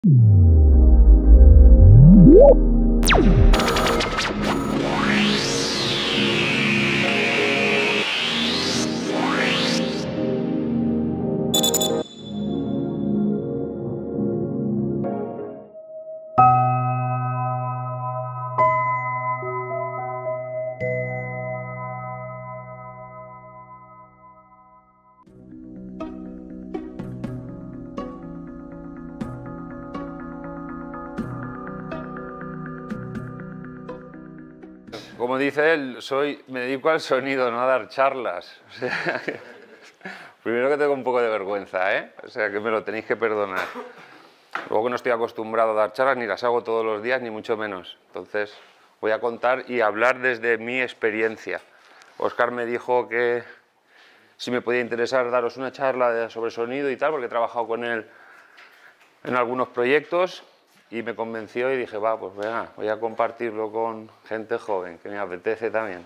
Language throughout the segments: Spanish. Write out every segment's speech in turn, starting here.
Como dice él, me dedico al sonido, no a dar charlas. O sea, primero que tengo un poco de vergüenza, ¿eh? O sea, que me lo tenéis que perdonar. Luego que no estoy acostumbrado a dar charlas, ni las hago todos los días, ni mucho menos. Entonces, voy a contar y hablar desde mi experiencia. Óscar me dijo que si me podía interesar daros una charla sobre sonido y tal, porque he trabajado con él en algunos proyectos. Y me convenció y dije, va, pues venga, voy a compartirlo con gente joven, que me apetece también.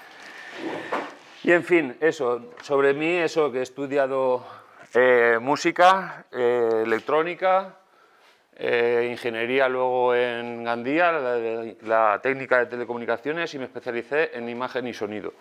Y en fin, eso, sobre mí, eso que he estudiado música, electrónica, ingeniería luego en Gandía, la técnica de telecomunicaciones, y me especialicé en imagen y sonido.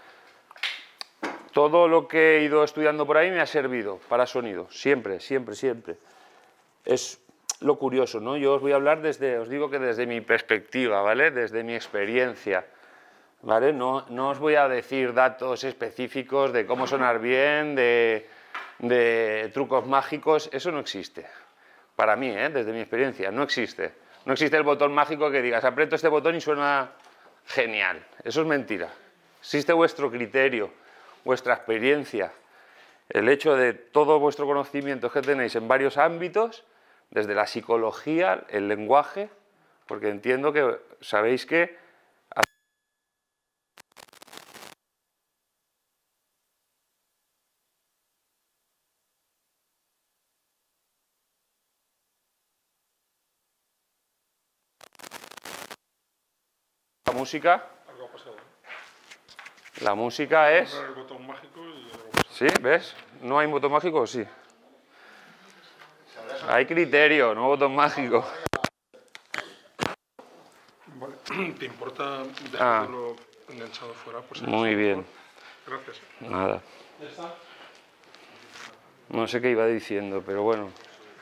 Todo lo que he ido estudiando por ahí me ha servido para sonido, siempre, siempre, siempre. Es lo curioso, ¿no? Yo os voy a hablar os digo que desde mi perspectiva, ¿vale? Desde mi experiencia, ¿vale? No os voy a decir datos específicos de cómo sonar bien, de trucos mágicos, eso no existe. Para mí, desde mi experiencia, no existe. No existe el botón mágico que digas, aprieto este botón y suena genial. Eso es mentira. Existe vuestro criterio, vuestra experiencia, el hecho de todo vuestro conocimiento que tenéis en varios ámbitos, desde la psicología, el lenguaje, porque entiendo que sabéis que la música, la música es... El botón mágico y ¿Sí? ¿Ves? ¿No hay botón mágico o sí? Hay criterio, no botón mágico. Vale. ¿Te importa dejarlo enganchado fuera? Pues muy bien. Gracias. Nada. No sé qué iba diciendo, pero bueno.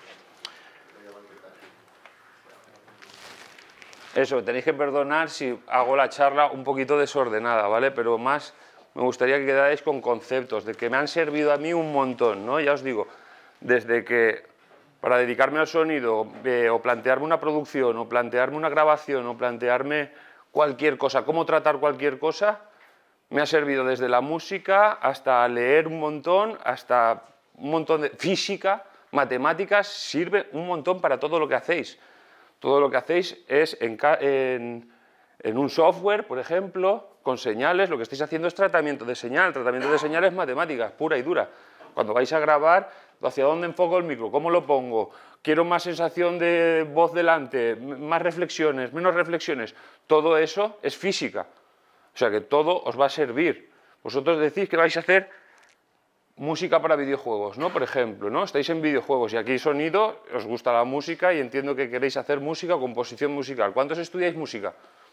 Eso, tenéis que perdonar si hago la charla un poquito desordenada, ¿vale? Pero más me gustaría que quedarais con conceptos de que me han servido a mí un montón, ¿no? Ya os digo, desde que para dedicarme al sonido o plantearme una producción o plantearme una grabación o plantearme cualquier cosa, cómo tratar cualquier cosa, me ha servido desde la música hasta leer un montón, hasta un montón de física, matemáticas, sirve un montón para todo lo que hacéis. Todo lo que hacéis es en un software, por ejemplo, con señales, lo que estáis haciendo es tratamiento de señal. Tratamiento de señal es matemáticas, pura y dura. Cuando vais a grabar, ¿hacia dónde enfoco el micro? ¿Cómo lo pongo? ¿Quiero más sensación de voz delante? ¿Más reflexiones? ¿Menos reflexiones? Todo eso es física. O sea que todo os va a servir. Vosotros decís que vais a hacer música para videojuegos, ¿no? Por ejemplo, ¿no? Estáis en videojuegos y aquí hay sonido, os gusta la música y entiendo que queréis hacer música o composición musical. ¿Cuántos estudiáis música?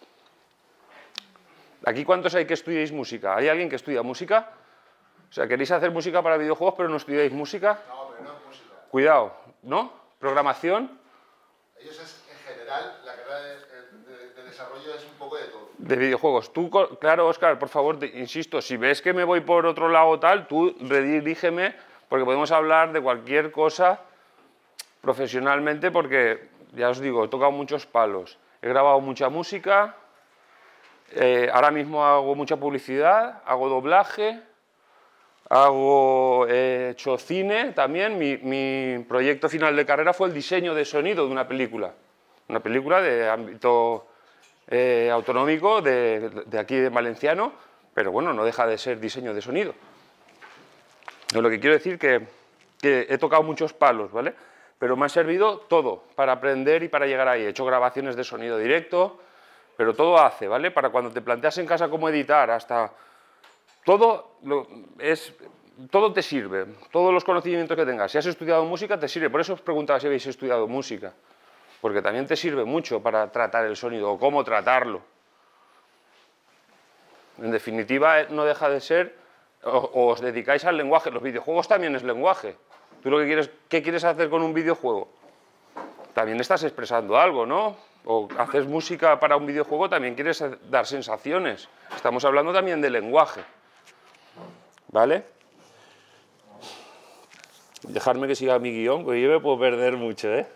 ¿Aquí cuántos hay que estudiáis música? ¿Hay alguien que estudia música? O sea, ¿queréis hacer música para videojuegos pero no estudiáis música? No, pero no es música. Cuidado, ¿no? ¿Programación? Ellos en general, la carrera de desarrollo es un poco de todo. De videojuegos. Tú, claro, Óscar, por favor, insisto, si ves que me voy por otro lado tal, tú redirígeme, porque podemos hablar de cualquier cosa profesionalmente, porque, ya os digo, he tocado muchos palos. He grabado mucha música, ahora mismo hago mucha publicidad, hago doblaje, he hecho cine también. Mi proyecto final de carrera fue el diseño de sonido de una película de ámbito autonómico de aquí de Valenciano, pero bueno, no deja de ser diseño de sonido. Lo que quiero decir que he tocado muchos palos, ¿vale? Pero me ha servido todo para aprender y para llegar ahí. He hecho grabaciones de sonido directo, pero todo hace, ¿vale? Para cuando te planteas en casa cómo editar, hasta todo es todo te sirve, todos los conocimientos que tengas. Si has estudiado música, te sirve. Por eso os preguntaba si habéis estudiado música, porque también te sirve mucho para tratar el sonido o cómo tratarlo. En definitiva, no deja de ser, o os dedicáis al lenguaje. Los videojuegos también es lenguaje. Tú lo que quieres, ¿qué quieres hacer con un videojuego? También estás expresando algo, ¿no? O haces música para un videojuego, también quieres dar sensaciones. Estamos hablando también de lenguaje. ¿Vale? Dejarme que siga mi guión, porque yo me puedo perder mucho, ¿eh?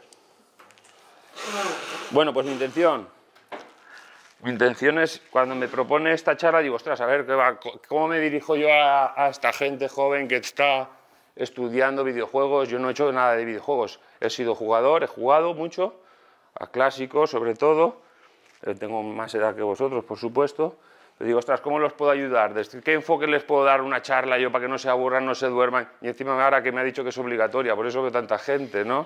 Bueno, pues mi intención es, cuando me propone esta charla, digo, ostras, a ver, ¿cómo me dirijo yo a esta gente joven que está estudiando videojuegos? Yo no he hecho nada de videojuegos. He sido jugador, he jugado mucho, a clásicos sobre todo. Tengo más edad que vosotros, por supuesto. Pero digo, ostras, ¿cómo los puedo ayudar? ¿Desde qué enfoque les puedo dar una charla yo para que no se aburran, no se duerman? Y encima ahora que me ha dicho que es obligatoria, por eso veo tanta gente, ¿no?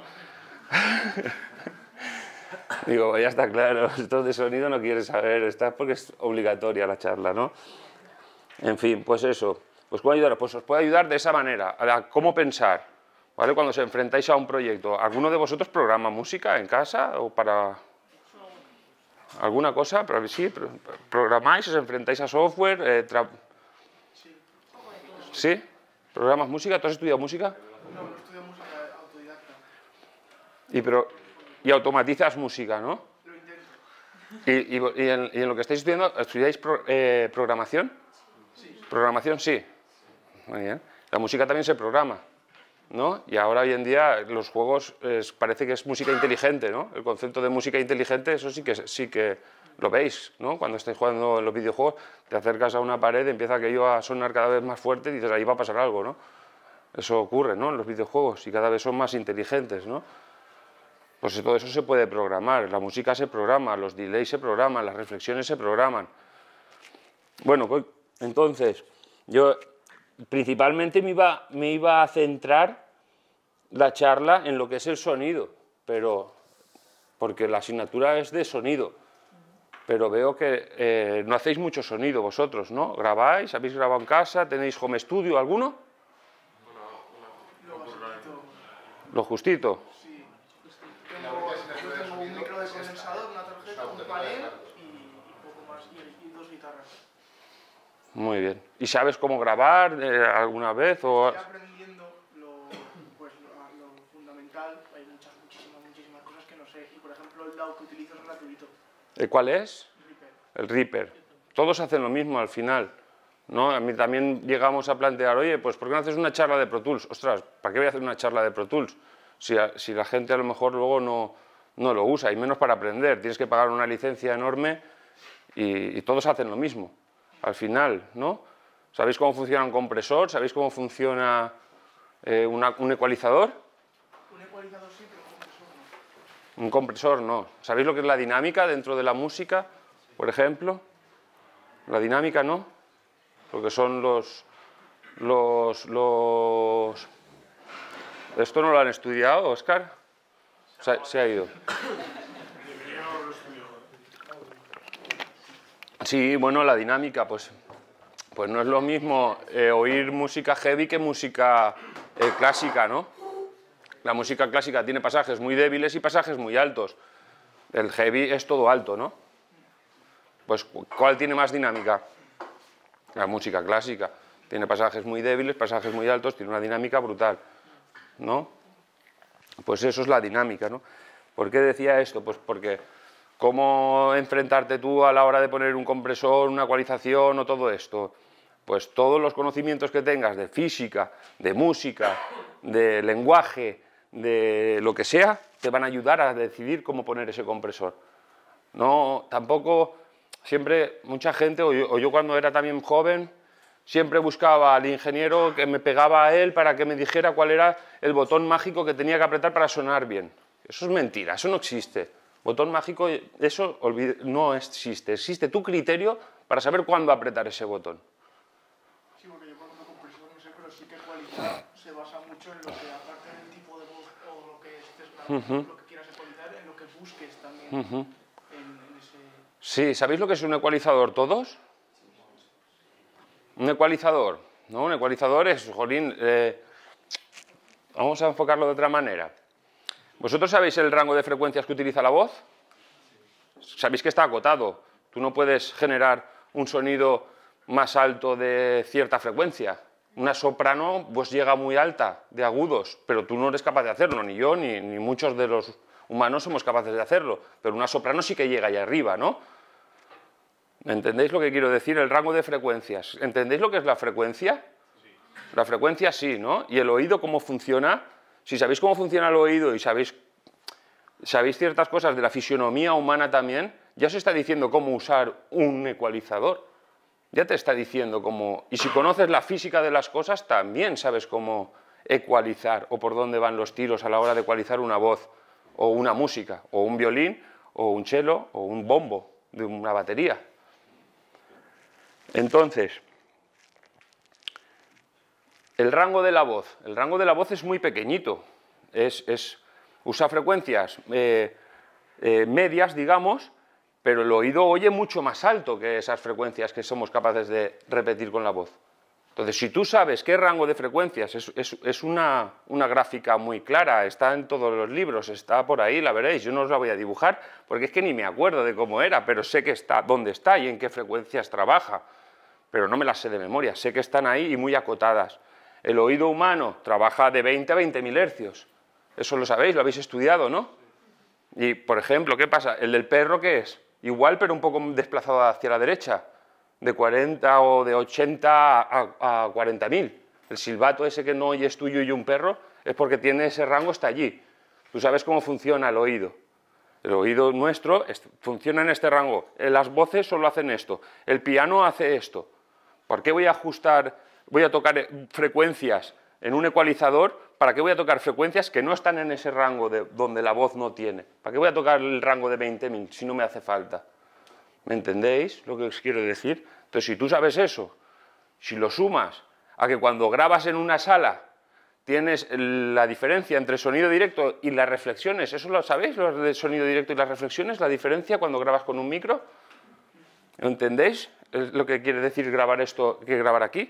Digo, ya está claro, esto de sonido no quieres saber, está porque es obligatoria la charla, ¿no? En fin, pues eso. Pues ¿cómo ayudar? Pues os puede ayudar de esa manera, a cómo pensar, ¿vale? Cuando os enfrentáis a un proyecto. ¿Alguno de vosotros programa música en casa o para alguna cosa? Pero sí, programáis, os enfrentáis a software. ¿Sí? ¿Programas música? ¿Tú has estudiado música? No, no estudio música, autodidacta. Y automatizas música, ¿no? Lo intento. ¿Y en lo que estáis estudiando, estudiáis programación? Sí. Programación, sí. Muy bien. La música también se programa, ¿no? Y ahora hoy en día los juegos parece que es música inteligente, ¿no? El concepto de música inteligente, eso sí que lo veis, ¿no? Cuando estáis jugando en los videojuegos, te acercas a una pared, empieza aquello a sonar cada vez más fuerte y dices, ahí va a pasar algo, ¿no? Eso ocurre, ¿no? En los videojuegos y cada vez son más inteligentes, ¿no? Pues todo eso se puede programar, la música se programa, los delays se programan, las reflexiones se programan. Bueno, pues entonces, yo principalmente me iba a centrar la charla en lo que es el sonido, porque la asignatura es de sonido, pero veo que no hacéis mucho sonido vosotros, ¿no? ¿Grabáis? ¿Habéis grabado en casa? ¿Tenéis home studio alguno? Lo justito. Sí. Yo tengo un micro de condensador, una tarjeta, un panel y poco más, y dos guitarras. Muy bien. ¿Y sabes cómo grabar alguna vez? O... Estoy aprendiendo lo fundamental. Hay muchísimas cosas que no sé. Y por ejemplo, el DAW que utilizo es gratuito. ¿Cuál es? Reaper. El Reaper. Todos hacen lo mismo al final, ¿no? A mí también llegamos a plantear, oye, pues ¿por qué no haces una charla de Pro Tools? Ostras, ¿para qué voy a hacer una charla de Pro Tools? Si la gente a lo mejor luego no lo usa, y menos para aprender. Tienes que pagar una licencia enorme y todos hacen lo mismo, al final, ¿no? ¿Sabéis cómo funciona un compresor? ¿Sabéis cómo funciona un ecualizador? Un ecualizador sí, pero un compresor no. Un compresor no. ¿Sabéis lo que es la dinámica dentro de la música, por ejemplo? La dinámica, ¿no? Lo que son los... ¿Esto no lo han estudiado, Óscar? Se ha ido. Sí, bueno, la dinámica, pues no es lo mismo oír música heavy que música clásica, ¿no? La música clásica tiene pasajes muy débiles y pasajes muy altos. El heavy es todo alto, ¿no? Pues, ¿cuál tiene más dinámica? La música clásica. Tiene pasajes muy débiles, pasajes muy altos, tiene una dinámica brutal, ¿no? Pues eso es la dinámica, ¿no? ¿Por qué decía esto? Pues porque ¿cómo enfrentarte tú a la hora de poner un compresor, una ecualización o todo esto? Pues todos los conocimientos que tengas de física, de música, de lenguaje, de lo que sea, te van a ayudar a decidir cómo poner ese compresor. No, tampoco, siempre, mucha gente, o yo cuando era también joven, siempre buscaba al ingeniero que me pegaba a él para que me dijera cuál era el botón mágico que tenía que apretar para sonar bien. Eso es mentira, eso no existe. Botón mágico, eso no existe. Existe tu criterio para saber cuándo apretar ese botón. Sí, porque yo por ejemplo compresor no sé, pero sí que ecualizar se basa mucho en lo que, aparte del tipo de voz o lo que estés grabando, lo que quieras ecualizar, en lo que busques también en ese... Sí, ¿sabéis lo que es un ecualizador todos? Un ecualizador, ¿no? Un ecualizador es, jolín, vamos a enfocarlo de otra manera. ¿Vosotros sabéis el rango de frecuencias que utiliza la voz? Sabéis que está acotado. Tú no puedes generar un sonido más alto de cierta frecuencia. Una soprano pues llega muy alta de agudos, pero tú no eres capaz de hacerlo, ni yo, ni muchos de los humanos somos capaces de hacerlo. Pero una soprano sí que llega allá arriba, ¿no? ¿Entendéis lo que quiero decir? El rango de frecuencias. ¿Entendéis lo que es la frecuencia? La frecuencia sí, ¿no? ¿Y el oído cómo funciona? Si sabéis cómo funciona el oído y sabéis ciertas cosas de la fisionomía humana también, ya os está diciendo cómo usar un ecualizador. Ya te está diciendo cómo... Y si conoces la física de las cosas, también sabes cómo ecualizar o por dónde van los tiros a la hora de ecualizar una voz o una música, o un violín, o un cello, o un bombo de una batería. Entonces, el rango de la voz es muy pequeñito, usa frecuencias medias, digamos, pero el oído oye mucho más alto que esas frecuencias que somos capaces de repetir con la voz. Entonces, si tú sabes qué rango de frecuencias, es una gráfica muy clara, está en todos los libros, está por ahí, la veréis, yo no os la voy a dibujar, porque es que ni me acuerdo de cómo era, pero sé que está, dónde está y en qué frecuencias trabaja, pero no me las sé de memoria, sé que están ahí y muy acotadas. El oído humano trabaja de 20 a 20.000 hercios, eso lo sabéis, lo habéis estudiado, ¿no? Y, por ejemplo, ¿qué pasa? ¿El del perro qué es? Igual, pero un poco desplazado hacia la derecha, de 40 o de 80 a 40.000. El silbato ese que no oyes tú y un perro es porque tiene ese rango, está allí. Tú sabes cómo funciona el oído. El oído nuestro funciona en este rango. Las voces solo hacen esto. El piano hace esto. ¿Por qué voy a tocar frecuencias en un ecualizador? ¿Para qué voy a tocar frecuencias que no están en ese rango donde la voz no tiene? ¿Para qué voy a tocar el rango de 20.000 si no me hace falta? ¿Me entendéis lo que os quiero decir? Entonces, si tú sabes eso, si lo sumas a que cuando grabas en una sala tienes la diferencia entre sonido directo y las reflexiones, ¿eso lo sabéis, lo de sonido directo y las reflexiones, la diferencia cuando grabas con un micro? ¿Lo entendéis? ¿Es lo que quiere decir grabar esto que grabar aquí?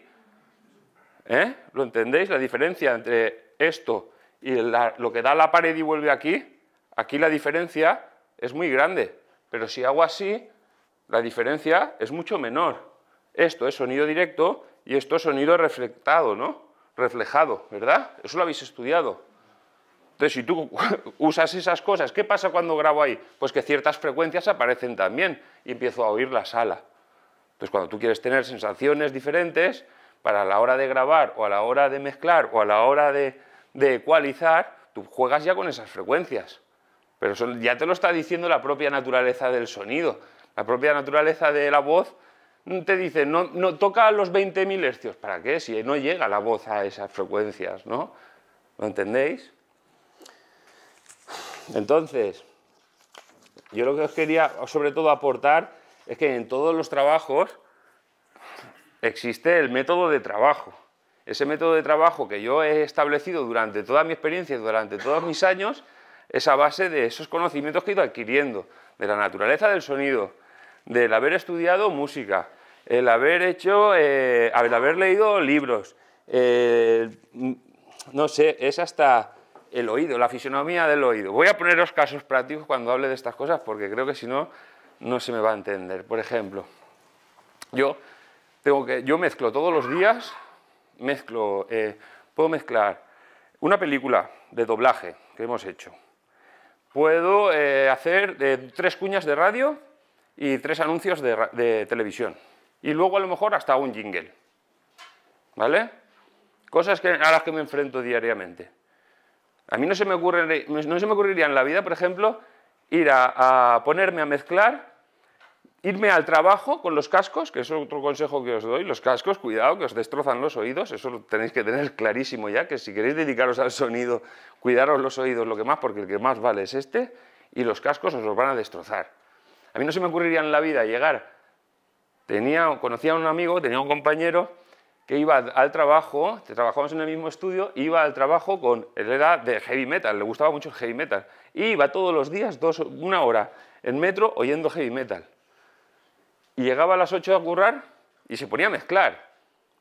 ¿Lo entendéis? La diferencia entre esto y lo que da la pared y vuelve aquí la diferencia es muy grande, pero si hago así, la diferencia es mucho menor. Esto es sonido directo y esto es sonido reflectado, ¿no? Reflejado, ¿verdad? Eso lo habéis estudiado. Entonces, si tú usas esas cosas, ¿qué pasa cuando grabo ahí? Pues que ciertas frecuencias aparecen también y empiezo a oír la sala. Entonces, cuando tú quieres tener sensaciones diferentes, para la hora de grabar o a la hora de mezclar o a la hora de ecualizar, tú juegas ya con esas frecuencias. Pero eso ya te lo está diciendo la propia naturaleza del sonido. La propia naturaleza de la voz te dice, no toca los 20.000 hercios. ¿Para qué? Si no llega la voz a esas frecuencias, ¿no? ¿Lo entendéis? Entonces, yo lo que os quería sobre todo aportar es que en todos los trabajos existe el método de trabajo. Ese método de trabajo que yo he establecido durante toda mi experiencia y durante todos mis años es a base de esos conocimientos que he ido adquiriendo, de la naturaleza del sonido, del haber estudiado música, el haber leído libros, no sé, es hasta el oído, la fisionomía del oído. Voy a poneros casos prácticos cuando hable de estas cosas porque creo que si no, no se me va a entender. Por ejemplo, yo mezclo todos los días, puedo mezclar una película de doblaje que hemos hecho. Puedo hacer 3 cuñas de radio y 3 anuncios de televisión. Y luego a lo mejor hasta un jingle. ¿Vale? Cosas a las que me enfrento diariamente. A mí no se me ocurriría en la vida, por ejemplo, ir a ponerme a mezclar, irme al trabajo con los cascos, que es otro consejo que os doy, los cascos, cuidado, que os destrozan los oídos, eso lo tenéis que tener clarísimo ya, que si queréis dedicaros al sonido, cuidaros los oídos lo que más, porque el que más vale es este, y los cascos os los van a destrozar. A mí no se me ocurriría en la vida llegar, conocía a un amigo, tenía un compañero que iba al trabajo, trabajábamos en el mismo estudio, iba al trabajo él era de heavy metal, le gustaba mucho el heavy metal, y iba todos los días, 1 hora en metro oyendo heavy metal. Y llegaba a las 8 a currar y se ponía a mezclar.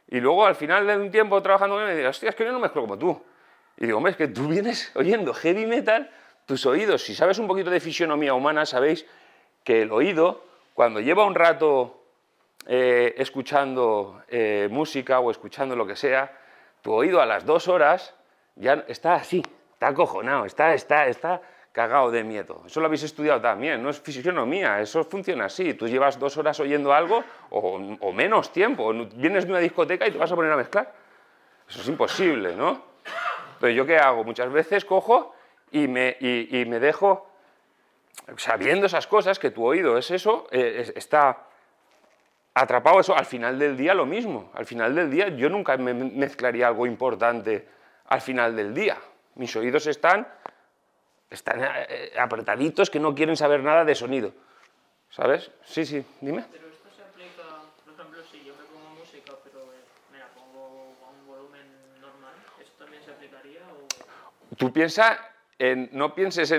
Y luego al final de un tiempo trabajando con él me dice, hostia, es que yo no mezclo como tú. Y digo, hombre, es que tú vienes oyendo heavy metal, tus oídos, si sabes un poquito de fisionomía humana, sabéis que el oído, cuando lleva un rato escuchando música o escuchando lo que sea, tu oído a las 2 horas ya está así, está acojonado, está cagado de miedo. Eso lo habéis estudiado también, no es fisionomía, eso funciona así. Tú llevas 2 horas oyendo algo o menos tiempo, vienes de una discoteca y te vas a poner a mezclar. Eso es imposible, ¿no? Entonces, ¿yo qué hago? Muchas veces cojo y me dejo, sabiendo esas cosas, que tu oído es eso, está atrapado eso, al final del día lo mismo. Al final del día yo nunca me mezclaría algo importante al final del día. Mis oídos están apretaditos, que no quieren saber nada de sonido. ¿Sabes? Sí, sí, dime. Pero esto se aplica, por ejemplo, si yo me pongo música, pero me la pongo a un volumen normal, ¿esto también se aplicaría? O... Tú piensa no pienses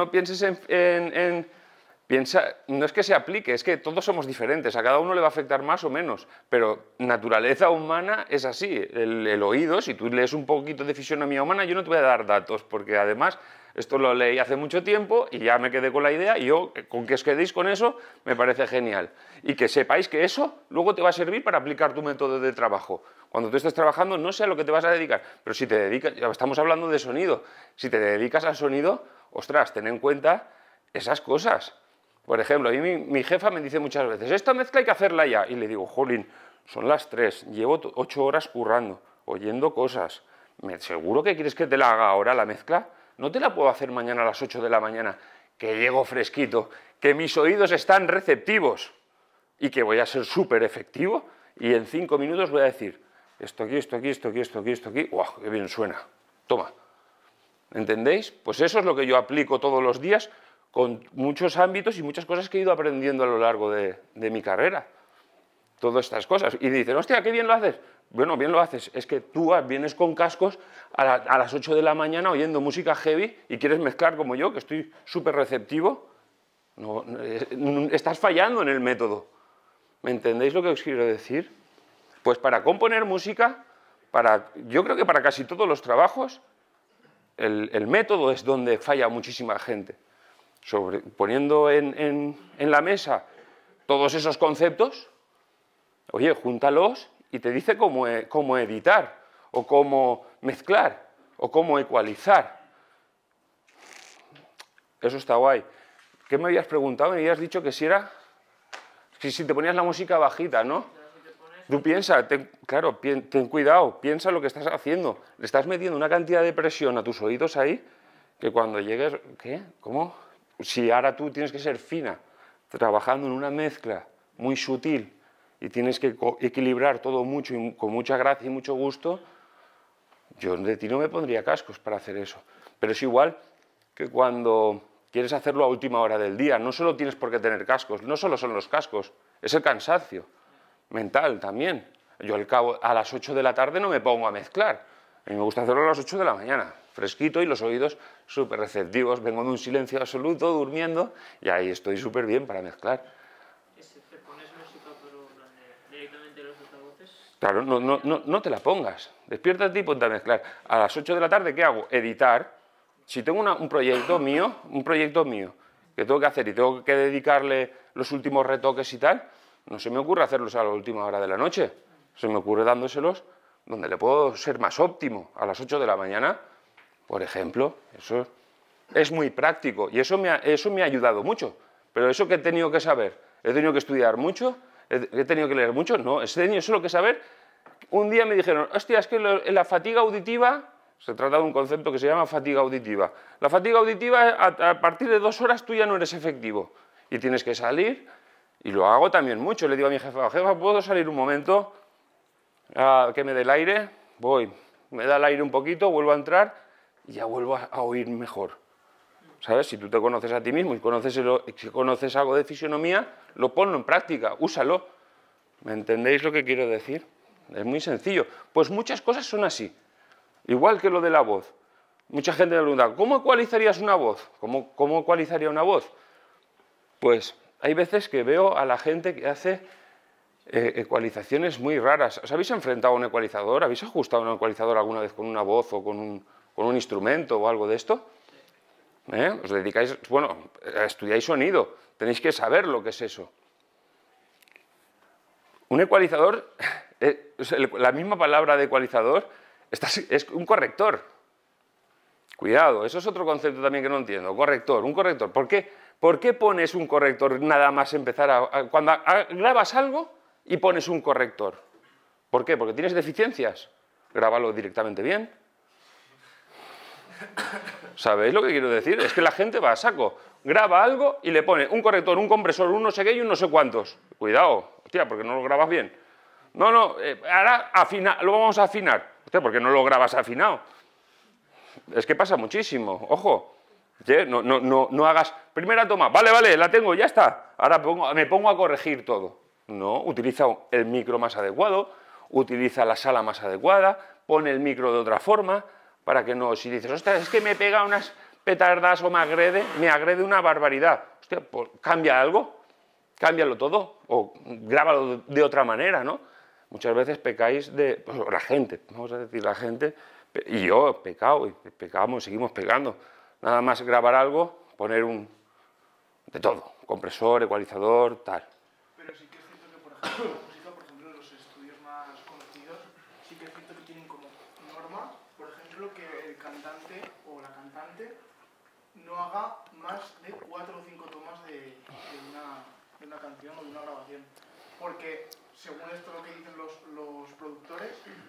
no es que se aplique, es que todos somos diferentes, a cada uno le va a afectar más o menos, pero naturaleza humana es así, el oído, si tú lees un poquito de fisionomía humana, yo no te voy a dar datos, porque además esto lo leí hace mucho tiempo y ya me quedé con la idea y yo, con que os quedéis con eso, me parece genial. Y que sepáis que eso luego te va a servir para aplicar tu método de trabajo. Cuando tú estés trabajando, no sé a lo que te vas a dedicar, pero si te dedicas, ya estamos hablando de sonido, si te dedicas al sonido, ostras, ten en cuenta esas cosas. Por ejemplo, a mí mi jefa me dice muchas veces, esta mezcla hay que hacerla ya. Y le digo, jolín, son las 3, llevo 8 horas currando, oyendo cosas. ¿Seguro que quieres que te la haga ahora la mezcla? No te la puedo hacer mañana a las 8 de la mañana, que llego fresquito, que mis oídos están receptivos y que voy a ser súper efectivo y en 5 minutos voy a decir, esto aquí, esto aquí, esto aquí, esto aquí, esto aquí, ¡guau, qué bien suena! Toma. ¿Entendéis? Pues eso es lo que yo aplico todos los días con muchos ámbitos y muchas cosas que he ido aprendiendo a lo largo de mi carrera. Todas estas cosas. Y dicen, hostia, qué bien lo haces. Bueno, bien lo haces. Es que tú vienes con cascos a las 8 de la mañana oyendo música heavy y quieres mezclar como yo, que estoy súper receptivo. No, estás fallando en el método. ¿Me entendéis lo que os quiero decir? Pues para componer música, yo creo que para casi todos los trabajos, el método es donde falla muchísima gente. Poniendo en la mesa todos esos conceptos, oye, júntalos y te dice cómo editar, o cómo mezclar, o cómo ecualizar. Eso está guay. ¿Qué me habías preguntado? Me habías dicho que si te ponías la música bajita, ¿no? Tú piensa, claro, ten cuidado, piensa lo que estás haciendo. Le estás metiendo una cantidad de presión a tus oídos ahí, que cuando llegues... ¿Qué? ¿Cómo? Si ahora tú tienes que ser fina, trabajando en una mezcla muy sutil y tienes que equilibrar todo mucho y con mucha gracia y mucho gusto, yo de ti no me pondría cascos para hacer eso. Pero es igual que cuando quieres hacerlo a última hora del día, no solo tienes por qué tener cascos, no solo son los cascos, es el cansancio mental también. Yo al cabo, a las 8 de la tarde no me pongo a mezclar, a mí me gusta hacerlo a las 8 de la mañana, fresquito y los oídos súper receptivos, vengo de un silencio absoluto, durmiendo, y ahí estoy súper bien para mezclar. ¿Te pones música pero directamente los altavoces? Claro, no te la pongas, despiértate y ponte a mezclar. A las 8 de la tarde, ¿qué hago? Editar. Si tengo un proyecto mío, que tengo que hacer y tengo que dedicarle los últimos retoques y tal, no se me ocurre hacerlos a la última hora de la noche, se me ocurre dándoselos donde le puedo ser más óptimo, a las 8 de la mañana, por ejemplo. Eso es muy práctico y eso me ha ayudado mucho. Pero eso que he tenido que saber, he tenido que estudiar mucho, he tenido que leer mucho, no, he tenido solo que saber. Un día me dijeron, hostia, es que la fatiga auditiva, se trata de un concepto que se llama fatiga auditiva. La fatiga auditiva, a partir de 2 horas tú ya no eres efectivo y tienes que salir, y lo hago también mucho. Le digo a mi jefa, ¿puedo salir un momento que me dé el aire? Voy, me da el aire un poquito, vuelvo a entrar y ya vuelvo a oír mejor. ¿Sabes? Si tú te conoces a ti mismo y conoces algo de fisionomía, lo ponlo en práctica, úsalo. ¿Me entendéis lo que quiero decir? Es muy sencillo. Pues muchas cosas son así. Igual que lo de la voz. Mucha gente me pregunta, ¿cómo ecualizarías una voz? ¿Cómo ecualizaría una voz? Pues hay veces que veo a la gente que hace Ecualizaciones muy raras. ¿Os habéis enfrentado a un ecualizador? ¿Habéis ajustado un ecualizador alguna vez con una voz o con un instrumento o algo de esto? Os dedicáis, bueno, estudiáis sonido, tenéis que saber lo que es eso. Un ecualizador, la misma palabra de ecualizador, es un corrector. Cuidado, eso es otro concepto también que no entiendo. Corrector, un corrector. ¿Por qué pones un corrector nada más empezar cuando grabas algo y pones un corrector? ¿Por qué? ¿Porque tienes deficiencias? Grábalo directamente bien. ¿Sabéis lo que quiero decir? Es que la gente va a saco, graba algo y le pone un corrector, un compresor, un no sé qué y un no sé cuántos. Cuidado, hostia, porque no lo grabas bien. No, ahora lo vamos a afinar. Hostia, porque no lo grabas afinado. Es que pasa muchísimo, ojo. No hagas, primera toma, vale, la tengo, ya está. Ahora me pongo a corregir todo. No, utiliza el micro más adecuado, utiliza la sala más adecuada, pone el micro de otra forma, para que no, si dices, ostras, es que me pega unas petardas o me agrede una barbaridad. Hostia, pues cambia algo, cámbialo todo, o grábalo de otra manera, ¿no? Muchas veces pecáis pues, la gente, vamos a decir la gente, y yo he pecado, y pecamos, seguimos pecando. Nada más grabar algo, poner de todo, compresor, ecualizador, tal. Pero sí que es cierto que, por ejemplo, la música, por ejemplo, en los estudios más conocidos, sí que es cierto que tienen como norma, por ejemplo, que el cantante o la cantante no haga más de 4 o 5 tomas de una canción o de una grabación. Porque, según esto lo que dicen los productores,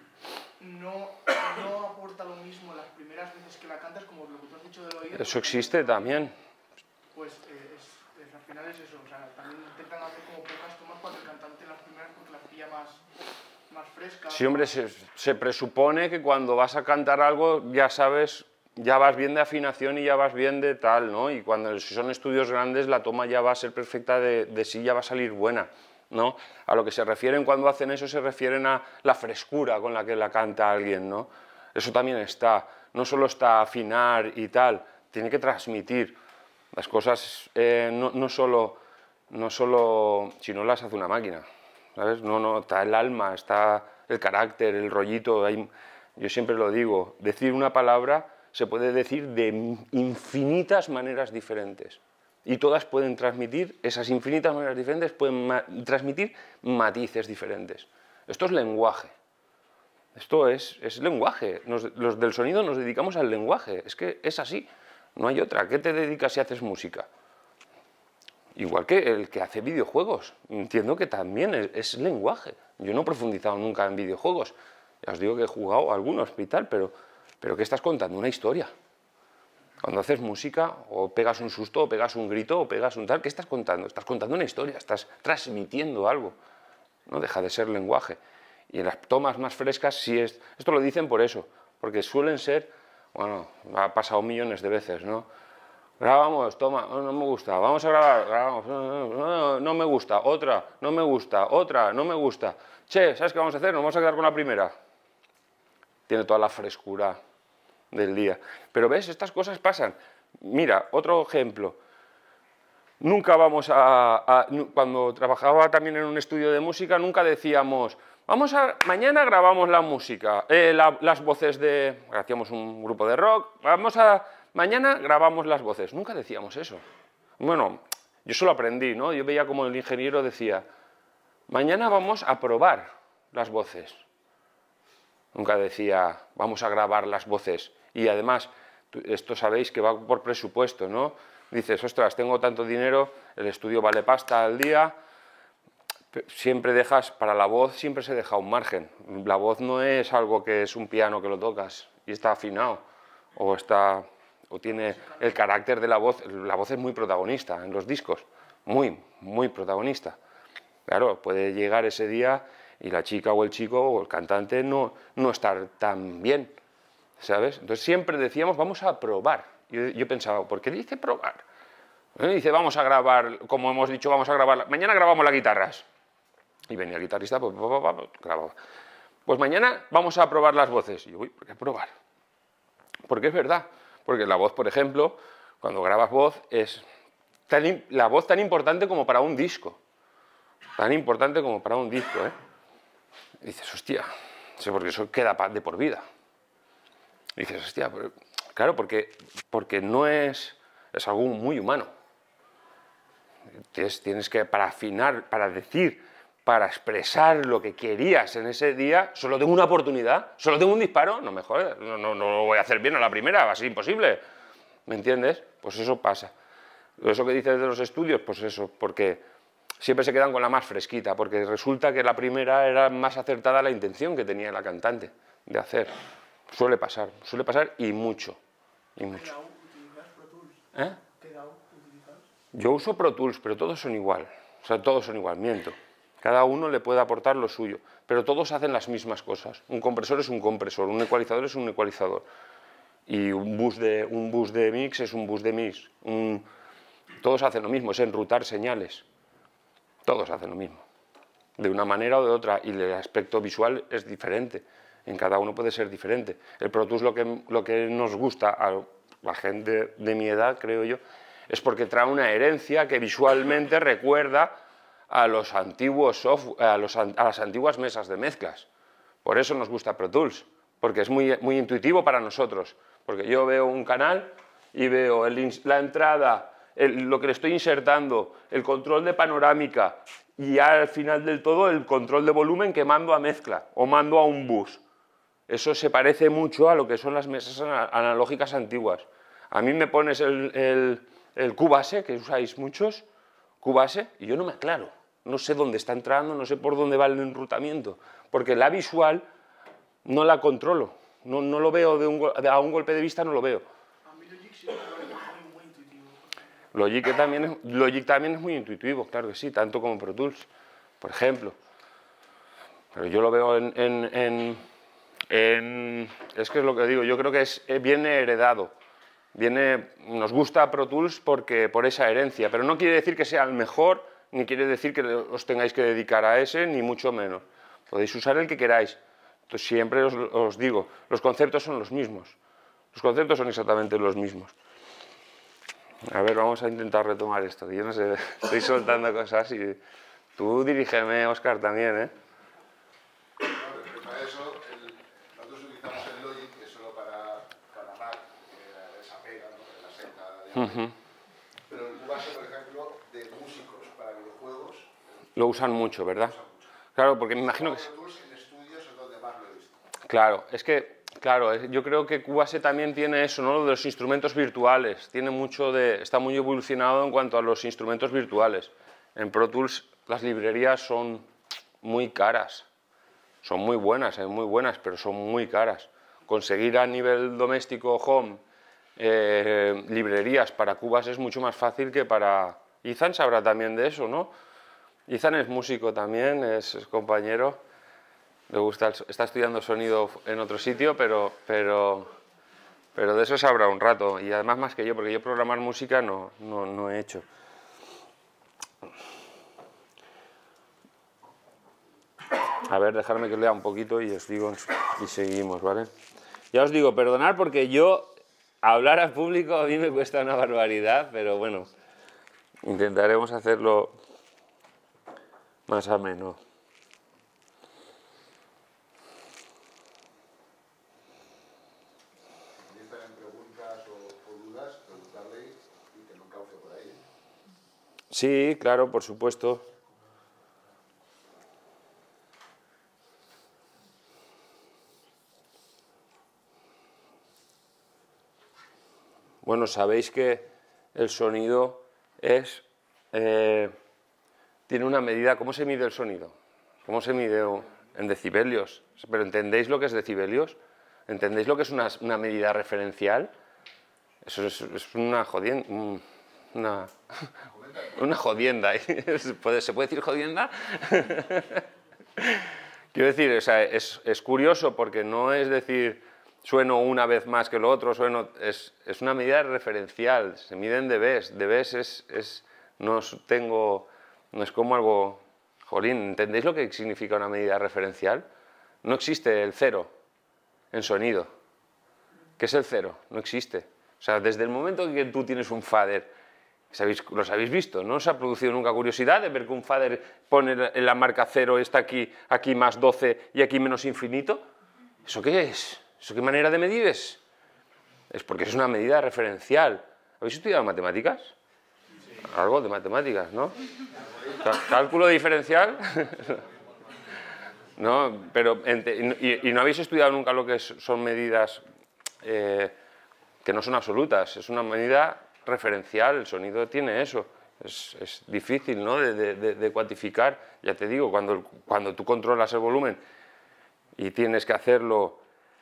no aporta lo mismo las primeras veces que la cantas como lo que tú has dicho del oído. Eso existe también. Pues al final es eso, o sea, también intentan hacer como pocas tomas para el cantante las primeras porque las pilla más frescas. Sí, hombre, se presupone que cuando vas a cantar algo ya sabes, ya vas bien de afinación y ya vas bien de tal, ¿no? Y cuando son estudios grandes la toma ya va a ser perfecta de sí, ya va a salir buena, ¿no? A lo que se refieren cuando hacen eso se refieren a la frescura con la que la canta alguien, ¿no? Eso también está, no solo está afinar y tal, tiene que transmitir. Las cosas no solo si no las hace una máquina, ¿sabes? No, está el alma, está el carácter, el rollito. Yo siempre lo digo, decir una palabra se puede decir de infinitas maneras diferentes. Y todas pueden transmitir, esas infinitas maneras diferentes pueden transmitir matices diferentes. Esto es lenguaje. Esto es lenguaje. Los del sonido nos dedicamos al lenguaje. Es que es así. No hay otra. ¿A qué te dedicas si haces música? Igual que el que hace videojuegos. Entiendo que también es lenguaje. Yo no he profundizado nunca en videojuegos. Ya os digo que he jugado algunos y tal, pero ¿qué estás contando? Una historia. Cuando haces música, o pegas un susto, o pegas un grito, o pegas un tal, ¿qué estás contando? Estás contando una historia, estás transmitiendo algo. No deja de ser lenguaje. Y en las tomas más frescas sí es... Esto lo dicen por eso, porque suelen ser... Bueno, ha pasado millones de veces, ¿no? Grabamos, toma, no me gusta, vamos a grabar, grabamos, no me gusta, otra, no me gusta, otra, no me gusta. Che, ¿sabes qué vamos a hacer? Nos vamos a quedar con la primera. Tiene toda la frescura del día. Pero ves, estas cosas pasan. Mira, otro ejemplo. Nunca cuando trabajaba también en un estudio de música, nunca decíamos, mañana grabamos la música, las voces hacíamos un grupo de rock, mañana grabamos las voces. Nunca decíamos eso. Bueno, yo solo aprendí, ¿no? Yo veía como el ingeniero decía, mañana vamos a probar las voces. Nunca decía, vamos a grabar las voces. Y además, esto sabéis que va por presupuesto, ¿no? Dices, ostras, tengo tanto dinero, el estudio vale pasta al día, siempre dejas, para la voz siempre se deja un margen. La voz no es algo que es un piano que lo tocas y está afinado, o tiene el carácter de la voz es muy protagonista en los discos, muy, muy protagonista. Claro, puede llegar ese día y la chica o el chico o el cantante no estar tan bien, ¿sabes? Entonces siempre decíamos, vamos a probar. Yo pensaba, ¿por qué dice probar? Dice, vamos a grabar, como hemos dicho, vamos a grabar, mañana grabamos las guitarras. Y venía el guitarrista, pues grababa. Pues mañana vamos a probar las voces. Y yo, ¿por qué probar? Porque es verdad. Porque la voz, por ejemplo, cuando grabas voz, es la voz tan importante como para un disco. O tan importante como para un disco, ¿eh? Y dices, hostia, porque eso queda de por vida. Y dices, hostia, pero, claro, porque no es algo muy humano. Tienes que, para afinar, para decir, para expresar lo que querías en ese día, solo tengo una oportunidad, solo tengo un disparo, no me jodas, no lo voy a hacer bien a la primera, va a ser imposible. ¿Me entiendes? Pues eso pasa. Eso que dices de los estudios, pues eso, porque siempre se quedan con la más fresquita, porque resulta que la primera era más acertada la intención que tenía la cantante de hacer. Suele pasar y mucho. Y mucho. ¿Utilizas Pro Tools? ¿Eh? ¿Qué DAW utilizas? Yo uso Pro Tools, pero todos son igual. O sea, todos son igual, miento. Cada uno le puede aportar lo suyo, pero todos hacen las mismas cosas. Un compresor es un compresor, un ecualizador es un ecualizador. Y un bus de mix es un bus de mix. Todos hacen lo mismo, es enrutar señales. Todos hacen lo mismo. De una manera o de otra. Y el aspecto visual es diferente. En cada uno puede ser diferente. El Pro Tools lo que nos gusta a la gente de mi edad, creo yo, es porque trae una herencia que visualmente recuerda a los antiguos a las antiguas mesas de mezclas. Por eso nos gusta Pro Tools, porque es muy intuitivo para nosotros. Porque yo veo un canal y veo la entrada, lo que le estoy insertando, el control de panorámica y al final del todo el control de volumen que mando a mezcla o mando a un bus. Eso se parece mucho a lo que son las mesas analógicas antiguas. A mí me pones el Cubase, que usáis muchos, Cubase, y yo no me aclaro. No sé dónde está entrando, no sé por dónde va el enrutamiento, porque la visual no la controlo. No lo veo a un golpe de vista, no lo veo. A mí Logic sí me parece muy intuitivo. Logic también es muy intuitivo, claro que sí, tanto como Pro Tools, por ejemplo. Pero yo lo veo es que es lo que digo, yo creo que viene heredado. Nos gusta Pro Tools por esa herencia, pero no quiere decir que sea el mejor, ni quiere decir que os tengáis que dedicar a ese, ni mucho menos. Podéis usar el que queráis. Entonces siempre os digo, los conceptos son los mismos. Los conceptos son exactamente los mismos. A ver, vamos a intentar retomar esto, que yo no sé, estoy soltando cosas y tú dirígeme, Óscar, también, ¿eh? Para eso, nosotros utilizamos el Logic, que es solo para Mac, esa pega, ¿no? La seta de Pero el Cubase, por ejemplo, de músicos para videojuegos... Lo usan mucho, ¿verdad? Claro, porque me imagino que... En estudios es donde más lo he visto. Claro, yo creo que Cubase también tiene eso, ¿no? Lo de los instrumentos virtuales. Está muy evolucionado en cuanto a los instrumentos virtuales. En Pro Tools las librerías son muy caras. Son muy buenas, pero son muy caras. Conseguir a nivel doméstico home librerías para Cubase es mucho más fácil que para... Izan sabrá también de eso, ¿no? Izan es músico también, es compañero. Le gusta, está estudiando sonido en otro sitio, pero de eso sabrá un rato. Y además más que yo, porque yo programar música no he hecho. A ver, dejadme que lea un poquito y os digo y seguimos, ¿vale? Ya os digo, perdonad porque yo hablar al público a mí me cuesta una barbaridad, pero bueno, intentaremos hacerlo más ameno. Si tienen preguntas o dudas, preguntarle y que no cauce por ahí. Sí, claro, por supuesto. Bueno, sabéis que el sonido tiene una medida. ¿Cómo se mide el sonido? ¿Cómo se mide en decibelios? ¿Pero entendéis lo que es decibelios? ¿Entendéis lo que es una medida referencial? Eso es una jodienda. Una jodienda. ¿Se puede decir jodienda? Quiero decir, o sea, es curioso porque no es decir sueno una vez más que lo otro, es una medida referencial, se miden dBs. DBs no es como algo... Jolín, ¿entendéis lo que significa una medida referencial? No existe el cero en sonido. ¿Qué es el cero? No existe. O sea, desde el momento en que tú tienes un fader, Los habéis visto, ¿no os ha producido nunca curiosidad de ver que un fader pone en la marca 0, está aquí, aquí más 12 y aquí menos infinito? ¿Eso qué es? ¿Eso qué manera de medir es? Es porque es una medida referencial. ¿Habéis estudiado matemáticas? Algo de matemáticas, ¿no? ¿Cálculo diferencial? No, pero, y no habéis estudiado nunca lo que son medidas que no son absolutas, es una medida referencial, el sonido tiene eso, es difícil, ¿no?, de cuantificar. Ya te digo, cuando tú controlas el volumen y tienes que hacerlo,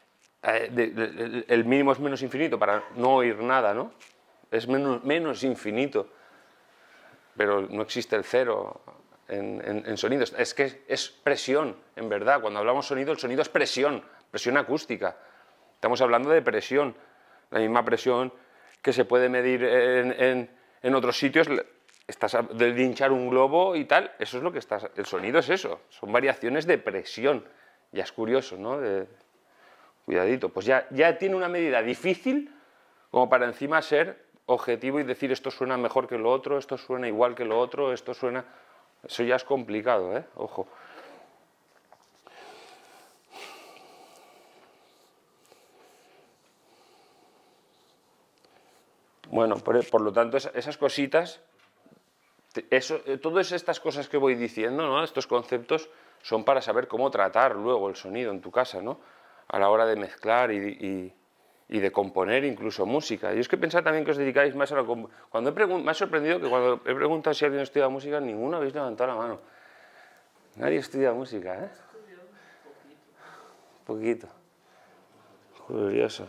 el mínimo es menos infinito para no oír nada, ¿no? Es menos infinito, pero no existe el cero en sonidos. Es que es presión, en verdad. Cuando hablamos sonido, el sonido es presión acústica. Estamos hablando de presión, la misma presión que se puede medir en otros sitios. Estás de hinchar un globo y tal, eso es lo que estás. El sonido es eso, son variaciones de presión. Ya es curioso, ¿no? Cuidadito, pues ya tiene una medida difícil como para encima ser objetivo y decir esto suena mejor que lo otro, esto suena igual que lo otro, esto suena... Eso ya es complicado, ¿eh? Ojo. Bueno, por lo tanto, esas cositas, todas estas cosas que voy diciendo, ¿no?, estos conceptos, son para saber cómo tratar luego el sonido en tu casa, ¿no?, a la hora de mezclar y de componer incluso música. Y es que pensad también que os dedicáis más a la... me ha sorprendido que cuando he preguntado si alguien estudia música, ninguno habéis levantado la mano. Nadie estudia música, ¿eh? Poquito. Curioso.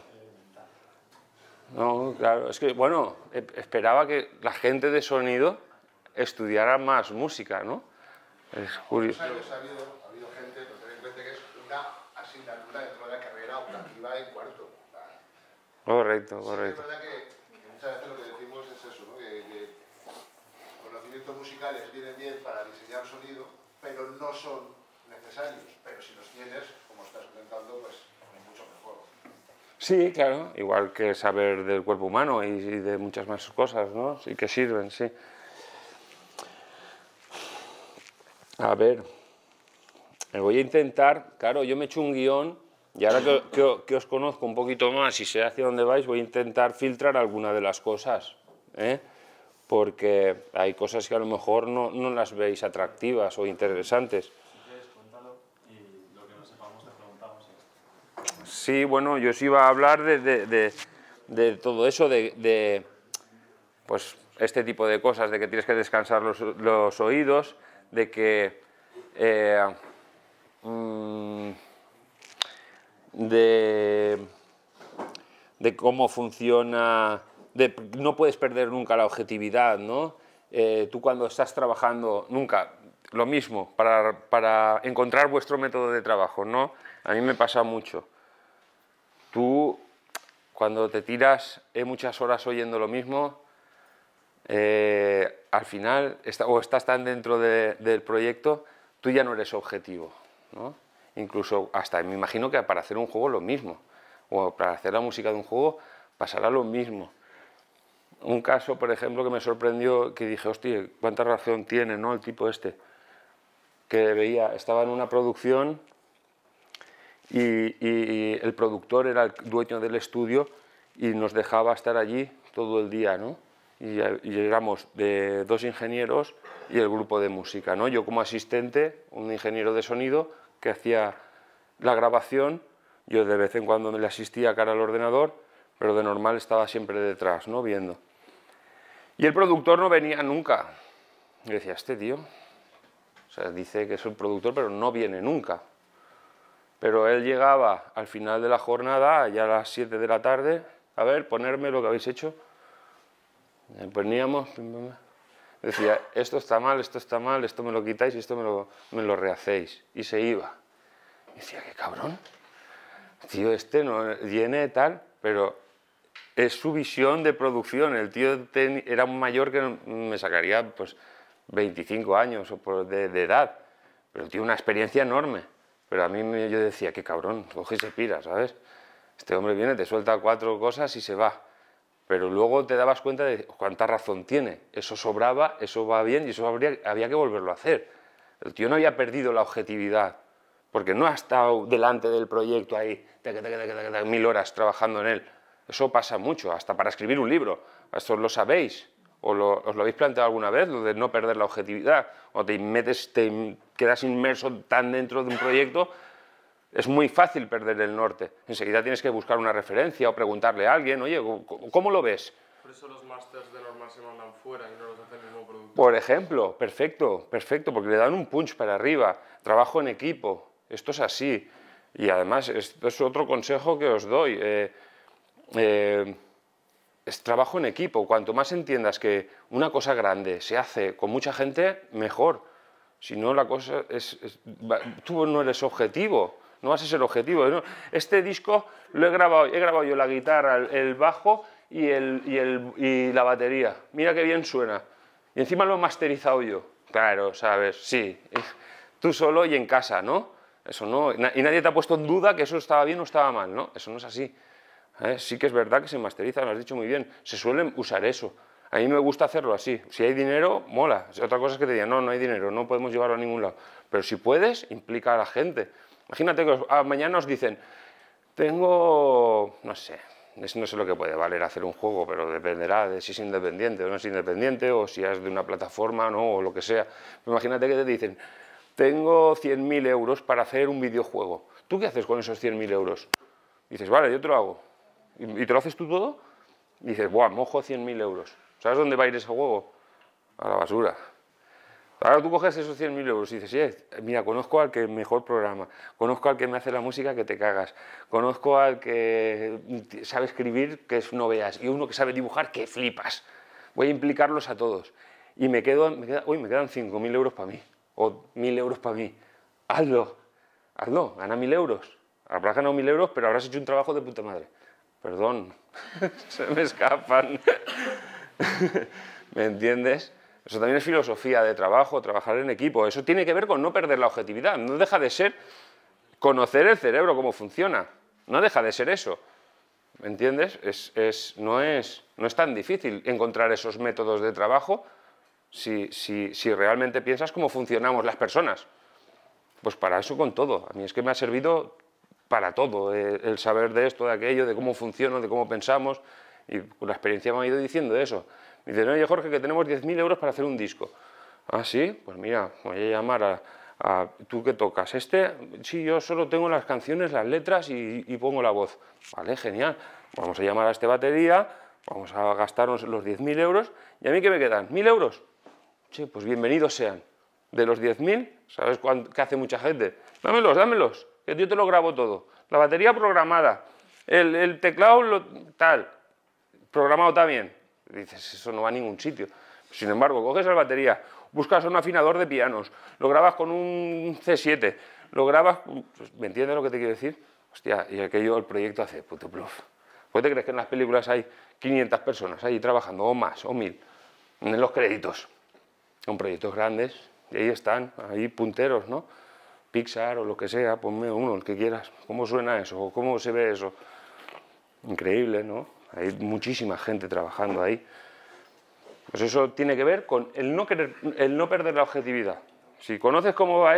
No, claro, es que, bueno, esperaba que la gente de sonido estudiara más música, ¿no? Es curioso. Ha habido gente, pero ten en cuenta que es una asignatura dentro de la carrera optativa en cuarto. Correcto, Sí, correcto. es verdad que muchas veces lo que decimos es eso, ¿no?, que conocimientos musicales vienen bien para diseñar sonido, pero no son necesarios. Pero si los tienes, como estás comentando, pues mucho mejor. Sí, claro, igual que saber del cuerpo humano y de muchas más cosas, ¿no? Sí que sirven, sí. A ver, me voy a intentar, claro, yo me he hecho un guión y ahora que os conozco un poquito más y sé hacia dónde vais, voy a intentar filtrar alguna de las cosas, ¿eh? Porque hay cosas que a lo mejor no las veis atractivas o interesantes. Sí, bueno, yo os iba a hablar de todo eso, pues este tipo de cosas, de que tienes que descansar los oídos, de que de cómo funciona, no puedes perder nunca la objetividad, ¿no? Tú cuando estás trabajando, nunca, lo mismo, para encontrar vuestro método de trabajo, ¿no? A mí me pasa mucho. Tú, cuando te tiras muchas horas oyendo lo mismo, al final, o estás tan dentro del proyecto, tú ya no eres objetivo, ¿no? Incluso hasta me imagino que para hacer un juego lo mismo, o para hacer la música de un juego pasará lo mismo. Un caso, por ejemplo, que me sorprendió, que dije, hostia, cuánta razón tiene, ¿no?, el tipo este, que veía, estaba en una producción y el productor era el dueño del estudio y nos dejaba estar allí todo el día, ¿no? Y éramos de 2 ingenieros y el grupo de música, ¿no? Yo como asistente, un ingeniero de sonido que hacía la grabación, yo de vez en cuando me le asistía cara al ordenador, pero de normal estaba siempre detrás, ¿no?, viendo. Y el productor no venía nunca. Y decía, este tío, o sea, dice que es el productor, pero no viene nunca. Pero él llegaba al final de la jornada, ya a las 7 de la tarde, a ver, ponerme lo que habéis hecho. Poníamos, decía, esto está mal, esto me lo quitáis y esto me lo rehacéis. Y se iba. Y decía, qué cabrón. Tío, este no viene tal, pero es su visión de producción. El tío era un mayor que me sacaría pues 25 años de edad, pero tiene una experiencia enorme. Pero a mí yo decía, qué cabrón, coge y se pira, ¿sabes? Este hombre viene, te suelta 4 cosas y se va. pero luego te dabas cuenta de cuánta razón tiene. Eso sobraba, eso va bien y eso había que volverlo a hacer. El tío no había perdido la objetividad, porque no ha estado delante del proyecto ahí, 1000 horas trabajando en él. Eso pasa mucho, hasta para escribir un libro. Esto lo sabéis, os lo habéis planteado alguna vez, lo de no perder la objetividad, o te quedas inmerso tan dentro de un proyecto. Es muy fácil perder el norte. Enseguida tienes que buscar una referencia o preguntarle a alguien, oye, ¿cómo lo ves? Por eso los másters de normal se mandan fuera y no los hace el mismo producto. Por ejemplo, perfecto, perfecto, porque le dan un punch para arriba, trabajo en equipo, esto es así. Y además, esto es otro consejo que os doy, es trabajo en equipo. Cuanto más entiendas que una cosa grande se hace con mucha gente, mejor. Si no, la cosa tú no eres objetivo. No vas a ser objetivo. ¿No? Este disco lo he grabado yo la guitarra, el bajo y la batería. Mira qué bien suena. Y encima lo he masterizado yo. Claro, sabes, sí. Tú solo y en casa, ¿no? Eso no. Y nadie te ha puesto en duda que eso estaba bien o estaba mal, ¿no? Eso no es así. Sí que es verdad que se masteriza, lo has dicho muy bien. Se suelen usar eso. A mí me gusta hacerlo así. Si hay dinero, mola. Otra cosa es que te digan, no hay dinero, no podemos llevarlo a ningún lado. Pero si puedes, implica a la gente. Imagínate que mañana os dicen, tengo, no sé lo que puede valer hacer un juego, pero dependerá de si es independiente o no es independiente, o si es de una plataforma o lo que sea. Pero imagínate que te dicen, tengo 100.000 euros para hacer un videojuego. ¿Tú qué haces con esos 100.000 euros? Dices, vale, yo te lo hago. ¿Y te lo haces tú todo? Y dices, buah, mojo 100.000 euros. ¿Sabes dónde va a ir ese juego? A la basura. Ahora tú coges esos 100.000 euros y dices, mira, conozco al que mejor programa, conozco al que me hace la música que te cagas, conozco al que sabe escribir que no veas, y uno que sabe dibujar que flipas. Voy a implicarlos a todos. Y me quedan 5.000 euros para mí, o 1.000 euros para mí. Hazlo, gana 1.000 euros. Habrás ganado 1.000 euros, pero habrás hecho un trabajo de puta madre. Perdón, se me escapan. ¿Me entiendes? Eso también es filosofía de trabajo, trabajar en equipo. Eso tiene que ver con no perder la objetividad. No deja de ser conocer el cerebro, cómo funciona. No deja de ser eso. ¿Me entiendes? No es tan difícil encontrar esos métodos de trabajo si realmente piensas cómo funcionamos las personas. Pues para eso con todo. A mí es que me ha servido para todo. El saber de esto, de aquello, de cómo funciona, de cómo pensamos. Y con la experiencia me ha ido diciendo eso. Me dice, oye Jorge, que tenemos 10.000 euros para hacer un disco. ¿Ah, sí? Pues mira, voy a llamar a ¿tú qué tocas? Sí, yo solo tengo las canciones, las letras y pongo la voz. Vale, genial. Vamos a llamar a este batería, vamos a gastarnos los 10.000 euros. ¿Y a mí qué me quedan? ¿1.000 euros? Sí, pues bienvenidos sean. De los 10.000, ¿sabes qué hace mucha gente? Dámelos, que yo te lo grabo todo. La batería programada, el teclado tal, programado también. Dices, eso no va a ningún sitio. Sin embargo, coges la batería, buscas un afinador de pianos, lo grabas con un C7, lo grabas... ¿Me entiendes lo que te quiero decir? Hostia, y aquello, el proyecto hace puto pluf. ¿Por qué te crees que en las películas hay 500 personas ahí trabajando, o más, o 1.000, en los créditos? Son proyectos grandes, y ahí están, ahí punteros, ¿no? Pixar o lo que sea, ponme uno, el que quieras. ¿Cómo suena eso? ¿O cómo se ve eso? Increíble, ¿no? Hay muchísima gente trabajando ahí. Pues eso tiene que ver con el no perder la objetividad. Si conoces cómo va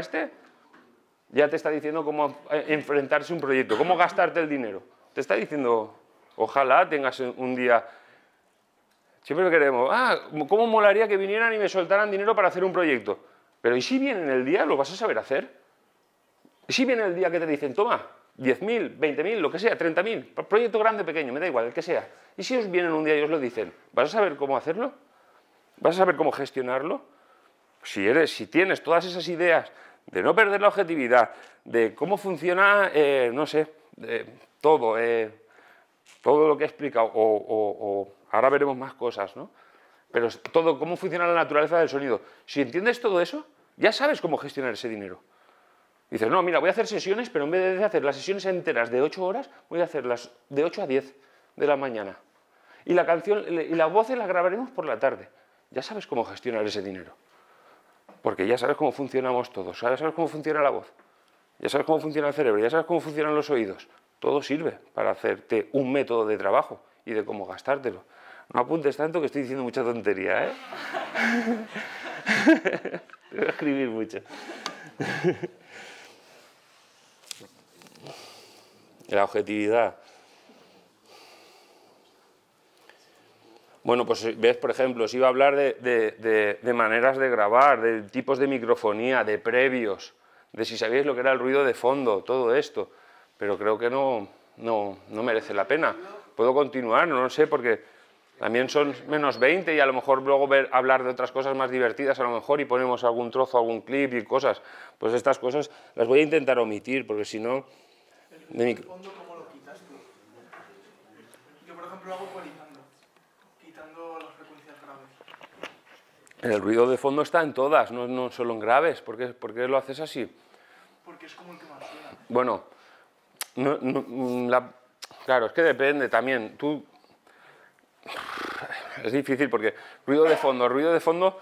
ya te está diciendo cómo enfrentarse a un proyecto, cómo gastarte el dinero. Te está diciendo, ojalá tengas un día... Siempre queremos, ¿cómo molaría que vinieran y me soltaran dinero para hacer un proyecto? Pero ¿y si viene el día, lo vas a saber hacer? ¿Y si viene el día que te dicen, toma, 10.000, 20.000, lo que sea, 30.000, proyecto grande, pequeño, me da igual, el que sea? ¿Y si os vienen un día y os lo dicen? ¿Vas a saber cómo hacerlo? ¿Vas a saber cómo gestionarlo? Si tienes todas esas ideas de no perder la objetividad, de cómo funciona, no sé, todo lo que he explicado, o ahora veremos más cosas, ¿no? Pero todo, cómo funciona la naturaleza del sonido. Si entiendes todo eso, ya sabes cómo gestionar ese dinero. Dices, no, mira, voy a hacer sesiones, pero en vez de hacer las sesiones enteras de 8 horas, voy a hacerlas de 8 a 10 de la mañana. Y la canción y las voces las grabaremos por la tarde. Ya sabes cómo gestionar ese dinero. Porque ya sabes cómo funcionamos todos. Sabes cómo funciona la voz. Ya sabes cómo funciona el cerebro. Ya sabes cómo funcionan los oídos. Todo sirve para hacerte un método de trabajo. y de cómo gastártelo. No apuntes tanto que estoy diciendo mucha tontería, ¿eh? Te voy a escribir mucho. La objetividad. Bueno, pues ves, por ejemplo, si iba a hablar de maneras de grabar, de tipos de microfonía, de previos, de si sabíais lo que era el ruido de fondo, todo esto. Pero creo que no merece la pena. Puedo continuar, no lo sé, porque también son menos 20 y a lo mejor luego hablar de otras cosas más divertidas a lo mejor y ponemos algún trozo, algún clip y cosas. Pues estas cosas las voy a intentar omitir, porque si no... ¿El ruido de fondo cómo lo quitas tú? Yo, por ejemplo, lo hago ecualizando, quitando las frecuencias graves. El ruido de fondo está en todas, no solo en graves. ¿Por qué lo haces así? Porque es como el que más suena. Bueno, claro, es que depende también. Es difícil porque ruido de fondo,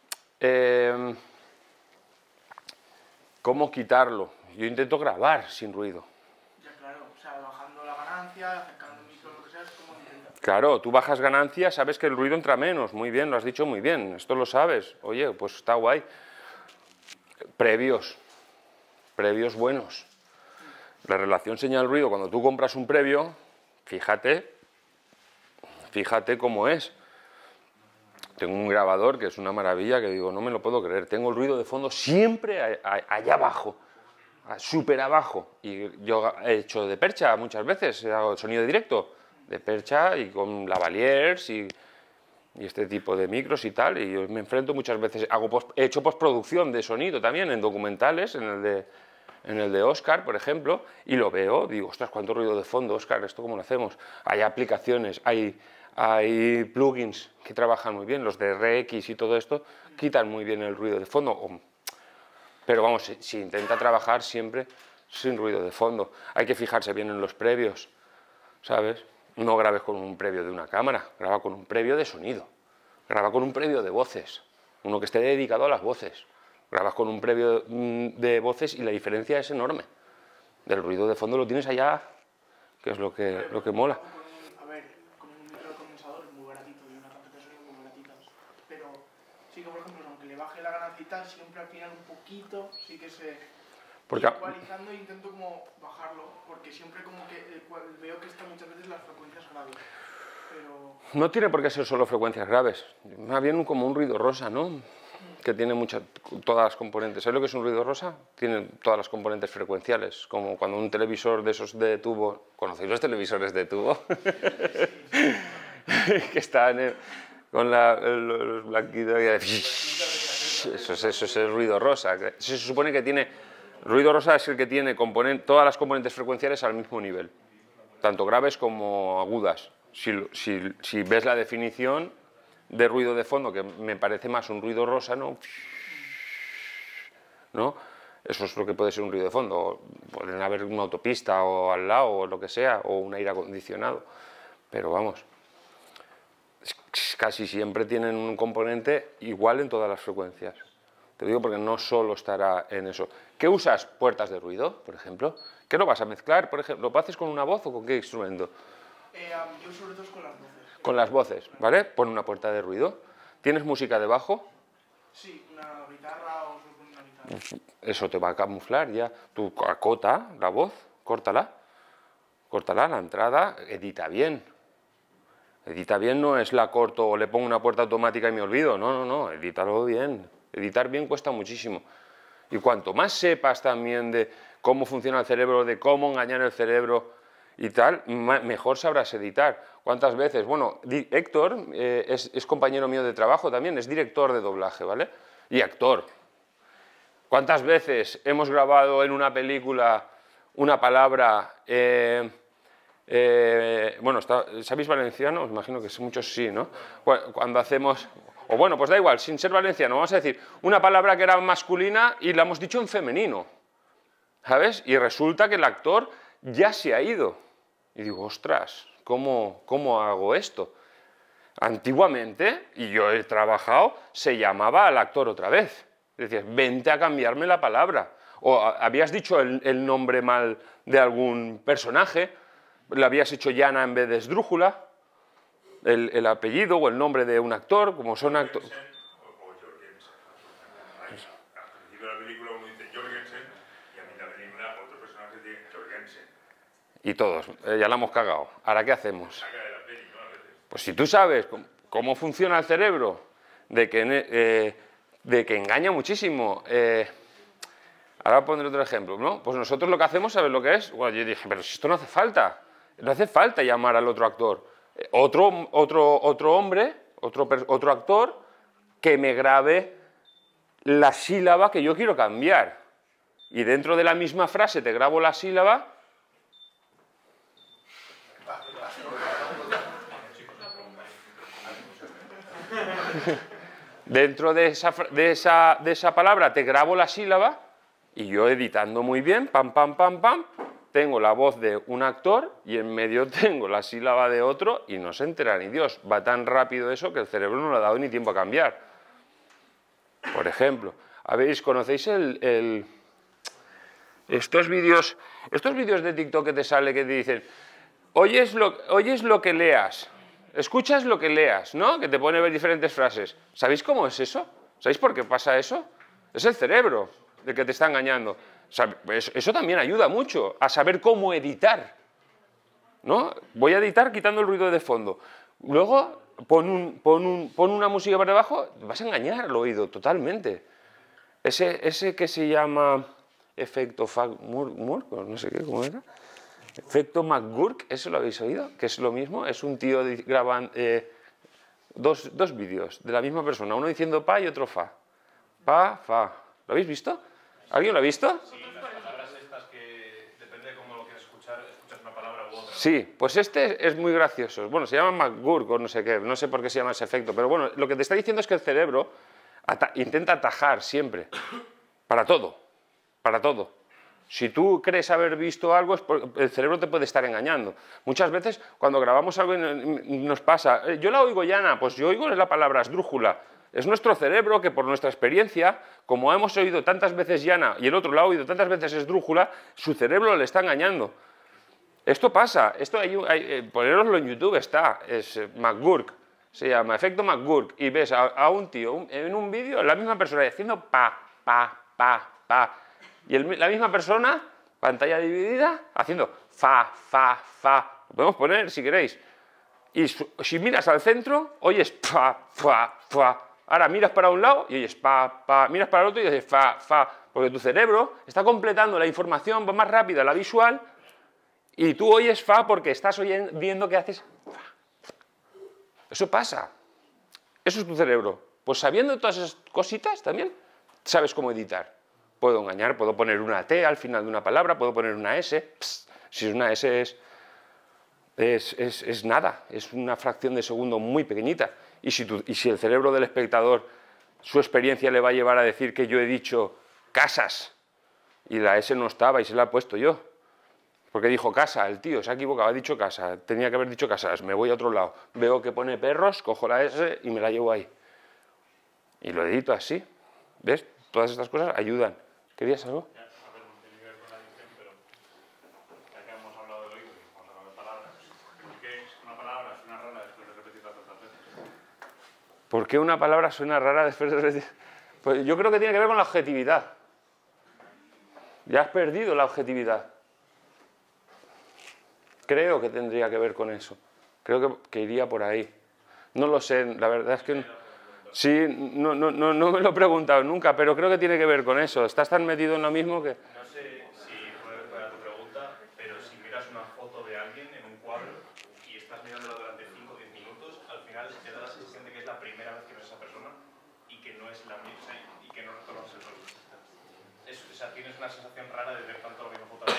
¿cómo quitarlo? Yo intento grabar sin ruido. Ya, claro, o sea, bajando la ganancia, acercando el micro, lo que sea, es como intentar. Claro, tú bajas ganancia, sabes que el ruido entra menos. Muy bien, lo has dicho muy bien, esto lo sabes. Oye, pues está guay. Previos buenos. La relación señal-ruido, cuando tú compras un previo, fíjate cómo es. Tengo un grabador que es una maravilla, que digo, no me lo puedo creer. Tengo el ruido de fondo siempre allá abajo, súper abajo. Y yo he hecho de percha muchas veces, hago sonido directo, de percha y con lavaliers y este tipo de micros y tal. Y yo me enfrento muchas veces, he hecho postproducción de sonido también en documentales, en el de Oscar, por ejemplo, y lo veo, digo, ostras, cuánto ruido de fondo, Oscar, ¿esto cómo lo hacemos? Hay aplicaciones, hay plugins que trabajan muy bien, los de RX y todo esto, quitan muy bien el ruido de fondo, pero vamos, se intenta trabajar siempre sin ruido de fondo. Hay que fijarse bien en los previos, ¿sabes? No grabes con un previo de una cámara, graba con un previo de sonido, graba con un previo de voces, uno que esté dedicado a las voces. Grabas con un previo de voces y la diferencia es enorme. Del ruido de fondo lo tienes allá, que es lo que mola. A ver, con un micro de condensador es muy baratito y una tarjeta de sonido muy baratitas. Pero sí que, por ejemplo, aunque le baje la ganancia, siempre al final un poquito, sí que se... Porque igualizando intento como bajarlo, porque siempre como que veo que están muchas veces las frecuencias graves. Pero... no tiene por qué ser solo frecuencias graves, más bien como un ruido rosa, ¿no? Que tiene todas las componentes. ¿Sabes lo que es un ruido rosa? Tiene todas las componentes frecuenciales, como cuando un televisor de esos de tubo... ¿Conocéis los televisores de tubo? Que están con los blanquitos y... Eso es el ruido rosa. Se supone que tiene... Ruido rosa es el que tiene todas las componentes frecuenciales al mismo nivel, tanto graves como agudas. Si ves la definición de ruido de fondo, que me parece más un ruido rosa, ¿no? Eso es lo que puede ser un ruido de fondo. Pueden haber una autopista o al lado o lo que sea, o un aire acondicionado. Pero vamos, casi siempre tienen un componente igual en todas las frecuencias. Te digo porque no solo estará en eso. ¿Qué usas? Puertas de ruido, por ejemplo. ¿Qué lo vas a mezclar? Por ejemplo, ¿lo haces con una voz o con qué instrumento? Yo sobre todo es con las voces. Con las voces, ¿vale? Pon una puerta de ruido. ¿Tienes música de bajo? Sí, una guitarra o solo con una guitarra. Eso te va a camuflar ya. Tú acota la voz, córtala, la entrada, edita bien. Edita bien no es la corto o le pongo una puerta automática y me olvido. No, edítalo bien. Editar bien cuesta muchísimo. Y cuanto más sepas también de cómo funciona el cerebro, de cómo engañar el cerebro y tal, mejor sabrás editar. ¿Cuántas veces? Bueno, Héctor es compañero mío de trabajo también, es director de doblaje, ¿vale? Y actor. ¿Cuántas veces hemos grabado en una película una palabra... bueno, ¿sabéis valenciano? Os imagino que muchos sí, ¿no? Cuando hacemos... O bueno, pues da igual, sin ser valenciano, vamos a decir una palabra que era masculina y la hemos dicho en femenino, ¿sabes? Y resulta que el actor ya se ha ido. Y digo, ostras, ¿cómo hago esto? Antiguamente, y yo he trabajado, se llamaba al actor otra vez. Decías, vente a cambiarme la palabra. O habías dicho el nombre mal de algún personaje, le habías hecho Yana en vez de Esdrújula, el apellido o el nombre de un actor, como son actores. O Jorgensen. Al principio de la película uno dice Jorgensen y a mitad de la película otro personaje dice Jorgensen. Y todos, ya la hemos cagado. ¿Ahora qué hacemos? Saca de la peli, ¿no? A veces. Pues si tú sabes cómo funciona el cerebro, de que engaña muchísimo. Ahora pondré otro ejemplo, ¿no? Pues nosotros lo que hacemos, ¿sabes lo que es? Bueno, yo dije, pero si esto no hace falta. No hace falta llamar al otro actor. Otro hombre, otro actor, que me grabe la sílaba que yo quiero cambiar. Y dentro de la misma frase te grabo la sílaba. Dentro de esa palabra te grabo la sílaba y yo editando muy bien, pam, pam, pam, pam, tengo la voz de un actor y en medio tengo la sílaba de otro y no se entera ni Dios. Va tan rápido eso que el cerebro no le ha dado ni tiempo a cambiar. Por ejemplo, ¿conocéis estos vídeos de TikTok que te sale que te dicen oyes lo que leas? Escuchas lo que leas, ¿no? Que te pone diferentes frases. ¿Sabéis cómo es eso? ¿Sabéis por qué pasa eso? Es el cerebro el que te está engañando. Eso también ayuda mucho a saber cómo editar, ¿no? Voy a editar quitando el ruido de fondo. Luego pon una música por debajo, te vas a engañar al oído totalmente. Ese que se llama efecto McGurk, no sé qué, ¿cómo era? Efecto McGurk, ¿eso lo habéis oído? Que es lo mismo, es un tío grabando dos vídeos de la misma persona, uno diciendo pa y otro fa. Pa, fa. ¿Lo habéis visto? ¿Alguien lo ha visto? Sí, las palabras estas que depende de cómo lo quieres escuchar, escuchas una palabra u otra. Sí, pues este es muy gracioso. Bueno, se llama McGurk o no sé qué, no sé por qué se llama ese efecto, pero bueno, lo que te está diciendo es que el cerebro intenta atajar siempre, para todo, para todo. Si tú crees haber visto algo, el cerebro te puede estar engañando. Muchas veces, cuando grabamos algo nos pasa, yo la oigo llana, pues yo oigo la palabra esdrújula. Es nuestro cerebro que por nuestra experiencia, como hemos oído tantas veces llana y el otro la ha oído tantas veces esdrújula, su cerebro le está engañando. Esto pasa, poneroslo en YouTube es McGurk, se llama efecto McGurk, y ves a un tío en un vídeo, la misma persona diciendo pa, pa, pa, pa, y la misma persona, pantalla dividida, haciendo fa, fa, fa. Lo podemos poner si queréis. Y si miras al centro, oyes fa, fa, fa. Ahora miras para un lado y oyes pa, pa. Miras para el otro y oyes fa, fa. Porque tu cerebro está completando la información más rápida, la visual, y tú oyes fa porque estás viendo que haces fa. Eso pasa. Eso es tu cerebro. Pues sabiendo todas esas cositas también, sabes cómo editar. Puedo engañar, puedo poner una T al final de una palabra, puedo poner una S. Si es una S es nada, es una fracción de segundo muy pequeñita. Y si el cerebro del espectador, su experiencia le va a llevar a decir que yo he dicho casas y la S no estaba y se la he puesto yo. Porque dijo casa, el tío se ha equivocado, ha dicho casa, tenía que haber dicho casas, me voy a otro lado. Veo que pone perros, cojo la S y me la llevo ahí. Y lo edito así. ¿Ves? Todas estas cosas ayudan. ¿Querías algo? A ver, no tiene que ver con la edición, pero ya que hemos hablado del oído y hemos hablado de palabras, ¿por qué una palabra suena rara después de repetirla tantas veces? ¿Por qué una palabra suena rara después de repetir? Pues yo creo que tiene que ver con la objetividad. Ya has perdido la objetividad. Creo que tendría que ver con eso. Creo que iría por ahí. No lo sé, la verdad es que... Sí, no me lo he preguntado nunca, pero creo que tiene que ver con eso. Estás tan metido en lo mismo que... No sé si puede responder a tu pregunta, pero si miras una foto de alguien en un cuadro y estás mirándola durante 5 o 10 minutos, al final te da la sensación de que es la primera vez que ves a esa persona y que no es la misma y que no reconoces el rostro. O sea, tienes una sensación rara de ver tanto la misma foto.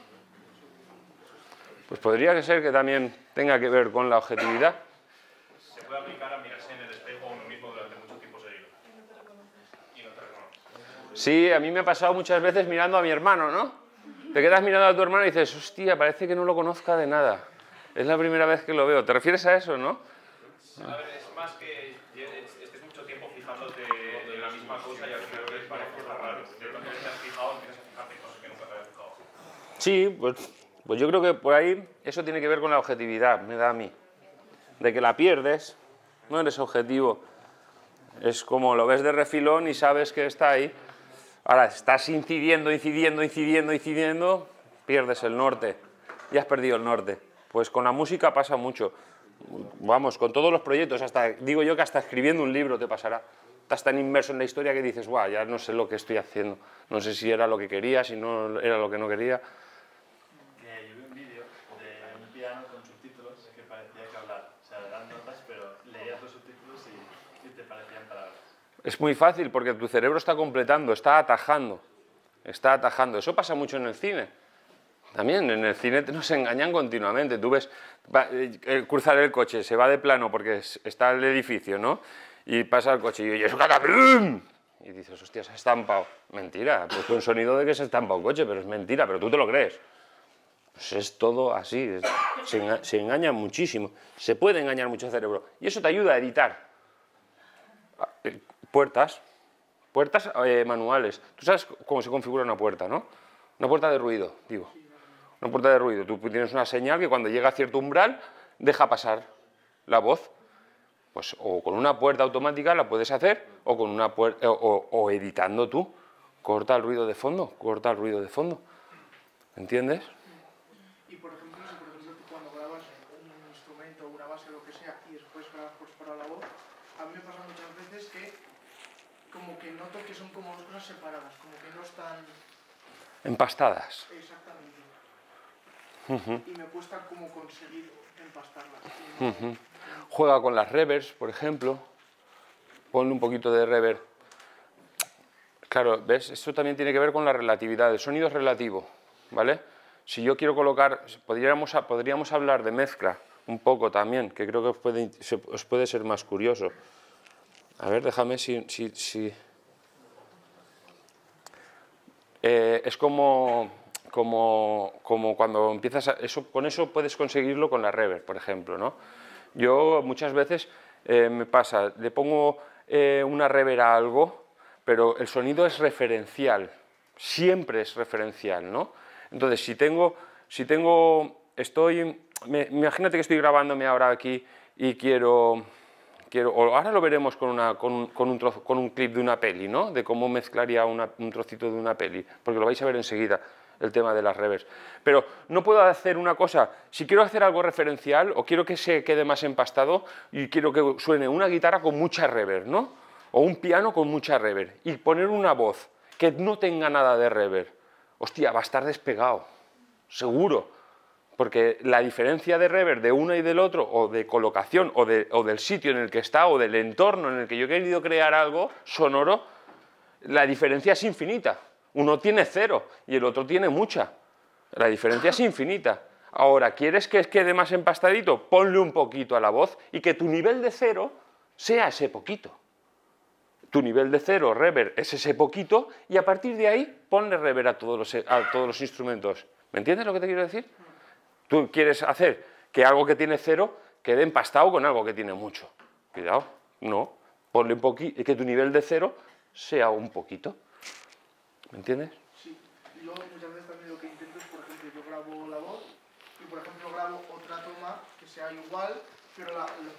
Pues podría ser que también tenga que ver con la objetividad. Se puede aplicar a mirarse en el espejo a uno mismo durante mucho tiempo seguido. Y no te reconoces. Sí, a mí me ha pasado muchas veces mirando a mi hermano, ¿no? Te quedas mirando a tu hermano y dices, hostia, parece que no lo conozca de nada. Es la primera vez que lo veo. ¿Te refieres a eso, no? A ver, es más que estés mucho tiempo fijándote en la misma cosa y al final ves parece que está raro. De pronto te has fijado, empiezas a fijarte en cosas que nunca te habías fijado. Sí, pues yo creo que por ahí eso tiene que ver con la objetividad, me da a mí. de que la pierdes, no eres objetivo. Es como lo ves de refilón y sabes que está ahí. Ahora, estás incidiendo, pierdes el norte. Ya has perdido el norte. Pues con la música pasa mucho. Vamos, con todos los proyectos, hasta digo yo que hasta escribiendo un libro te pasará. Estás tan inmerso en la historia que dices, guau, ya no sé lo que estoy haciendo. No sé si era lo que quería, si no era lo que no quería. Yo vi un vídeo de un piano con subtítulos que parecía que hablar. O sea, eran notas, pero leías los subtítulos y te parecían palabras. Es muy fácil porque tu cerebro está completando, está atajando. Está atajando. Eso pasa mucho en el cine. También en el cine nos engañan continuamente. Tú ves cruzar el coche, se va de plano porque está el edificio, ¿no? Y pasa el coche y oyes ¡catapum! Y dices, hostia, se ha estampado. Mentira, pues un sonido de que se ha estampado un coche, pero es mentira, pero tú te lo crees. Pues es todo así, se engaña muchísimo. Se puede engañar mucho el cerebro. Y eso te ayuda a editar. Puertas manuales. Tú sabes cómo se configura una puerta, ¿no? Una puerta de ruido, digo. Una puerta de ruido. Tú tienes una señal que cuando llega a cierto umbral deja pasar la voz. Pues o con una puerta automática la puedes hacer o con una puerta o editando tú. Corta el ruido de fondo, corta el ruido de fondo. ¿Entiendes? Y por ejemplo, si por ejemplo tú cuando grabas un instrumento, una base, lo que sea, y después grabas pues para la voz, a mí me pasa muchas veces que como que noto que son como dos cosas separadas, como que no están Empastadas. exactamente. Y me cuesta como conseguir empastarlas. Juega con las reverbs, por ejemplo. Ponle un poquito de reverb. Claro, ¿ves? Esto también tiene que ver con la relatividad. El sonido es relativo, ¿vale? Si yo quiero colocar, podríamos hablar de mezcla un poco también, que creo que os puede ser más curioso. A ver, déjame si es como cuando empiezas con eso puedes conseguirlo con la reverb, por ejemplo, ¿no? Yo muchas veces me pasa, le pongo una reverb a algo, pero el sonido es referencial, siempre es referencial, ¿no? Entonces, imagínate que estoy grabándome ahora aquí y quiero, ahora lo veremos con un clip de una peli, ¿no? De cómo mezclaría un trocito de una peli, porque lo vais a ver enseguida, el tema de las reverbs. Pero no puedo hacer una cosa, si quiero hacer algo referencial o quiero que se quede más empastado y quiero que suene una guitarra con mucha reverb, ¿no? O un piano con mucha reverb y poner una voz que no tenga nada de reverb. Hostia, va a estar despegado, seguro. Porque la diferencia de reverb de uno y del otro, o de colocación, o del sitio en el que está, o del entorno en el que yo he querido crear algo sonoro, la diferencia es infinita. Uno tiene 0 y el otro tiene mucha. La diferencia es infinita. Ahora, ¿quieres que quede más empastadito? Ponle un poquito a la voz y que tu nivel de 0 sea ese poquito. Tu nivel de 0, reverb, es ese poquito y a partir de ahí ponle reverb a todos los instrumentos. ¿Me entiendes lo que te quiero decir? Tú quieres hacer que algo que tiene 0 quede empastado con algo que tiene mucho. Cuidado, no. Ponle un poquito, que tu nivel de 0 sea un poquito. ¿Me entiendes? Sí. Y luego muchas veces también lo que intento es, por ejemplo, yo grabo la voz y por ejemplo grabo otra toma que sea igual, pero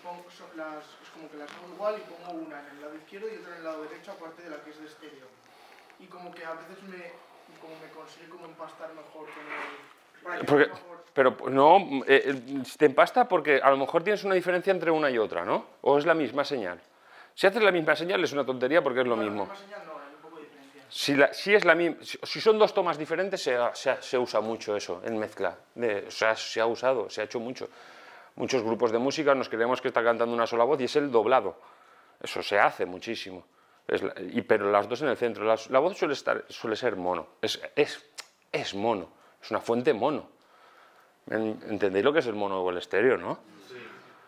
es como que las hago igual y pongo una en el lado izquierdo y otra en el lado derecho, aparte de la que es de estéreo. Y como que a veces me consigue como empastar mejor con el... Pero no, te empasta porque a lo mejor tienes una diferencia entre una y otra, ¿no? O es la misma señal. Si haces la misma señal es una tontería porque es lo mismo. La misma señal no, hay un poco de diferencia. Si son dos tomas diferentes se usa mucho eso en mezcla. O sea, se ha usado, se ha hecho mucho. Muchos grupos de música nos creemos que está cantando una sola voz y es el doblado. Eso se hace muchísimo. Pero las dos en el centro. La voz suele ser mono. Es mono. Es una fuente mono. ¿Entendéis lo que es el mono o el estéreo, no? Sí.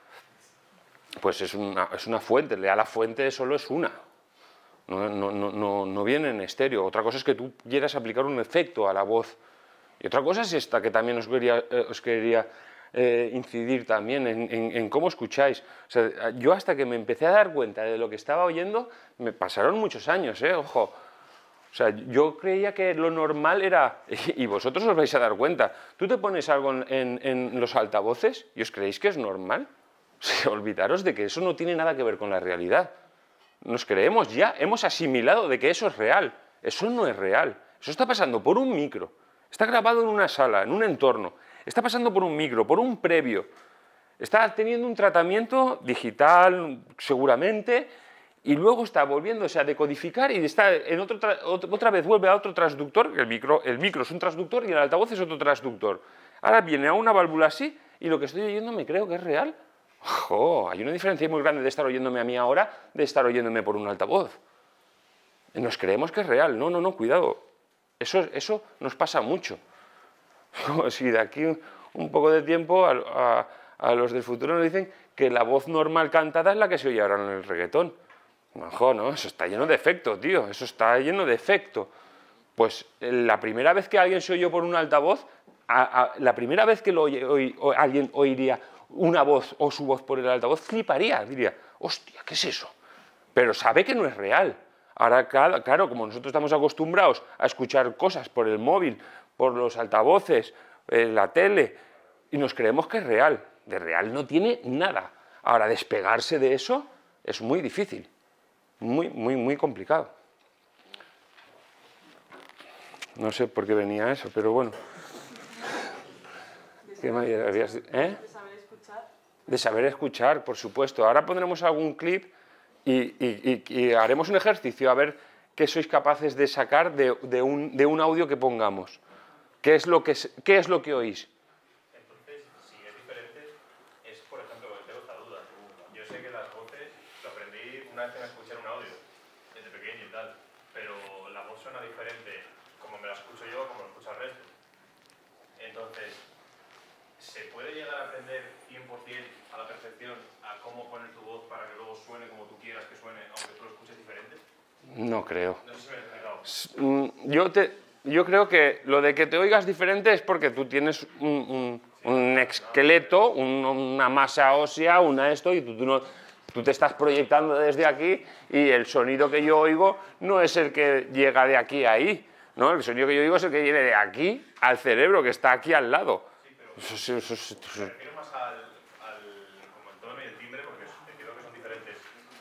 Pues es una fuente. La fuente solo es una. No viene en estéreo. Otra cosa es que tú quieras aplicar un efecto a la voz. Y otra cosa es esta, que también os quería incidir también en cómo escucháis. O sea, yo hasta que me empecé a dar cuenta de lo que estaba oyendo, me pasaron muchos años, ojo. O sea, yo creía que lo normal era, y vosotros os vais a dar cuenta, tú te pones algo en los altavoces y os creéis que es normal. Olvidaros de que eso no tiene nada que ver con la realidad. Nos creemos ya, hemos asimilado de que eso es real. Eso no es real. Eso está pasando por un micro. Está grabado en una sala, en un entorno. Está pasando por un micro, por un previo. Está teniendo un tratamiento digital, seguramente, y luego está volviéndose a decodificar y está en otra vez vuelve a otro transductor. El micro es un transductor y el altavoz es otro transductor. Ahora viene a una válvula así y lo que estoy oyendo me creo que es real. ¡Jo! Hay una diferencia muy grande de estar oyéndome a mí ahora de estar oyéndome por un altavoz. Nos creemos que es real. No, no, no, cuidado. Eso nos pasa mucho. Si de aquí un poco de tiempo a los del futuro nos dicen que la voz normal cantada es la que se oye ahora en el reggaetón. Ojo, no, eso está lleno de efecto, tío. Eso está lleno de efecto. Pues la primera vez que alguien se oyó por un altavoz, la primera vez que alguien oiría una voz o su voz por el altavoz, fliparía, diría, hostia, ¿qué es eso? Pero sabe que no es real. Ahora, claro, como nosotros estamos acostumbrados a escuchar cosas por el móvil, por los altavoces, la tele, y nos creemos que es real. De real no tiene nada. Ahora, despegarse de eso es muy difícil, muy, muy, muy complicado. No sé por qué venía eso, pero bueno. ¿Qué me habías dicho? ¿Eh? De saber escuchar. De saber escuchar, por supuesto. Ahora pondremos algún clip y haremos un ejercicio a ver qué sois capaces de sacar de un audio que pongamos. ¿Qué es lo que oís? Entonces, si es diferente, es, por ejemplo, tengo esta duda. Yo sé que las voces lo aprendí una vez que me escuché un audio, desde pequeño y tal, pero la voz suena diferente como me la escucho yo como lo escucha el resto. Entonces, ¿se puede llegar a aprender 100% a la perfección a cómo poner tu voz para que luego suene como tú quieras que suene, aunque tú lo escuches diferente? No creo. No sé si me he explicado. Yo creo que lo de que te oigas diferente es porque tú tienes un esqueleto, una masa ósea, y tú te estás proyectando desde aquí y el sonido que yo oigo no es el que llega de aquí a ahí, ¿no? El sonido que yo oigo es el que viene de aquí al cerebro, que está aquí al lado. Sí, pero me refiero más como el tono y el timbre, porque entiendo que son diferentes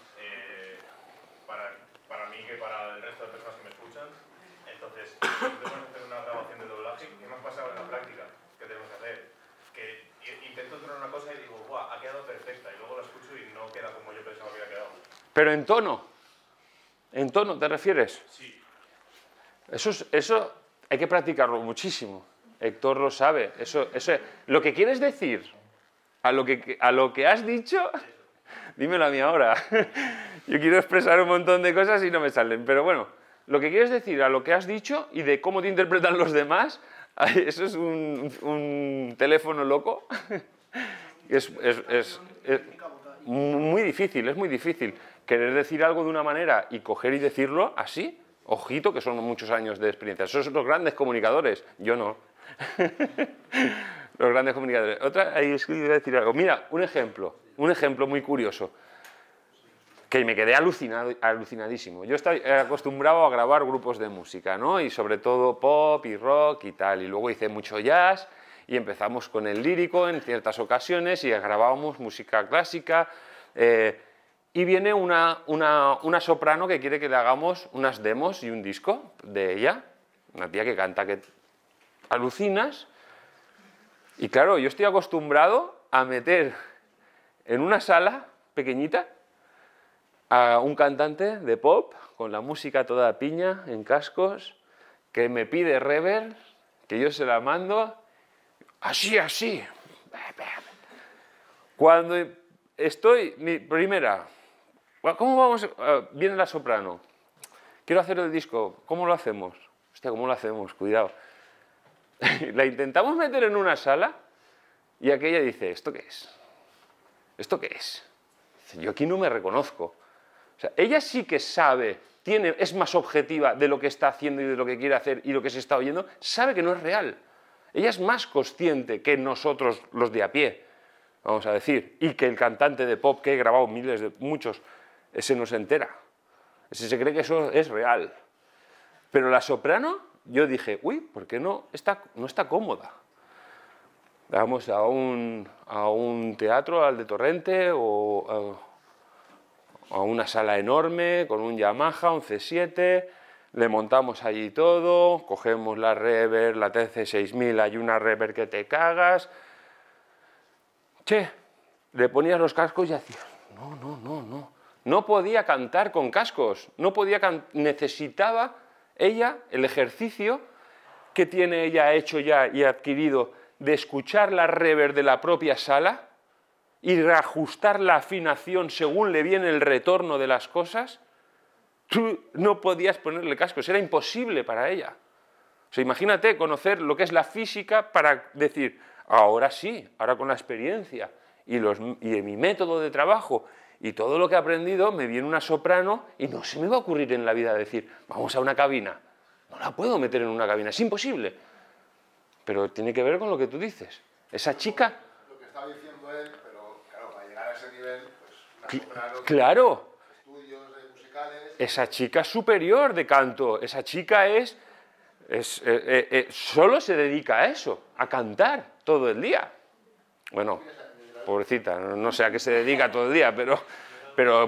para mí que para el resto de personas que me escuchan. Entonces, si tenemos que hacer una grabación de doblaje, ¿qué me ha pasado en la práctica? ¿Qué tenemos que hacer? Que intento hacer una cosa y digo, ¡guau! Ha quedado perfecta, y luego la escucho y no queda como yo pensaba que había quedado. Pero en tono, ¿te refieres? Sí. Eso hay que practicarlo muchísimo. Héctor lo sabe. Lo que quieres decir a lo que has dicho, dímelo a mí ahora. Yo quiero expresar un montón de cosas y no me salen. Pero bueno, lo que quieres decir a lo que has dicho y de cómo te interpretan los demás, eso es un teléfono loco. Es muy difícil, es muy difícil. Querer decir algo de una manera y coger y decirlo así, ojito, que son muchos años de experiencia. Esos son los grandes comunicadores, yo no. Los grandes comunicadores. Ahí es que iba a decir algo. Mira, un ejemplo muy curioso, que me quedé alucinadísimo. Yo estoy acostumbrado a grabar grupos de música, ¿no? Y sobre todo pop y rock y tal. Y luego hice mucho jazz y empezamos con el lírico en ciertas ocasiones y grabábamos música clásica. Y viene una soprano que quiere que le hagamos unas demos y un disco de ella. Una tía que canta que alucinas. Y claro, yo estoy acostumbrado a meter en una sala pequeñita a un cantante de pop con la música toda piña, en cascos, que me pide reverb, que yo se la mando, así. Cuando estoy, mi primera, ¿cómo vamos? Viene la soprano, quiero hacer el disco, ¿cómo lo hacemos? Hostia, ¿cómo lo hacemos? Cuidado. La intentamos meter en una sala y aquella dice, ¿esto qué es? ¿Esto qué es? Dice, yo aquí no me reconozco. O sea, ella sí que sabe, es más objetiva de lo que está haciendo y de lo que quiere hacer y lo que se está oyendo, sabe que no es real. Ella es más consciente que nosotros, los de a pie, vamos a decir, y que el cantante de pop, que he grabado muchos, ese no se entera. Ese se cree que eso es real. Pero la soprano, yo dije, uy, ¿por qué no está cómoda? Vamos a un teatro, al de Torrente, o a una sala enorme con un Yamaha, un C7, le montamos allí todo, cogemos la reverb, la TC6000, hay una reverb que te cagas. Che, le ponías los cascos y hacías, no. No podía cantar con cascos, no podía necesitaba ella el ejercicio que tiene ella hecho ya y adquirido de escuchar la reverb de la propia sala y reajustar la afinación según le viene el retorno de las cosas. Tú no podías ponerle cascos, era imposible para ella. O sea, imagínate conocer lo que es la física para decir, ahora sí, ahora con la experiencia y mi método de trabajo y todo lo que he aprendido, me viene una soprano y no se me va a ocurrir en la vida decir, vamos a una cabina. No la puedo meter en una cabina, es imposible. Pero tiene que ver con lo que tú dices. Esa chica... Lo que estaba diciendo él, pero claro, para llegar a ese nivel, pues una soprano... Claro. Estudios musicales... Esa chica es superior de canto, esa chica solo se dedica a eso, a cantar todo el día. Bueno, pobrecita, no sé a qué se dedica todo el día, pero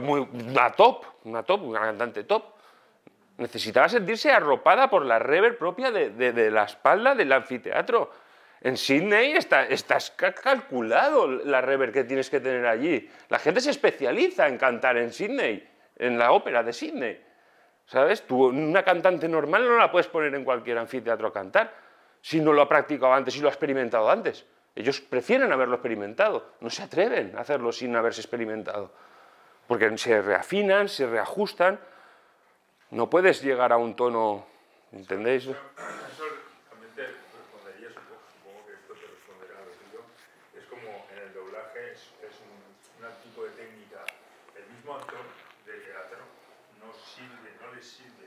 una cantante top. Necesitaba sentirse arropada por la reverb propia de la espalda del anfiteatro. En Sydney estás calculado la reverb que tienes que tener allí. La gente se especializa en cantar en Sydney, en la ópera de Sydney. ¿Sabes? Tú, una cantante normal no la puedes poner en cualquier anfiteatro a cantar si no lo ha practicado antes, si lo ha experimentado antes. Ellos prefieren haberlo experimentado, no se atreven a hacerlo sin haberse experimentado. Porque se reafinan, se reajustan. No puedes llegar a un tono, ¿entendéis? Eso también te respondería, supongo que esto te responderá a lo tuyo. Es como en el doblaje, es un tipo de técnica. El mismo actor de teatro no le sirve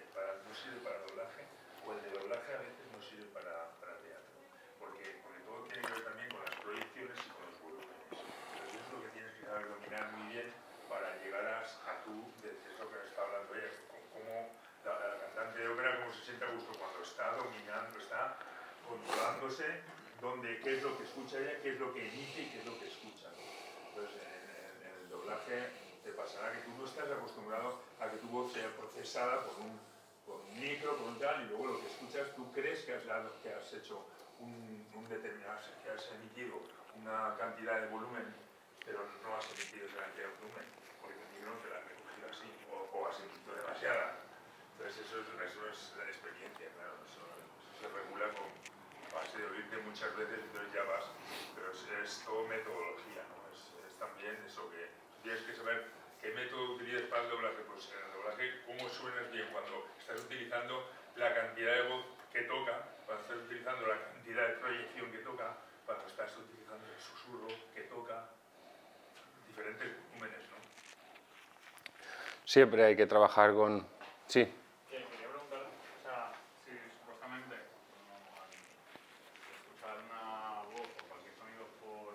para doblaje, o el de doblaje a veces no sirve para teatro. Porque todo tiene que ver también con las proyecciones y con los volúmenes. Entonces es lo que tienes que saber dominar muy bien para llegar a tú, de eso que está hablando ella. Cómo la cantante de ópera cómo se siente a gusto cuando está dominando, está controlándose qué es lo que escucha ella, qué es lo que emite y qué es lo que escucha. Entonces, en el doblaje te pasará que tú no estás acostumbrado a que tu voz sea procesada por un micro, por un tal, y luego lo que escuchas tú crees que has hecho un determinado, que has emitido una cantidad de volumen, pero no has emitido esa cantidad de volumen, porque el micro no te la ha recogido así, o has emitido demasiada. Entonces eso es la experiencia, claro, eso se regula con base de oírte muchas veces, entonces ya vas, pero es todo metodología, ¿no? Es también eso que tienes que saber qué método utilizas para el doblaje, pues en el doblaje cómo suenas bien cuando estás utilizando la cantidad de voz que toca, cuando estás utilizando la cantidad de proyección que toca, cuando estás utilizando el susurro que toca, diferentes volúmenes, ¿no? Siempre hay que trabajar con... Sí. Quería preguntar, o sea, si supuestamente al escuchar una voz o cualquier sonido por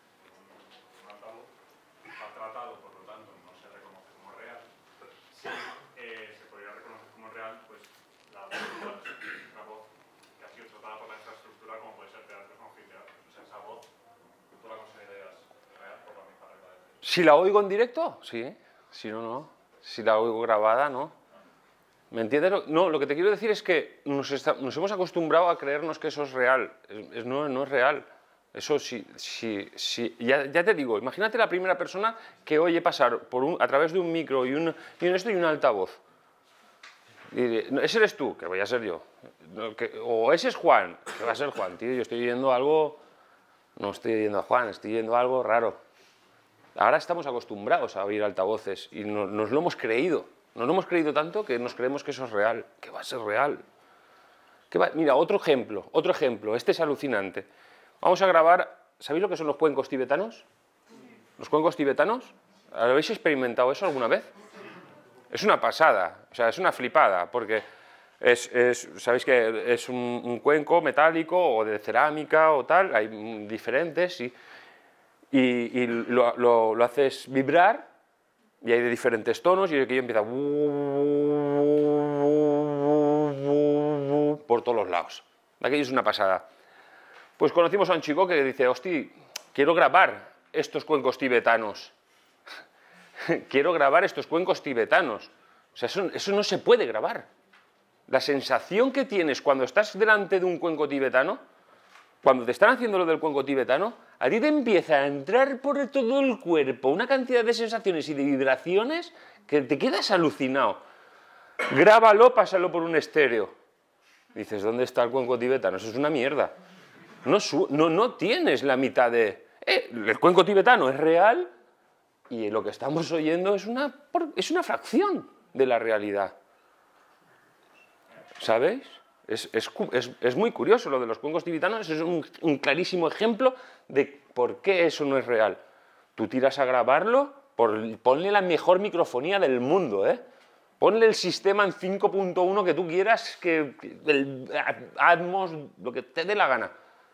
un altavoz está tratado, por lo tanto no se reconoce como real. Si se podría reconocer como real, pues la voz que ha sido tratada por la infraestructura, como puede ser teatro o anfiteatro. O sea, esa voz, ¿tú la consideras real por la misma regla de Dios? Si la oigo en directo, sí. Si no, no. Si la oigo grabada, no. ¿Me entiendes? No, lo que te quiero decir es que nos hemos acostumbrado a creernos que eso es real. No es real. Eso sí, ya te digo, imagínate la primera persona que oye pasar a través de un micro y un altavoz. Y, ese eres tú, que voy a ser yo. O ese es Juan, que va a ser Juan. Tío, yo estoy oyendo algo... No estoy oyendo a Juan, estoy oyendo algo raro. Ahora estamos acostumbrados a oír altavoces y nos lo hemos creído. Nos lo hemos creído tanto que nos creemos que eso es real, que va a ser real. Mira, otro ejemplo, este es alucinante. Vamos a grabar, ¿sabéis lo que son los cuencos tibetanos? ¿Los cuencos tibetanos? ¿Habéis experimentado eso alguna vez? Es una pasada, o sea, es una flipada, porque sabéis que es un cuenco metálico o de cerámica o tal, hay diferentes y lo haces vibrar y hay de diferentes tonos y aquello empieza por todos los lados. Aquello es una pasada. Pues conocimos a un chico que dice, hostia, quiero grabar estos cuencos tibetanos. Quiero grabar estos cuencos tibetanos. O sea, eso no se puede grabar. La sensación que tienes cuando estás delante de un cuenco tibetano, cuando te están haciendo lo del cuenco tibetano, a ti te empieza a entrar por todo el cuerpo una cantidad de sensaciones y de vibraciones que te quedas alucinado. Grábalo, pásalo por un estéreo. Dices, ¿dónde está el cuenco tibetano? Eso es una mierda. No tienes la mitad de... el cuenco tibetano es real y lo que estamos oyendo es una fracción de la realidad. ¿Sabéis? Es muy curioso lo de los cuencos tibetanos, es un clarísimo ejemplo de por qué eso no es real. Tú tiras a grabarlo, ponle la mejor microfonía del mundo, ¿eh? Ponle el sistema en 5.1 que tú quieras, el Atmos, lo que te dé la gana.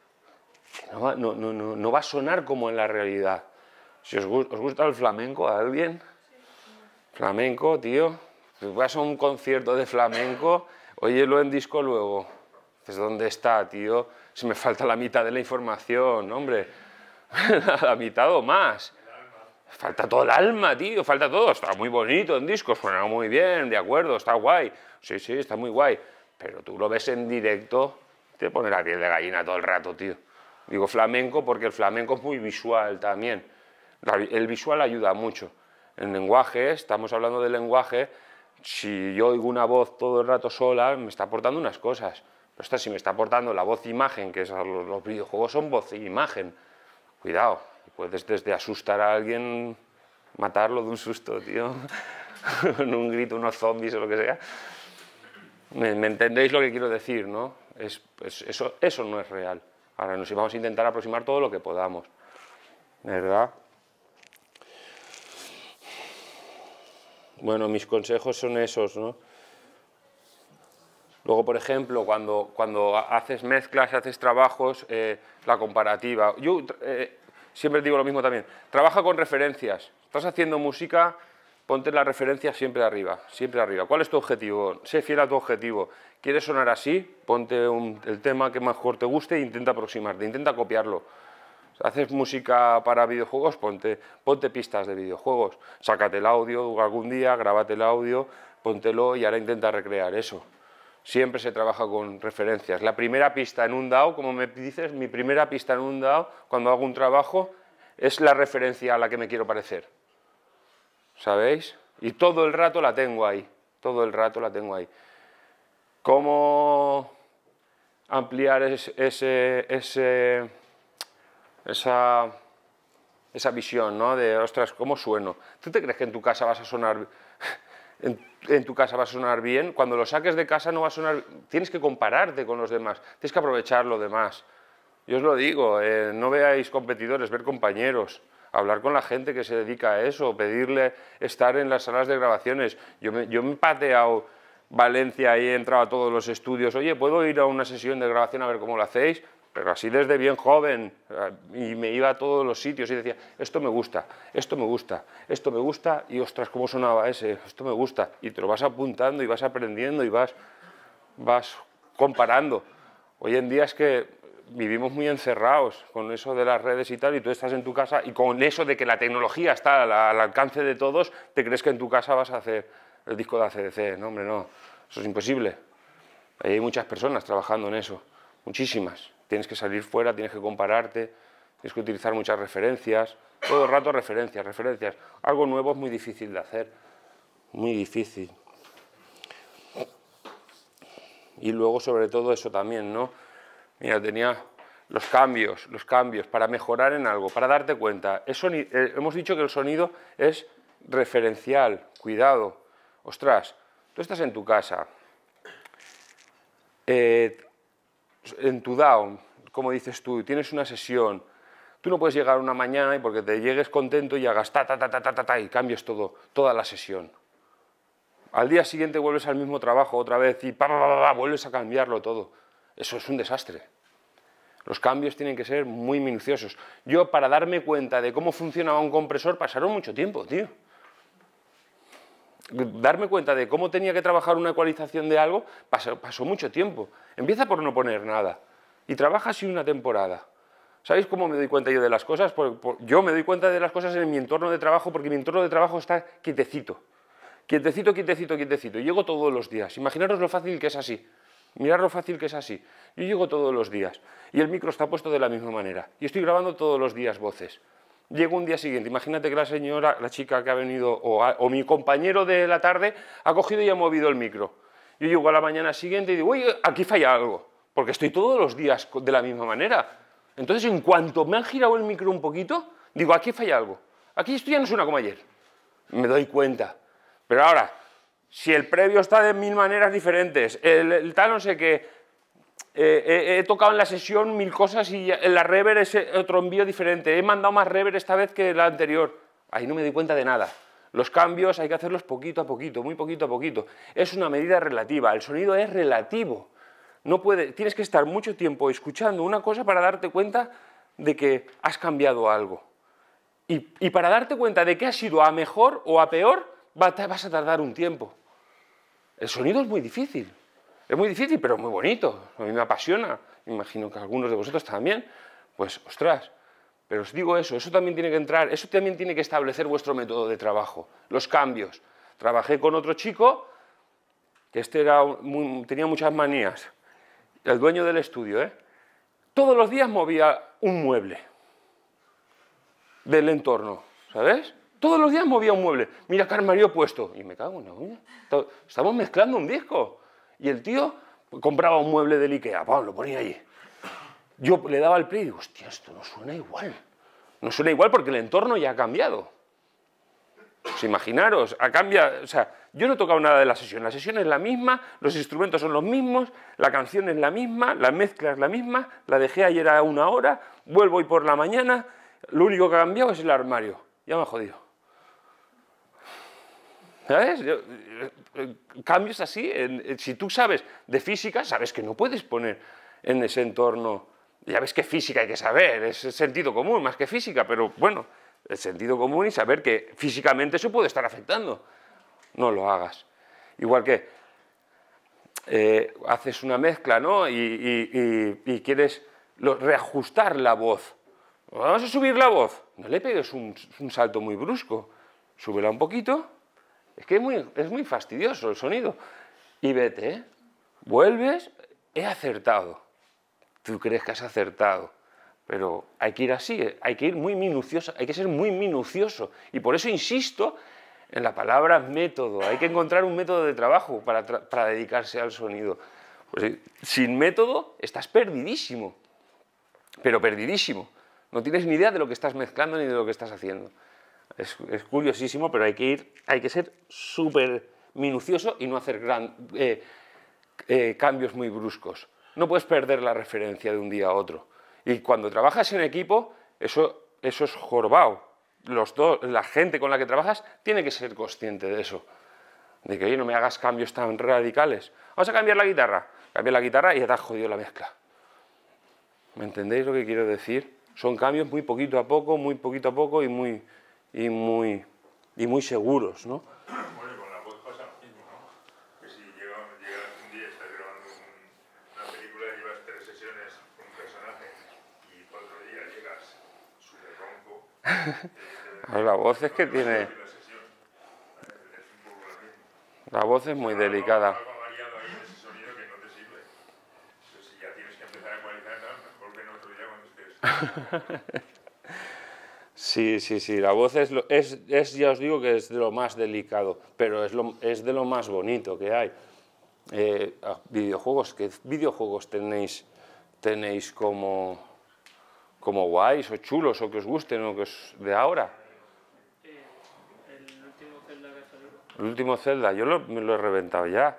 No va a sonar como en la realidad. Si os gusta el flamenco a alguien, flamenco, tío, si vas a un concierto de flamenco, óyelo en disco luego. Dices, ¿dónde está, tío? Se me falta la mitad de la información, hombre. La mitad o más. Falta todo el alma, tío, falta todo. Está muy bonito en discos, suena muy bien, de acuerdo, está guay. Sí, está muy guay. Pero tú lo ves en directo, te pone la piel de gallina todo el rato, tío. Digo flamenco porque el flamenco es muy visual también. El visual ayuda mucho. En lenguaje, estamos hablando de lenguaje, si yo oigo una voz todo el rato sola, me está aportando unas cosas. Pero si me está aportando la voz-imagen, que los videojuegos son voz e imagen, cuidado, puedes desde asustar a alguien, matarlo de un susto, tío, con un grito, unos zombies o lo que sea. ¿Me entendéis lo que quiero decir, no? Eso no es real. Ahora nos vamos a intentar aproximar todo lo que podamos, ¿verdad? Bueno, mis consejos son esos, ¿no? Luego, por ejemplo, cuando haces mezclas, haces trabajos, la comparativa. Yo siempre digo lo mismo también. Trabaja con referencias. Estás haciendo música, ponte las referencias siempre arriba, siempre arriba. ¿Cuál es tu objetivo? Sé fiel a tu objetivo. ¿Quieres sonar así? Ponte el tema que mejor te guste e intenta aproximarte, intenta copiarlo. Haces música para videojuegos, ponte pistas de videojuegos. Sácate el audio algún día, grábate el audio, póntelo y ahora intenta recrear eso. Siempre se trabaja con referencias. La primera pista en un DAW, como me dices, mi primera pista en un DAW, cuando hago un trabajo, es la referencia a la que me quiero parecer. ¿Sabéis? Y todo el rato la tengo ahí. Todo el rato la tengo ahí. ¿Cómo ampliar esa visión, ¿no? De, ostras, ¿cómo sueno? ¿Tú te crees que en tu casa vas a sonar... en tu casa va a sonar bien? Cuando lo saques de casa no va a sonar... Tienes que compararte con los demás, tienes que aprovechar lo demás. Yo os lo digo, no veáis competidores, ver compañeros, hablar con la gente que se dedica a eso, pedirle estar en las salas de grabaciones. Yo me he pateado Valencia y he entrado a todos los estudios. Oye, ¿puedo ir a una sesión de grabación a ver cómo lo hacéis? Pero así desde bien joven, y me iba a todos los sitios y decía, esto me gusta, esto me gusta, esto me gusta, y ostras, cómo sonaba ese, esto me gusta, y te lo vas apuntando y vas aprendiendo y vas comparando. Hoy en día es que vivimos muy encerrados con eso de las redes y tal, y tú estás en tu casa y con eso de que la tecnología está al alcance de todos, te crees que en tu casa vas a hacer el disco de AC/DC. No, hombre, no, eso es imposible. Ahí hay muchas personas trabajando en eso, muchísimas. Tienes que salir fuera, tienes que compararte, tienes que utilizar muchas referencias, todo el rato referencias. Algo nuevo es muy difícil de hacer, muy difícil. Y luego, sobre todo, eso también, ¿no? Mira, tenía los cambios, para mejorar en algo, para darte cuenta. Hemos dicho que el sonido es referencial, cuidado. Ostras, tú estás en tu casa, en tu DAW, como dices tú, tienes una sesión, tú no puedes llegar una mañana y porque te llegues contento y hagas y cambies toda la sesión. Al día siguiente vuelves al mismo trabajo otra vez y vuelves a cambiarlo todo. Eso es un desastre. Los cambios tienen que ser muy minuciosos. Yo, para darme cuenta de cómo funcionaba un compresor, pasaron mucho tiempo, tío. Darme cuenta de cómo tenía que trabajar una ecualización de algo, pasó mucho tiempo. Empieza por no poner nada. y trabaja así una temporada. ¿Sabéis cómo me doy cuenta yo de las cosas? Yo me doy cuenta de las cosas en mi entorno de trabajo porque mi entorno de trabajo está quietecito. Quietecito, quietecito, quietecito. Llego todos los días. Imaginaros lo fácil que es así. Mirad lo fácil que es así. Yo llego todos los días y el micro está puesto de la misma manera. Y estoy grabando todos los días voces. Llego un día siguiente, imagínate que la señora, la chica que ha venido, o mi compañero de la tarde, ha cogido y ha movido el micro. Yo llego a la mañana siguiente y digo, oye, aquí falla algo, porque estoy todos los días de la misma manera. Entonces, en cuanto me han girado el micro un poquito, digo, aquí falla algo. Aquí esto ya no suena como ayer. Me doy cuenta. Pero ahora, si el previo está de 1000 maneras diferentes, el tal no sé qué, he tocado en la sesión 1000 cosas y en la reverb es otro envío diferente, he mandado más reverb esta vez que la anterior, ahí no me doy cuenta de nada. Los cambios hay que hacerlos poquito a poquito, muy poquito a poquito. Es una medida relativa, el sonido es relativo. Tienes que estar mucho tiempo escuchando una cosa para darte cuenta de que has cambiado algo. Y para darte cuenta de que has ido a mejor o a peor, vas a tardar un tiempo. El sonido es muy difícil, pero muy bonito. A mí me apasiona, imagino que a algunos de vosotros también. Pues, ostras, pero os digo eso también tiene que entrar, eso también tiene que establecer vuestro método de trabajo, los cambios. Trabajé con otro chico, que tenía muchas manías, el dueño del estudio, todos los días movía un mueble del entorno, ¿sabes? Todos los días movía un mueble. Mira qué armario he puesto. Y me cago en la uña. Estamos mezclando un disco. Y el tío compraba un mueble del Ikea, ¡pam!, lo ponía allí. Yo le daba el play y digo, hostia, esto no suena igual. No suena igual porque el entorno ya ha cambiado. Pues imaginaros, ha cambiado. O sea, yo no he tocado nada de la sesión es la misma, los instrumentos son los mismos, la canción es la misma, la mezcla es la misma, la dejé ayer a 1 hora, vuelvo hoy por la mañana, lo único que ha cambiado es el armario. Ya me ha jodido. ¿Sabes? Cambios así, si tú sabes de física, sabes que no puedes poner en ese entorno. Ya ves que física hay que saber, es sentido común más que física, pero bueno, el sentido común y saber que físicamente eso puede estar afectando. No lo hagas. Igual que haces una mezcla, ¿no? Y quieres reajustar la voz. Vamos a subir la voz. No le pegues un salto muy brusco. Súbela un poquito. Es que es muy fastidioso el sonido. Y vete, vuelves, he acertado. Tú crees que has acertado. Pero hay que ir así, hay que ir muy minucioso, hay que ser muy minucioso. Y por eso insisto en la palabra método. Hay que encontrar un método de trabajo para dedicarse al sonido. Pues sin método estás perdidísimo. Pero perdidísimo. No tienes ni idea de lo que estás mezclando ni de lo que estás haciendo. Es curiosísimo, pero hay que ser súper minucioso y no hacer cambios muy bruscos. No puedes perder la referencia de un día a otro. Y cuando trabajas en equipo, eso es jorobado. La gente con la que trabajas tiene que ser consciente de eso. De que, oye, no me hagas cambios tan radicales. Vamos a cambiar la guitarra. Cambia la guitarra y ya te has jodido la mezcla. ¿Me entendéis lo que quiero decir? Son cambios muy poquito a poco y muy seguros, ¿no? Bueno, y con la voz pasa lo mismo, ¿no? Que si llegas un día y estás grabando una película y llevas 3 sesiones con un personaje y otro día llegas súper ronco. La voz es que tiene... La voz es muy delicada. Algo ha variado ahí en ese sonido que no te sirve. Entonces, si ya tienes que empezar a ecualizar, mejor que en otro día cuando estés... Sí, la voz ya os digo que es de lo más delicado, pero es de lo más bonito que hay. Videojuegos, ¿qué videojuegos tenéis como guays o chulos o que os gusten o que os de ahora? El último Zelda que ha salido. El último Zelda, yo me lo he reventado ya.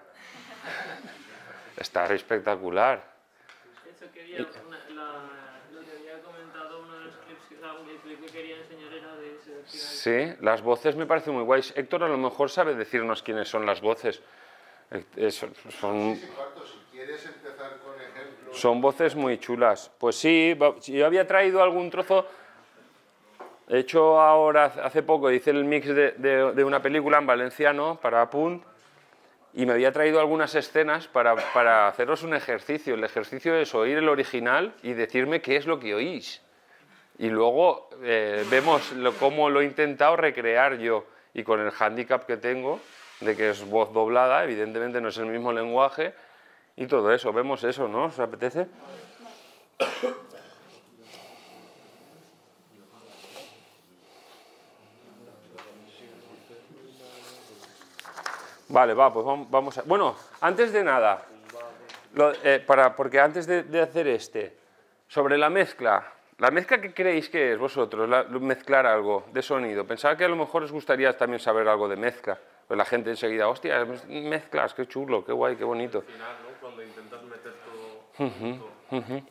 Está espectacular. Eso quería, lo que había comentado, uno de los clips, el clip que quería enseñar era de ese final. Sí, las voces me parecen muy guays. Héctor a lo mejor sabe decirnos quiénes son las voces. Son voces muy chulas. Pues sí, yo había traído algún trozo. He hecho ahora, hace poco, hice el mix de una película en valenciano para Punt. y me había traído algunas escenas para haceros un ejercicio. El ejercicio es oír el original y decirme qué es lo que oís. Y luego vemos cómo lo he intentado recrear yo, y con el hándicap que tengo, de que es voz doblada, evidentemente no es el mismo lenguaje, y todo eso, vemos eso, ¿no? ¿Os apetece? Vale, va, pues vamos a... Bueno, antes de nada, porque antes de hacer sobre la mezcla ¿qué creéis que es vosotros? Mezclar algo de sonido. Pensaba que a lo mejor os gustaría también saber algo de mezcla. Pues la gente enseguida, hostia, mezclas, qué chulo, qué guay, qué bonito. Al final, ¿no? Cuando intentas meter todo junto.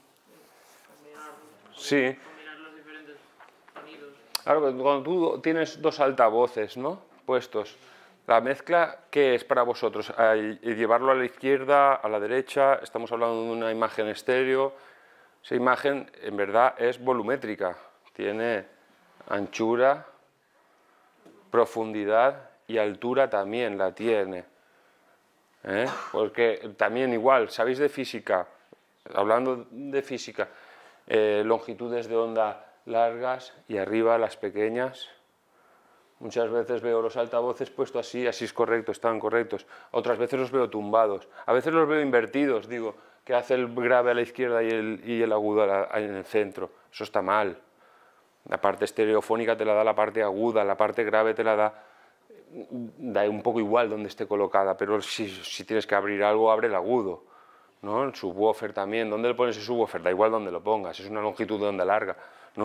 Sí. Combinar los diferentes sonidos. Claro, cuando tú tienes dos altavoces, ¿no? Puestos, la mezcla, ¿qué es para vosotros? Llevarlo a la izquierda, a la derecha, estamos hablando de una imagen estéreo. Esa imagen, en verdad, es volumétrica. Tiene anchura, profundidad y altura también la tiene. Porque también igual, ¿sabéis de física? Hablando de física, longitudes de onda largas y arriba las pequeñas. Muchas veces veo los altavoces puestos así es correcto, están correctos. Otras veces los veo tumbados. A veces los veo invertidos, digo, que hace el grave a la izquierda y el agudo en el centro. Eso está mal. La parte estereofónica te la da la parte aguda, la parte grave te la da un poco igual donde esté colocada, pero si tienes que abrir algo, abre el agudo, ¿no? El subwoofer también, ¿dónde le pones el subwoofer? Da igual donde lo pongas, es una longitud de onda larga.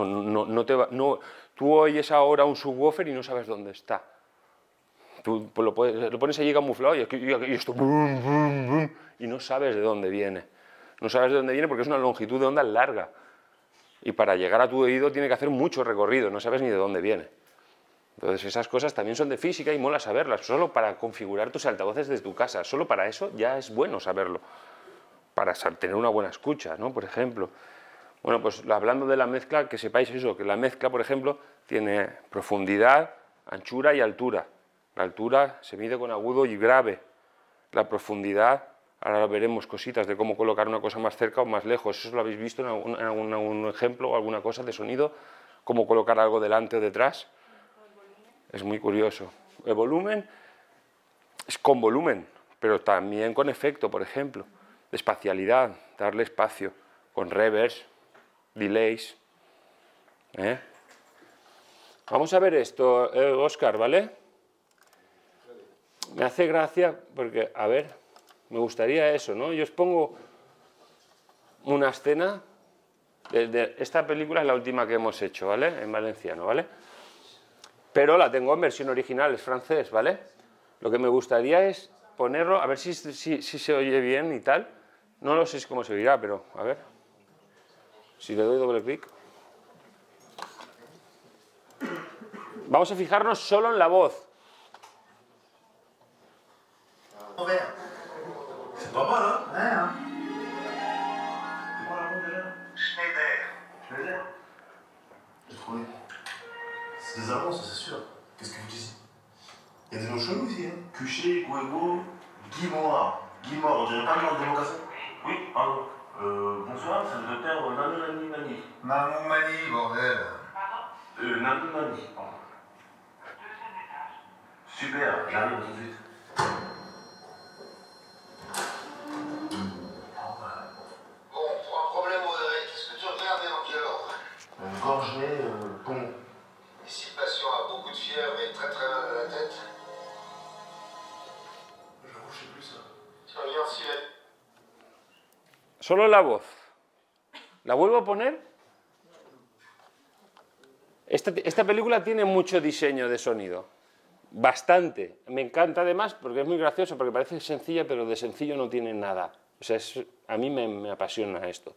Tú oyes ahora un subwoofer y no sabes dónde está. Tú lo pones allí camuflado y esto bum, bum, bum, y no sabes de dónde viene. No sabes de dónde viene porque es una longitud de onda larga. Y para llegar a tu oído tiene que hacer mucho recorrido, no sabes ni de dónde viene. Entonces esas cosas también son de física y mola saberlas, solo para configurar tus altavoces desde tu casa. Solo para eso ya es bueno saberlo, para tener una buena escucha, ¿no? Por ejemplo. Bueno, pues hablando de la mezcla, que sepáis eso, que la mezcla, por ejemplo, tiene profundidad, anchura y altura. La altura se mide con agudo y grave. La profundidad, ahora veremos cositas de cómo colocar una cosa más cerca o más lejos. Eso lo habéis visto en algún ejemplo o alguna cosa de sonido, cómo colocar algo delante o detrás. Es muy curioso. El volumen es con volumen, pero también con efecto, por ejemplo. De espacialidad, darle espacio, con reverbs, delays. Vamos a ver esto, Óscar, ¿vale? Me hace gracia porque, a ver, me gustaría eso, ¿no? Yo os pongo una escena de esta película, es la última que hemos hecho, ¿vale? En valenciano, ¿vale? Pero la tengo en versión original, es francés, ¿vale? Lo que me gustaría es ponerlo, a ver si se oye bien y tal. No lo sé cómo se oirá, pero a ver. Si le doy doble clic. Vamos a fijarnos solo en la voz. C'est pas mal, hein? Schneider. J'ai trouvé. C'est des Allemands, ça c'est sûr. Qu'est-ce que vous dites? Il y a des noms chelous ici, hein? Cuchet, Guego, Guimard. Guimard, on dirait pas le nom de mocassin? Oui, pardon. Bonsoir, c'est le docteur Nanou Mani. Nanou Mani, bordel. Pardon? Nanou Mani, pardon. Deuxième étage. Super, j'arrive tout de suite. Gorgé, bon. Et si le patient a beaucoup de fièvre et très très mal à la tête? J'avoue, je sais plus ça. Tu reviens si elle... Solo la voz. ¿La vuelvo a poner? Esta película tiene mucho diseño de sonido. Bastante. Me encanta además porque es muy gracioso, porque parece sencilla, pero de sencillo no tiene nada. O sea, a mí me apasiona esto.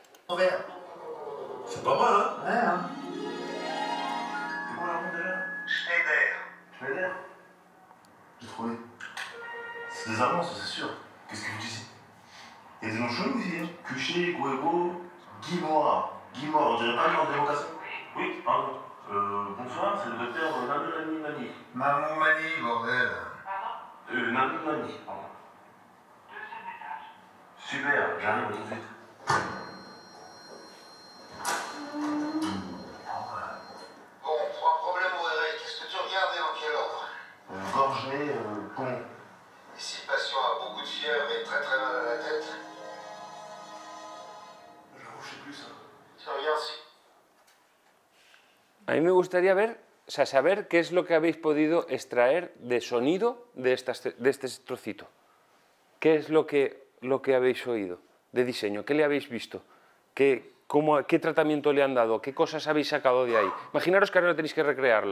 C'est pas mal, hein? Ouais, hein? C'est quoi la mondiale? Schneider. J'ai trouvé. C'est des Allemands, ça c'est sûr. Qu'est-ce que vous dites? Il y a des noms chelous ici, hein? Cuchet, Guego, Guimard. Guimard, on dirait pas le nom de mocassin? Oui, pardon. Bonsoir, c'est le docteur Nanou Mani. Nanou Mani, bordel. Pardon? Lundi, pardon. Super, j'arrive tout de suite. Bon, trois problèmes au réveil. Qu'est-ce que tu regardes et dans quel ordre? Gorgé, con. Et si le patient a beaucoup de fièvre et très très mal à la tête? J'avoue, je sais plus ça. Tu regardes si... A mí me gustaría ver, o sea, saber qué es lo que habéis podido extraer de sonido de este trocito. ¿Qué es lo que habéis oído de diseño? ¿Qué le habéis visto? ¿Qué tratamiento le han dado? ¿Qué cosas habéis sacado de ahí? Imaginaros que ahora tenéis que recrearla.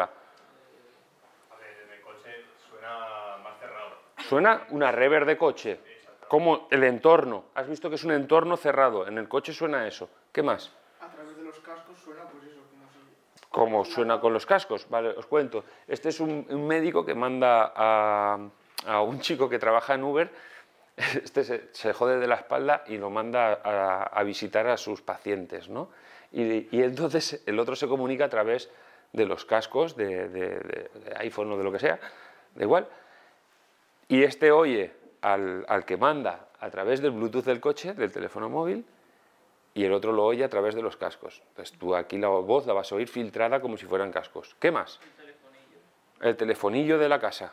A ver, en el coche suena más cerrado. Suena una reverb de coche, como el entorno. Has visto que es un entorno cerrado. En el coche suena eso. ¿Qué más? A través de los cascos suena pues eso, como si... ¿Cómo suena con los cascos? Vale, os cuento. Este es un médico que manda a un chico que trabaja en Uber. Este se jode de la espalda y lo manda a visitar a sus pacientes, ¿no? Y entonces el otro se comunica a través de los cascos de iPhone o de lo que sea, da igual. Y este oye al que manda a través del Bluetooth del coche, del teléfono móvil, y el otro lo oye a través de los cascos. Entonces tú aquí la voz la vas a oír filtrada como si fueran cascos. ¿Qué más? El telefonillo. El telefonillo de la casa.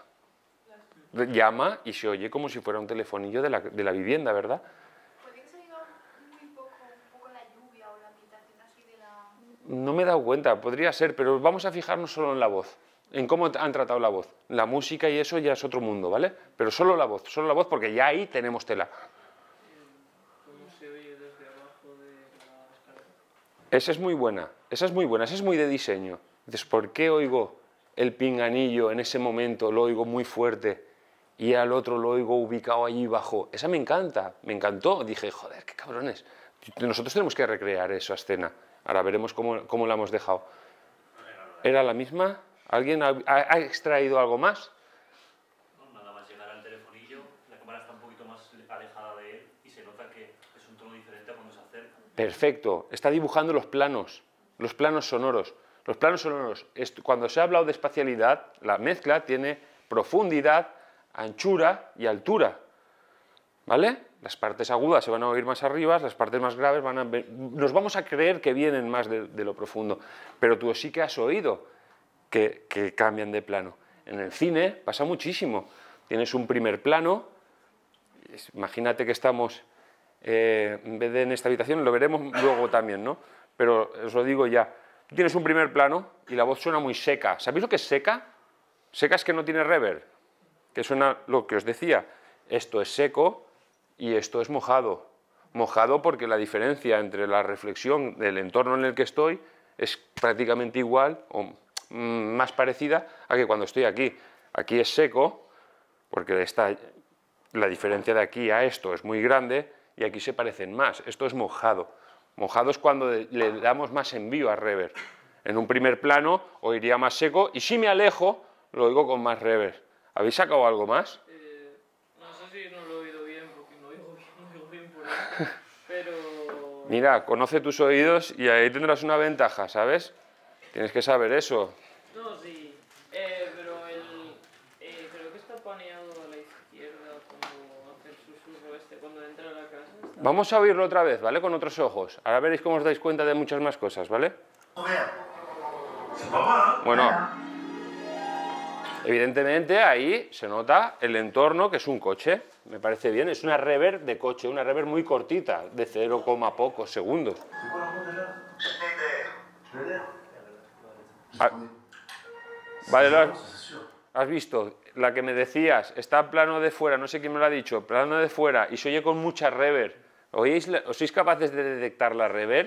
Llama y se oye como si fuera un telefonillo de la vivienda, ¿verdad? ¿Puede que se diga un poco la lluvia o la ambientación así de la...? No me he dado cuenta, podría ser, pero vamos a fijarnos solo en la voz, en cómo han tratado la voz. La música y eso ya es otro mundo, ¿vale? Pero solo la voz porque ya ahí tenemos tela. ¿Cómo se oye desde abajo de la escalera? Esa es muy buena, esa es muy de diseño. Dices, ¿por qué oigo el pinganillo en ese momento, lo oigo muy fuerte y al otro lo oigo ubicado allí bajo? Esa me encanta, me encantó. Dije, joder, qué cabrones. Nosotros tenemos que recrear esa escena. Ahora veremos cómo la hemos dejado. ¿Era la misma? ¿Alguien ha extraído algo más? No, nada más llegar al telefonillo, la cámara está un poquito más alejada de él y se nota que es un tono diferente a cuando se acerca. Perfecto, está dibujando los planos sonoros. Los planos sonoros, cuando se ha hablado de espacialidad, la mezcla tiene profundidad, anchura y altura, ¿vale? Las partes agudas se van a oír más arriba, las partes más graves nos vamos a creer que vienen más de lo profundo, pero tú sí que has oído que cambian de plano. En el cine pasa muchísimo, tienes un primer plano, imagínate que estamos, en vez de en esta habitación, lo veremos luego también, ¿no? Pero os lo digo ya, tienes un primer plano y la voz suena muy seca. ¿Sabéis lo que es seca? Seca es que no tiene reverb, que suena lo que os decía. Esto es seco y esto es mojado. Mojado porque la diferencia entre la reflexión del entorno en el que estoy es prácticamente igual o más parecida a que cuando estoy aquí. Aquí es seco porque la diferencia de aquí a esto es muy grande y aquí se parecen más. Esto es mojado. Mojado es cuando le damos más envío a reverb. En un primer plano oiría más seco y si me alejo lo oigo con más reverb. ¿Habéis sacado algo más? No sé si no lo he oído bien, porque no oigo bien por ahí, pero... Mira, conoce tus oídos y ahí tendrás una ventaja, ¿sabes? Tienes que saber eso. No, sí, pero creo que está paneado a la izquierda cuando hace el susurro cuando entra a la casa. Vamos a oírlo otra vez, ¿vale? Con otros ojos. Ahora veréis cómo os dais cuenta de muchas más cosas, ¿vale? Bueno, evidentemente ahí se nota el entorno, que es un coche. Me parece bien, es una reverb de coche, una reverb muy cortita, de 0, pocos segundos. Vale, has visto, la que me decías, está en plano de fuera, no sé quién me lo ha dicho, plano de fuera, y se oye con mucha reverb. ¿Os sois capaces de detectar la reverb?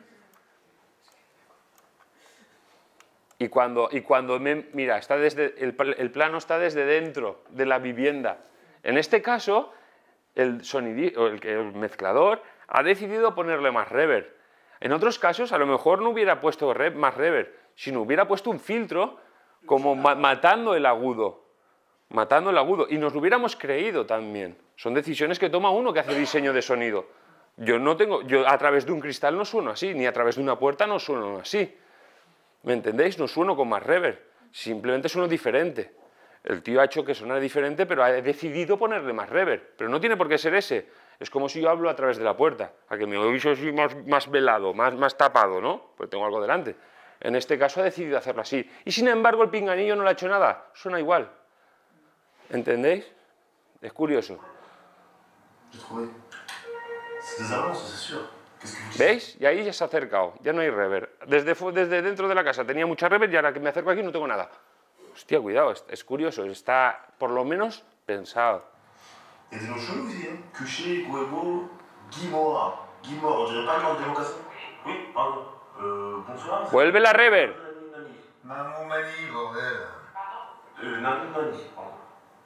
Y cuando mira, está el plano está desde dentro de la vivienda. En este caso, el mezclador ha decidido ponerle más reverb. En otros casos, a lo mejor no hubiera puesto más reverb, sino hubiera puesto un filtro como matando el agudo. Matando el agudo. Y nos lo hubiéramos creído también. Son decisiones que toma uno que hace diseño de sonido. Yo a través de un cristal no sueno así, ni a través de una puerta no sueno así. ¿Me entendéis? No sueno con más reverb. Simplemente sueno diferente. El tío ha hecho que sonara diferente, pero ha decidido ponerle más reverb. Pero no tiene por qué ser ese. Es como si yo hablo a través de la puerta, a que me oís así más velado, más tapado, ¿no? Pues tengo algo delante. En este caso ha decidido hacerlo así. Y sin embargo el pinganillo no le ha hecho nada, suena igual. ¿Entendéis? Es curioso. ¿Veis? Y ahí ya se ha acercado, ya no hay reverb. Desde dentro de la casa tenía mucha reverb y ahora que me acerco aquí no tengo nada. Hostia, cuidado, es curioso, está por lo menos pensado. Il y a des noms chelous ici, hein. Cuchet, Guebo, Guimora. Guimora, on dirait pas le nom de démocratie. Oui, pardon. Bonsoir. Vuelve la reverb. Mamou Mani, bordel. Nani, pardon.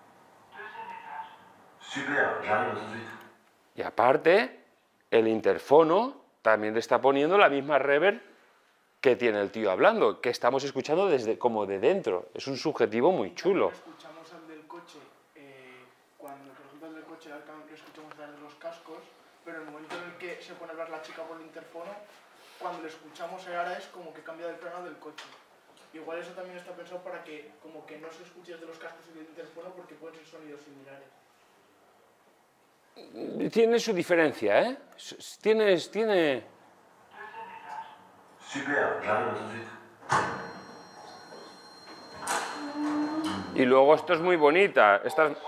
Super, j'arrive tout de suite. Y aparte, el interfono también le está poniendo la misma reverb que tiene el tío hablando, que estamos escuchando desde como de dentro. Es un subjetivo muy chulo. Escuchamos al del coche, cuando por ejemplo el del coche lo escuchamos a los cascos, pero en el momento en el que se pone a hablar la chica por el interfono, cuando lo escuchamos ahora es como que cambia del plano del coche. Igual eso también está pensado para que como que no se escuche de los cascos y del interfono porque pueden ser sonidos similares. Tiene su diferencia, ¿eh? Tiene... Super, j'arrive tout de suite. Y luego esto es muy bonita. Esta es...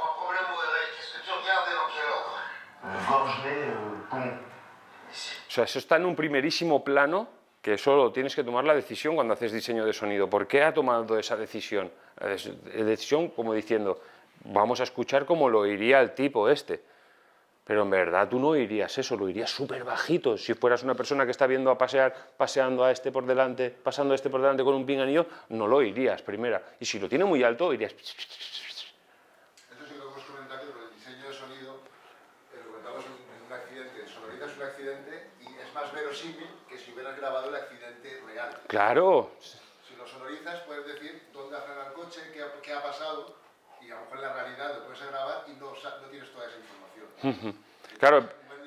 O sea, eso está en un primerísimo plano que solo tienes que tomar la decisión cuando haces diseño de sonido. ¿Por qué ha tomado esa decisión? Decisión como diciendo, vamos a escuchar como lo oiría el tipo este. Pero en verdad tú no oirías eso, lo oirías súper bajito. Si fueras una persona que está viendo a paseando a este por delante, pasando a este por delante con un pinganillo, no lo oirías primera. Y si lo tiene muy alto, oirías... Eso sí que lo hemos comentado, que con el diseño de sonido, lo comentamos en un accidente, sonorizas un accidente y es más verosímil que si hubieras grabado el accidente real. Claro. Si lo sonorizas, puedes decir dónde ha frenado el coche, qué ha pasado, y a lo mejor en la realidad lo puedes grabar y no tienes toda esa información. Claro,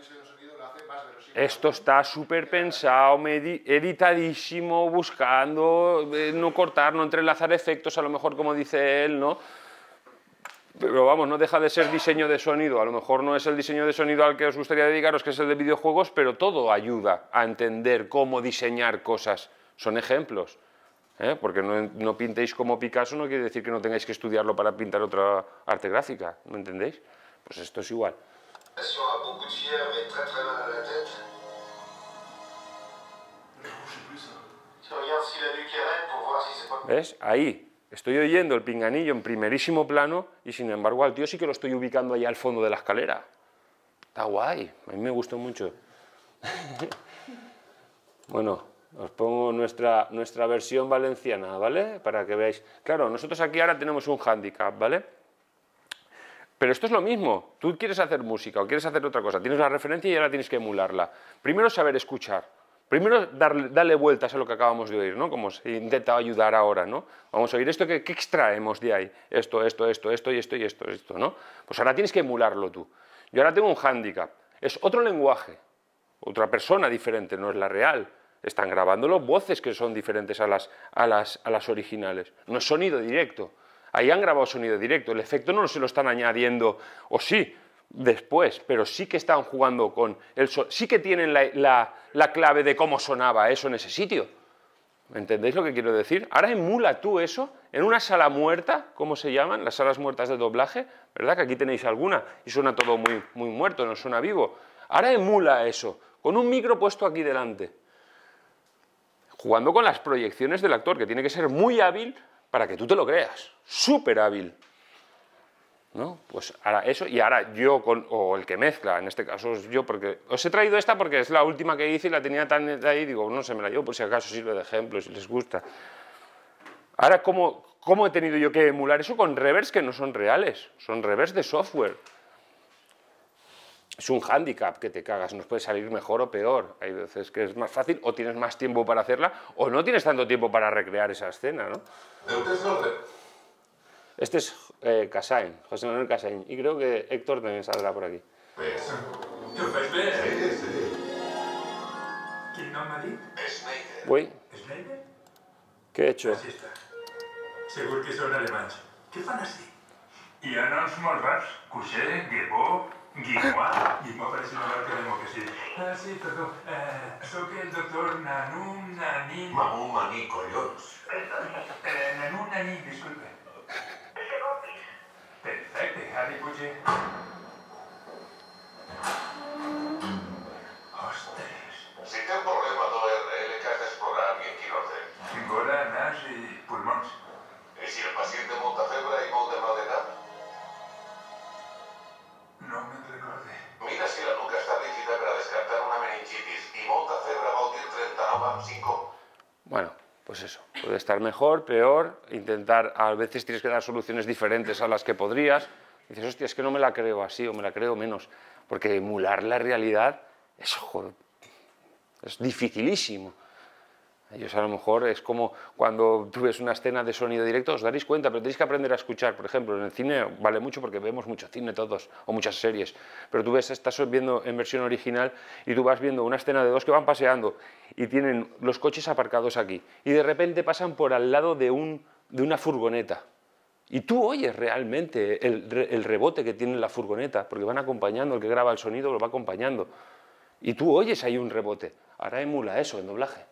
esto está súper pensado, editadísimo, buscando no cortar, no entrelazar efectos, a lo mejor como dice él, ¿no? Pero vamos, no deja de ser diseño de sonido, a lo mejor no es el diseño de sonido al que os gustaría dedicaros, que es el de videojuegos, pero todo ayuda a entender cómo diseñar cosas, son ejemplos. Porque no pintéis como Picasso no quiere decir que no tengáis que estudiarlo para pintar otra arte gráfica, ¿me entendéis? Pues esto es igual. ¿Ves? Ahí estoy oyendo el pinganillo en primerísimo plano y sin embargo al tío sí que lo estoy ubicando ahí al fondo de la escalera. Está guay, a mí me gustó mucho. Bueno, os pongo nuestra versión valenciana, ¿vale? Para que veáis. Claro, nosotros aquí ahora tenemos un hándicap, ¿vale? Pero esto es lo mismo. Tú quieres hacer música o quieres hacer otra cosa, tienes la referencia y ahora tienes que emularla. Primero saber escuchar. Primero darle vueltas a lo que acabamos de oír, ¿no? Como se intenta ayudar ahora, ¿no? Vamos a oír esto, ¿qué extraemos de ahí? Esto y esto, ¿no? Pues ahora tienes que emularlo tú. Yo ahora tengo un hándicap. Es otro lenguaje, otra persona diferente, no es la real. Están grabándolo voces que son diferentes a las originales. No es sonido directo. Ahí han grabado sonido directo. El efecto no se lo están añadiendo, o sí, después, pero sí que están jugando con el sonido. Sí que tienen la clave de cómo sonaba eso en ese sitio. ¿Me entendéis lo que quiero decir? Ahora emula tú eso en una sala muerta, ¿cómo se llaman? Las salas muertas de doblaje, ¿verdad? Que aquí tenéis alguna y suena todo muy, muy muerto, no suena vivo. Ahora emula eso, con un micro puesto aquí delante. Jugando con las proyecciones del actor, que tiene que ser muy hábil para que tú te lo creas, súper hábil, ¿no? Pues ahora eso, y ahora yo, o el que mezcla, en este caso yo, porque os he traído esta porque es la última que hice y la tenía tan ahí, digo, no se me la llevo por si acaso sirve de ejemplo, si les gusta. Ahora, ¿cómo he tenido yo que emular eso con reverbs que no son reales? Son reverbs de software. Es un hándicap que te cagas, nos puede salir mejor o peor. Hay veces que es más fácil, o tienes más tiempo para hacerla, o no tienes tanto tiempo para recrear esa escena, ¿no? Este es Casain, José Manuel Casain, y creo que Héctor también saldrá por aquí. ¿Ho fas bé? Sí. Quin nom m'ha dit? Schneider. Uy, Schneider? ¿qué he hecho? Així està. Segur que són alemanys. Què fan així? I en els molts rars, Cuixé, Guebó, Guimois... Guimois parece una marca de mocasí. Sí, perdó. Soc el doctor Nanú Naní... Mamú, maní, collons. Nanú Naní, disculpe. Perfecte, Harry Puigé. Ostres. Si té un problema d'ORL que has d'explorar en quiròrgen. Gola, nas i pulmons. I si el pacient té molta febre i molt de mal de cap? No me'n recorde. Mira si la nuca està rígida per a descartar una meningitis i molta febre vol dir 39 amb 5. Bueno, pues eso, puede estar mejor, peor, intentar, a veces tienes que dar soluciones diferentes a las que podrías. Dices, hostia, es que no me la creo así o me la creo menos, porque emular la realidad es, joder, es dificilísimo. Ellos a lo mejor es como cuando tú ves una escena de sonido directo, os daréis cuenta, pero tenéis que aprender a escuchar. Por ejemplo, en el cine vale mucho porque vemos mucho cine todos, o muchas series, pero tú ves, estás viendo en versión original y tú vas viendo una escena de dos que van paseando y tienen los coches aparcados aquí y de repente pasan por al lado de una furgoneta. Y tú oyes realmente el rebote que tiene la furgoneta, porque van acompañando, el que graba el sonido lo va acompañando. Y tú oyes ahí un rebote. Ahora emula eso en doblaje.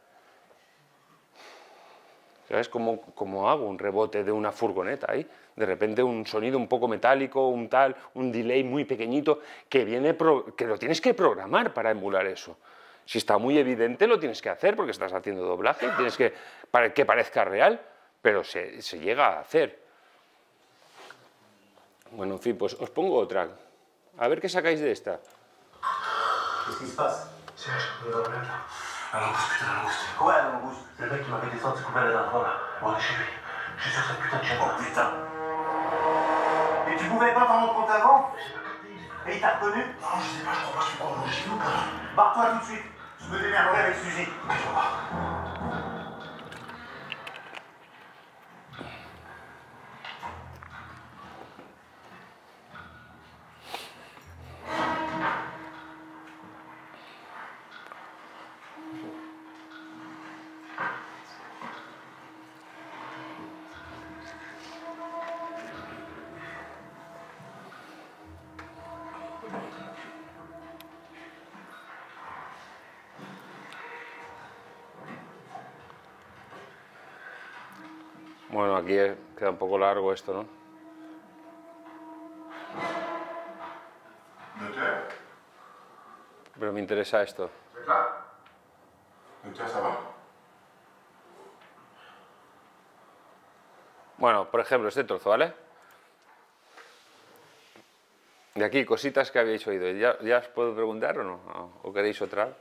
¿Sabes cómo hago un rebote de una furgoneta ahí? De repente un sonido un poco metálico, un delay muy pequeñito, que lo tienes que programar para emular eso. Si está muy evidente lo tienes que hacer porque estás haciendo doblaje, tienes que parezca real, pero se llega a hacer. Bueno, en fin, pues os pongo otra. A ver qué sacáis de esta. Qu'est-ce qui se passe? Serge, on est dans la merde. Alors, putain, l'angouste. Quoi, l'angouste? C'est le mec qui m'a fait descendre ce couplet la dernière fois, là. On est chez lui. Je suis sur cette putain de chaîne. Oh putain! Et tu pouvais pas t'en rendre compte avant? J'ai pas capté. Et il t'a reconnu? Non, je sais pas, je crois pas que tu me crois chez nous, quoi. Barre-toi tout de suite! Je me démerderai avec Suzy. Ok, je vois. Bueno, aquí queda un poco largo esto, ¿no? Docteur? Pero me interesa esto. Vous êtes là? Docteur, ça va? Bueno, por ejemplo, este trozo, ¿vale? De aquí, cositas que habéis oído. ¿Ya os puedo preguntar o no? ¿O queréis otra?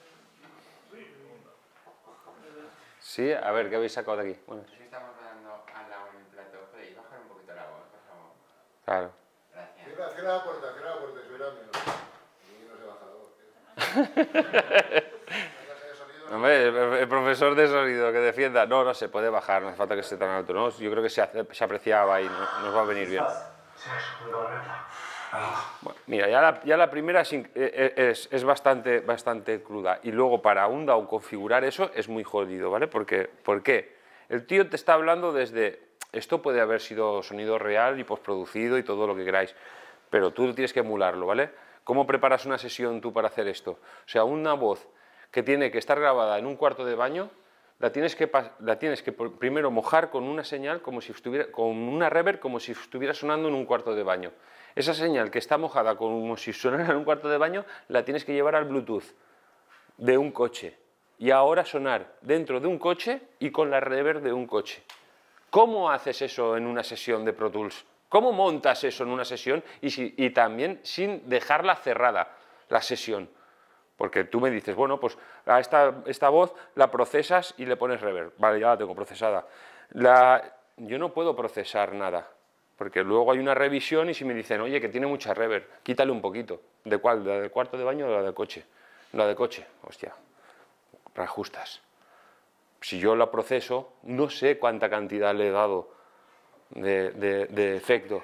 Sí, a ver, ¿qué habéis sacado de aquí? Bueno. Sí, estamos dando al lado en el plato. ¿Podéis bajar un poquito la voz, por favor? Claro. Gracias. Cierra la puerta, eso era menos. Y no se baja la voz. Hombre, el profesor de sonido que defienda. No se puede bajar, no hace falta que esté tan alto, ¿no? Yo creo que se apreciaba y nos va a venir bien. Bueno, mira, ya la primera es bastante cruda y luego para un DAW configurar eso es muy jodido, ¿vale? ¿Por qué? El tío te está hablando desde... Esto puede haber sido sonido real y postproducido y todo lo que queráis, pero tú tienes que emularlo, ¿vale? ¿Cómo preparas una sesión tú para hacer esto? O sea, una voz que tiene que estar grabada en un cuarto de baño, la tienes que primero mojar con una señal, con una reverb, como si estuviera sonando en un cuarto de baño. Esa señal que está mojada como si sonara en un cuarto de baño, la tienes que llevar al Bluetooth de un coche. Y ahora sonar dentro de un coche y con la reverb de un coche. ¿Cómo haces eso en una sesión de Pro Tools? ¿Cómo montas eso en una sesión y también sin dejarla cerrada, la sesión? Porque tú me dices, bueno, pues a esta voz la procesas y le pones reverb. Vale, ya la tengo procesada. Yo no puedo procesar nada, porque luego hay una revisión y si me dicen, oye, que tiene mucha reverb, quítale un poquito. ¿De cuál? ¿La del cuarto de baño o la del coche? La de coche, hostia, reajustas. Si yo la proceso, no sé cuánta cantidad le he dado de efecto.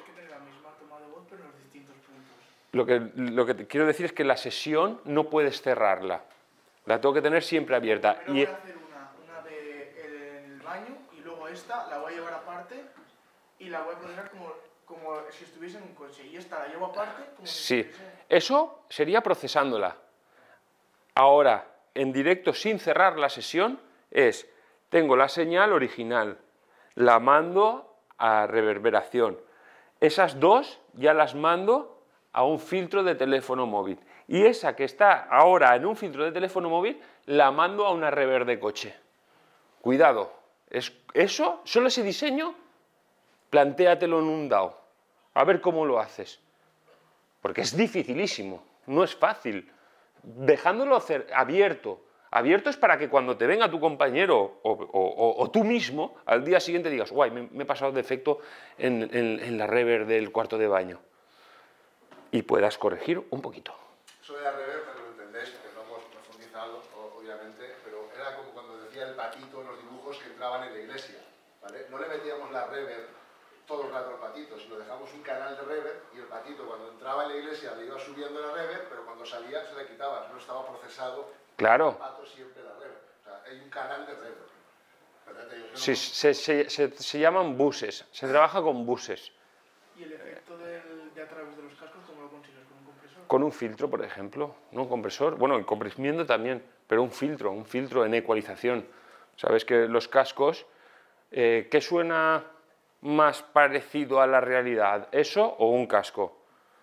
Lo que te quiero decir es que la sesión no puedes cerrarla. La tengo que tener siempre abierta. Pero voy a hacer una del baño y luego esta la voy a llevar aparte y la voy a procesar como como si estuviese en un coche y esta la llevo aparte. Como si Sí, estuviese... eso sería procesándola. Ahora, en directo sin cerrar la sesión, tengo la señal original, la mando a reverberación. Esas dos ya las mando a un filtro de teléfono móvil. Y esa que está ahora en un filtro de teléfono móvil, la mando a una reverb de coche. Cuidado, eso, solo ese diseño, plantéatelo en un DAW. A ver cómo lo haces. Porque es dificilísimo, no es fácil. Dejándolo abierto. Abierto es para que cuando te venga tu compañero o tú mismo, al día siguiente digas, guay, me he pasado de efecto en la reverb del cuarto de baño. Y puedas corregir un poquito. Eso de la reverb, para que lo entendéis, que no hemos profundizado, obviamente, pero era como cuando decía el patito en los dibujos que entraban en la iglesia, ¿vale? No le metíamos la reverb todo el rato al patito, sino dejamos un canal de reverb y el patito cuando entraba en la iglesia le iba subiendo la reverb, pero cuando salía se le quitaba, no estaba procesado. Claro. El pato siempre la reverb. O sea, hay un canal de reverb. Sí, se llaman buses, se trabaja con buses. ¿Y el efecto de a través de los cascos cómo lo consigues? ¿Con un compresor? Con un filtro, por ejemplo, no un compresor, bueno, el comprimiendo también, pero un filtro en ecualización. Sabes que los cascos, ¿qué suena más parecido a la realidad? ¿Eso o un casco?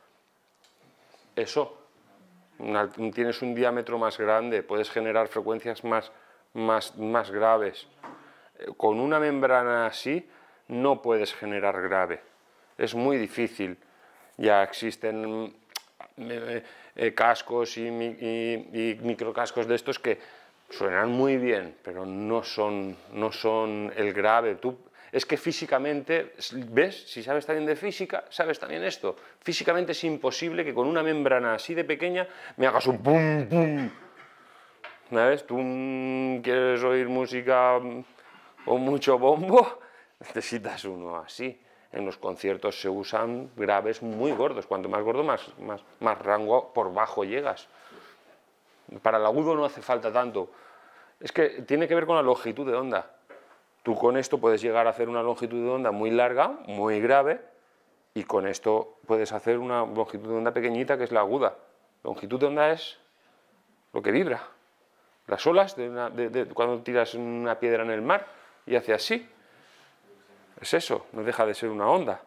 Eso. Tienes un diámetro más grande, puedes generar frecuencias más graves. Con una membrana así no puedes generar grave. Es muy difícil. Ya existen cascos y microcascos de estos que suenan muy bien, pero no son el grave. Es que físicamente, ¿ves? Si sabes también de física, sabes también esto. Físicamente es imposible que con una membrana así de pequeña me hagas un pum, pum. ¿Sabes? Tú quieres oír música con mucho bombo, necesitas uno así. En los conciertos se usan graves muy gordos. Cuanto más gordo, más rango por bajo llegas. Para el agudo no hace falta tanto. Es que tiene que ver con la longitud de onda. Tú con esto puedes llegar a hacer una longitud de onda muy larga, muy grave, y con esto puedes hacer una longitud de onda pequeñita, que es la aguda. Longitud de onda es lo que vibra. Las olas cuando tiras una piedra en el mar y hace así. Es eso, no deja de ser una onda.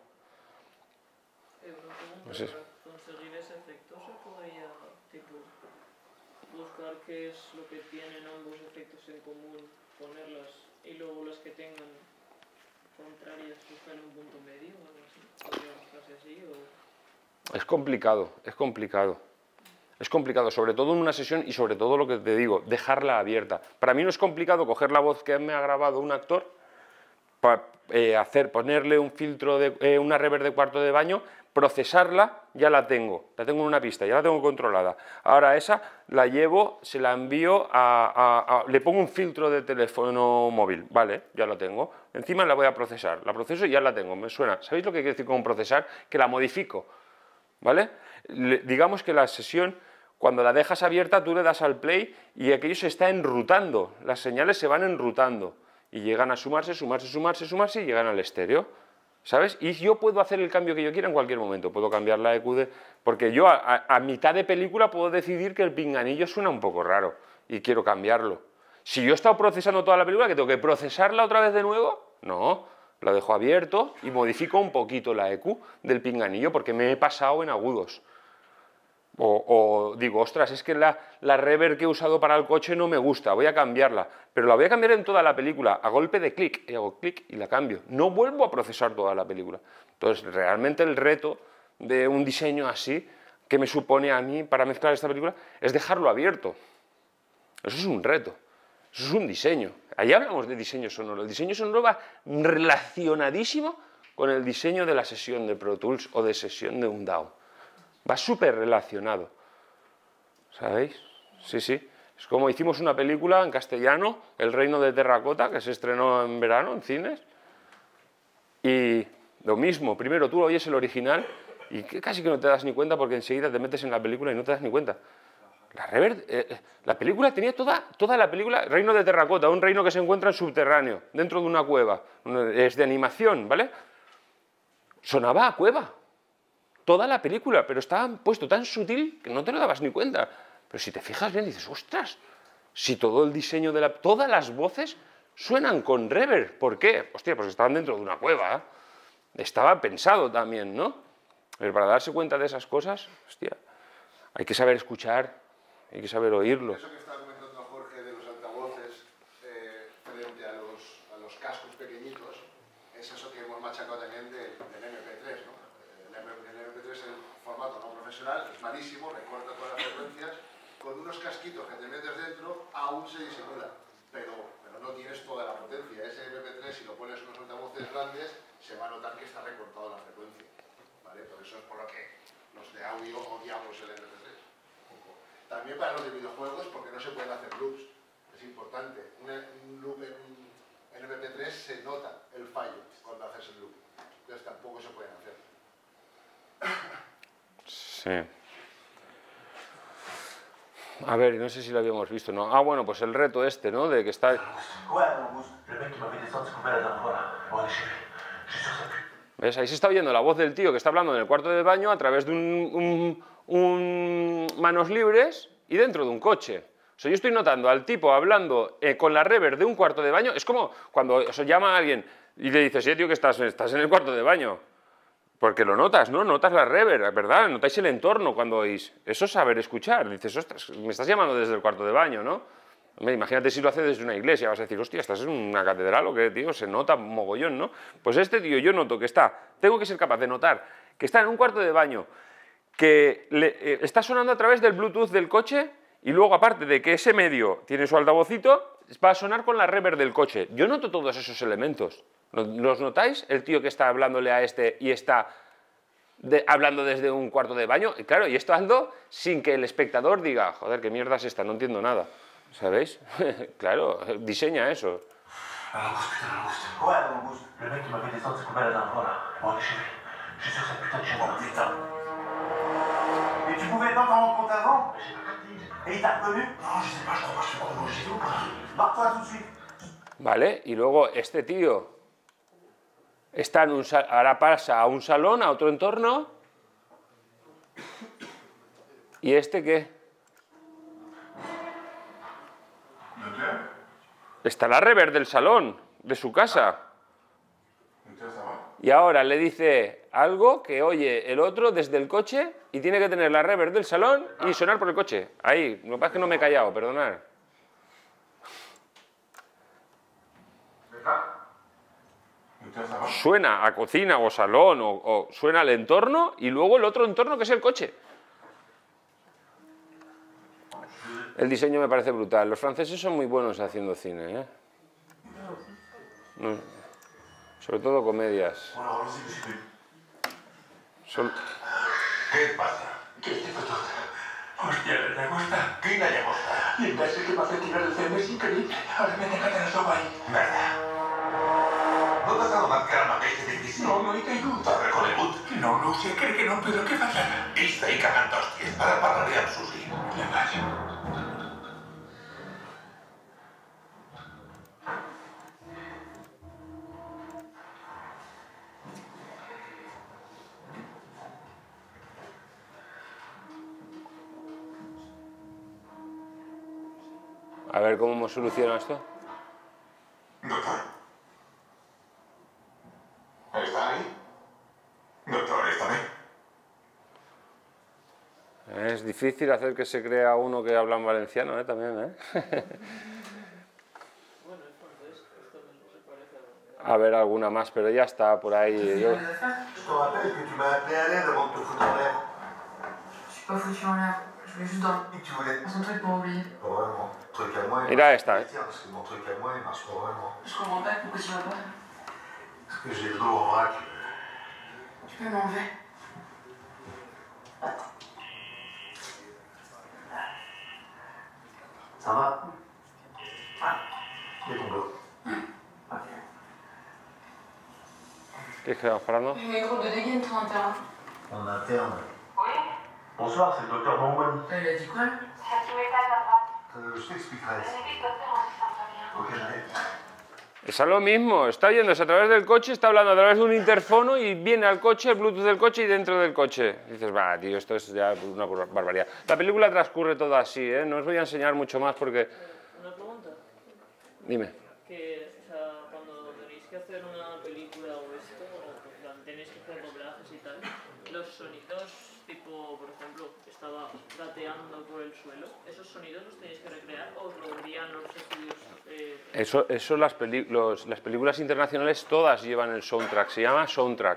Pues eso. Para conseguir ese efecto se podría buscar qué es lo que tienen ambos efectos en común, ponerlas y luego las que tengan contrarias buscar un punto medio o algo así. ¿Podría buscarse así o...? Es complicado, es complicado. Es complicado, sobre todo en una sesión y sobre todo lo que te digo, dejarla abierta. Para mí no es complicado coger la voz que me ha grabado un actor, ponerle un filtro, una reverb de cuarto de baño, procesarla, ya la tengo en una pista, ya la tengo controlada. Ahora esa la llevo, se la envío le pongo un filtro de teléfono móvil, vale, ya la tengo. Encima la voy a procesar, la proceso y ya la tengo, me suena. ¿Sabéis lo que quiere decir con procesar? Que la modifico, ¿vale? Digamos que la sesión, cuando la dejas abierta, tú le das al play y aquello se está enrutando, las señales se van enrutando. Y llegan a sumarse y llegan al estéreo, ¿sabes? Y yo puedo hacer el cambio que yo quiera en cualquier momento, puedo cambiar la EQ porque yo a mitad de película puedo decidir que el pinganillo suena un poco raro y quiero cambiarlo. Si yo he estado procesando toda la película, ¿que tengo que procesarla otra vez de nuevo? No, la dejo abierto y modifico un poquito la EQ del pinganillo porque me he pasado en agudos. O digo, ostras, es que la reverb que he usado para el coche no me gusta, voy a cambiarla, pero la voy a cambiar en toda la película, a golpe de clic, y hago clic y la cambio. No vuelvo a procesar toda la película. Entonces, realmente el reto de un diseño así, que me supone a mí para mezclar esta película, es dejarlo abierto. Eso es un reto, eso es un diseño. Ahí hablamos de diseño sonoro. El diseño sonoro va relacionadísimo con el diseño de la sesión de Pro Tools o de sesión de un DAW. Va súper relacionado, ¿sabéis? Sí, sí. Es como hicimos una película en castellano, El reino de terracota, que se estrenó en verano en cines. Y lo mismo, primero tú oyes el original y casi que no te das ni cuenta porque enseguida te metes en la película y no te das ni cuenta. La película tenía toda la película, Reino de terracota, un reino que se encuentra en subterráneo, dentro de una cueva. Es de animación, ¿vale? sonaba a cueva. Toda la película, pero estaba puesto tan sutil que no te lo dabas ni cuenta. Pero si te fijas bien, dices, ostras, si todo el diseño de todas las voces suenan con reverb. ¿Por qué? Hostia, pues estaban dentro de una cueva. Estaba pensado también, ¿no? Pero para darse cuenta de esas cosas, hostia, hay que saber escuchar, hay que saber oírlo. Eso que estaba comentando Jorge de los altavoces frente a los cascos pequeñitos, es eso que hemos machacado también del MP3, ¿no? El MP3 es el formato no profesional, es malísimo, recorta todas las frecuencias, con unos casquitos que te metes dentro aún se disimula, pero no tienes toda la potencia. Ese MP3, si lo pones en unos altavoces grandes, se va a notar que está recortado la frecuencia, ¿vale? Por eso es por lo que los de audio odiamos el MP3. También para los de videojuegos, porque no se pueden hacer loops, es importante. Un loop en MP3 se nota el fallo cuando haces el loop, entonces tampoco se pueden hacer. Sí. A ver, no sé si lo habíamos visto, ¿no? Ah, bueno, pues el reto este, ¿no? De que está... ¿Ves? Ahí se está oyendo la voz del tío que está hablando en el cuarto de baño a través de un manos libres y dentro de un coche. O sea, yo estoy notando al tipo hablando con la reverb de un cuarto de baño. Es como cuando os llama a alguien y le dices, tío, que estás en el cuarto de baño. Porque lo notas, ¿no? Notas la reverb, ¿verdad? Notáis el entorno cuando oís. Eso es saber escuchar. Dices, ostras, me estás llamando desde el cuarto de baño, ¿no? Hombre, imagínate si lo hace desde una iglesia. Vas a decir, hostia, ¿estás en una catedral o qué, tío? Se nota mogollón, ¿no? Pues este tío, yo noto que tengo que ser capaz de notar que está en un cuarto de baño, que está sonando a través del Bluetooth del coche y luego, aparte de que ese medio tiene su altavocito, va a sonar con la reverb del coche. Yo noto todos esos elementos. ¿Los notáis? El tío que está hablándole a este y está hablando desde un cuarto de baño. Y claro, y esto ando sin que el espectador diga, joder, qué mierda es esta, no entiendo nada. ¿Sabéis? Claro, diseña eso. Vale, y luego este tío está ahora pasa a un salón, a otro entorno. ¿Y este qué? Está la reverb del salón, de su casa. Y ahora le dice algo que oye el otro desde el coche y tiene que tener la reverb del salón y sonar por el coche. Ahí, lo que pasa es que no me he callado, perdonad. Suena a cocina o salón o suena al entorno y luego el otro entorno que es el coche. El diseño me parece brutal. Los franceses son muy buenos haciendo cine, ¿eh? No, sobre todo comedias. ¿Qué pasa? ¿Qué te pasó? Hostia, ¿le gusta? ¿Qué no le gusta? Y el gas que me hace tirar el cine es increíble. Ahora me deja tener sopa ahí. ¿Verdad? ¿No te has dado más calma que este difícil? No he caído. ¿Torre Hollywood? No, usted cree que no, pero ¿qué pasa? Está ahí cagando hostias para parrarear sushi. Le vaya. A ver cómo hemos solucionado esto. Doctor. ¿Está ahí? Doctor, ¿está bien? Es difícil hacer que se crea uno que habla en valenciano, ¿eh? También, ¿eh? A ver alguna más, pero ya está por ahí. Yo... Mira esta, ¿eh? Ça va? ¿Qué tombeau? ¿Qué estamos parando? Groupe de dégaine, toi, interne. En interne. Oui. Bonsoir, c'est le docteur Bongwani. Il a dit quoi? Ça se met pas à droite. Je t'expliquerai. Magnifique docteur, on se sent pas bien. Ok, j'arrive. Es a lo mismo, está yéndose a través del coche, está hablando a través de un interfono y viene al coche, el Bluetooth del coche y dentro del coche. Y dices, va, tío, esto es ya una barbaridad. La película transcurre todo así, ¿eh? No os voy a enseñar mucho más porque... Una pregunta. Dime. Que, o sea, cuando tenéis que hacer una película o esto, o en plan, tenéis que hacer doblajes y tal, los sonidos, tipo, por ejemplo, estaba gateando por el suelo, ¿esos sonidos los tenéis que recrear o os lo envían los estudios? Eso las películas internacionales todas llevan el soundtrack, se llama soundtrack.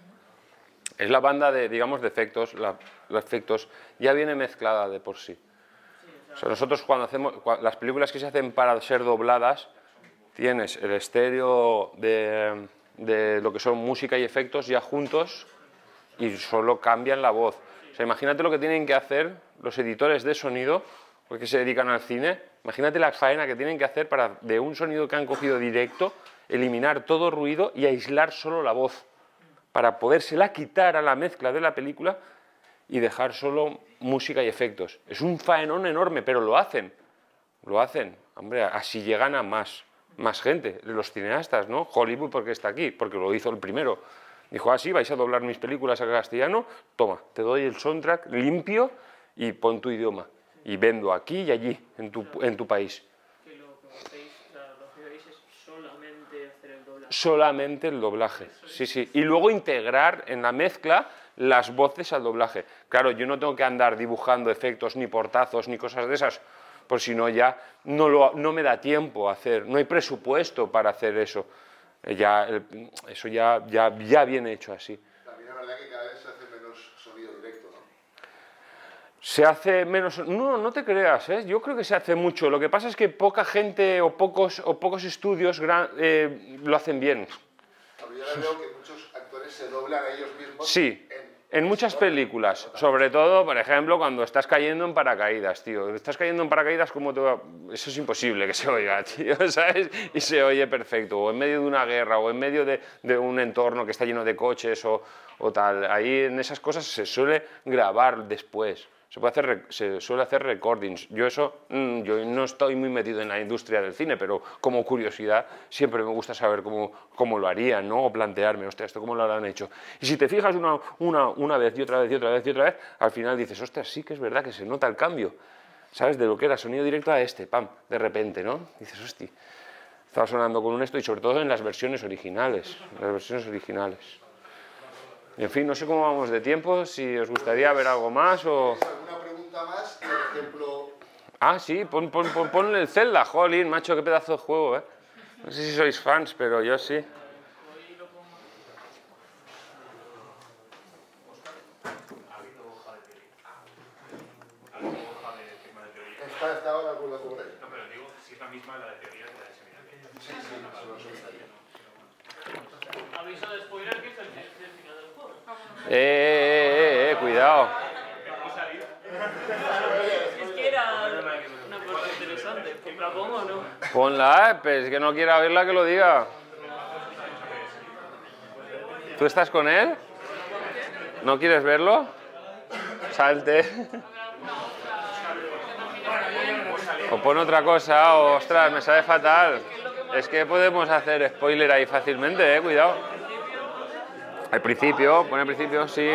Es la banda de, digamos, de efectos, los efectos ya viene mezclada de por sí. O sea, nosotros cuando hacemos, las películas que se hacen para ser dobladas, tienes el estéreo de lo que son música y efectos ya juntos y solo cambian la voz. O sea, imagínate lo que tienen que hacer los editores de sonido, porque se dedican al cine. Imagínate la faena que tienen que hacer para, de un sonido que han cogido directo, eliminar todo ruido y aislar solo la voz, para podérsela quitar a la mezcla de la película y dejar solo música y efectos. Es un faenón enorme, pero lo hacen. Lo hacen. Hombre, así llegan a más gente, los cineastas, ¿no? Hollywood, ¿por qué está aquí? Porque lo hizo el primero. Dijo, ah, sí, vais a doblar mis películas a castellano, toma, te doy el soundtrack limpio y pon tu idioma. Y vendo aquí y allí, en tu país. Que lo que hacéis, o sea, lo que hacéis es solamente hacer el doblaje. Solamente el doblaje, sí, sí. Y luego integrar en la mezcla las voces al doblaje. Claro, yo no tengo que andar dibujando efectos, ni portazos, ni cosas de esas, por si no ya no me da tiempo a hacer, no hay presupuesto para hacer eso. Eso ya viene hecho así. También es verdad que cada vez se hace menos sonido directo, ¿no? Se hace menos... No te creas, ¿eh? Yo creo que se hace mucho. Lo que pasa es que poca gente o pocos estudios lo hacen bien. Pero yo ahora veo que muchos actores se doblan a ellos mismos. Sí, en muchas películas. Sobre todo, por ejemplo, cuando estás cayendo en paracaídas, tío. Estás cayendo en paracaídas, ¿cómo te va? Eso es imposible que se oiga, tío, ¿sabes? Y se oye perfecto. O en medio de una guerra, o en medio de un entorno que está lleno de coches o tal. Ahí en esas cosas se suele grabar después. Se suele hacer recordings. Yo no estoy muy metido en la industria del cine, pero como curiosidad siempre me gusta saber cómo lo harían, ¿no? O plantearme, hostia, ¿esto cómo lo habrán hecho? Y si te fijas una vez y otra vez y otra vez y otra vez, al final dices, hostia, sí que es verdad que se nota el cambio, ¿sabes? De lo que era sonido directo a pam, de repente, ¿no? Dices, hostia, estaba sonando con esto y sobre todo en las versiones originales, En fin, no sé cómo vamos de tiempo, si os gustaría ver algo más o... ¿Alguna pregunta más? Por ejemplo... Ah, sí, ponle el Zelda, jolín, macho, qué pedazo de juego, ¿eh? No sé si sois fans, pero yo sí. Está ahora con la cubre. No, pero digo, si es la misma la de teoría que la de seminario. Sí, Aviso de spoiler que es el final del juego. Cuidado. Es que era una cosa interesante. ¿La pongo o no? Ponla, pues que no quiera oírla que lo diga. ¿Tú estás con él? ¿No quieres verlo? Salte. O pon otra cosa, ostras, me sabe fatal. Es que podemos hacer spoiler ahí fácilmente, cuidado. Al principio, pon el principio, sí.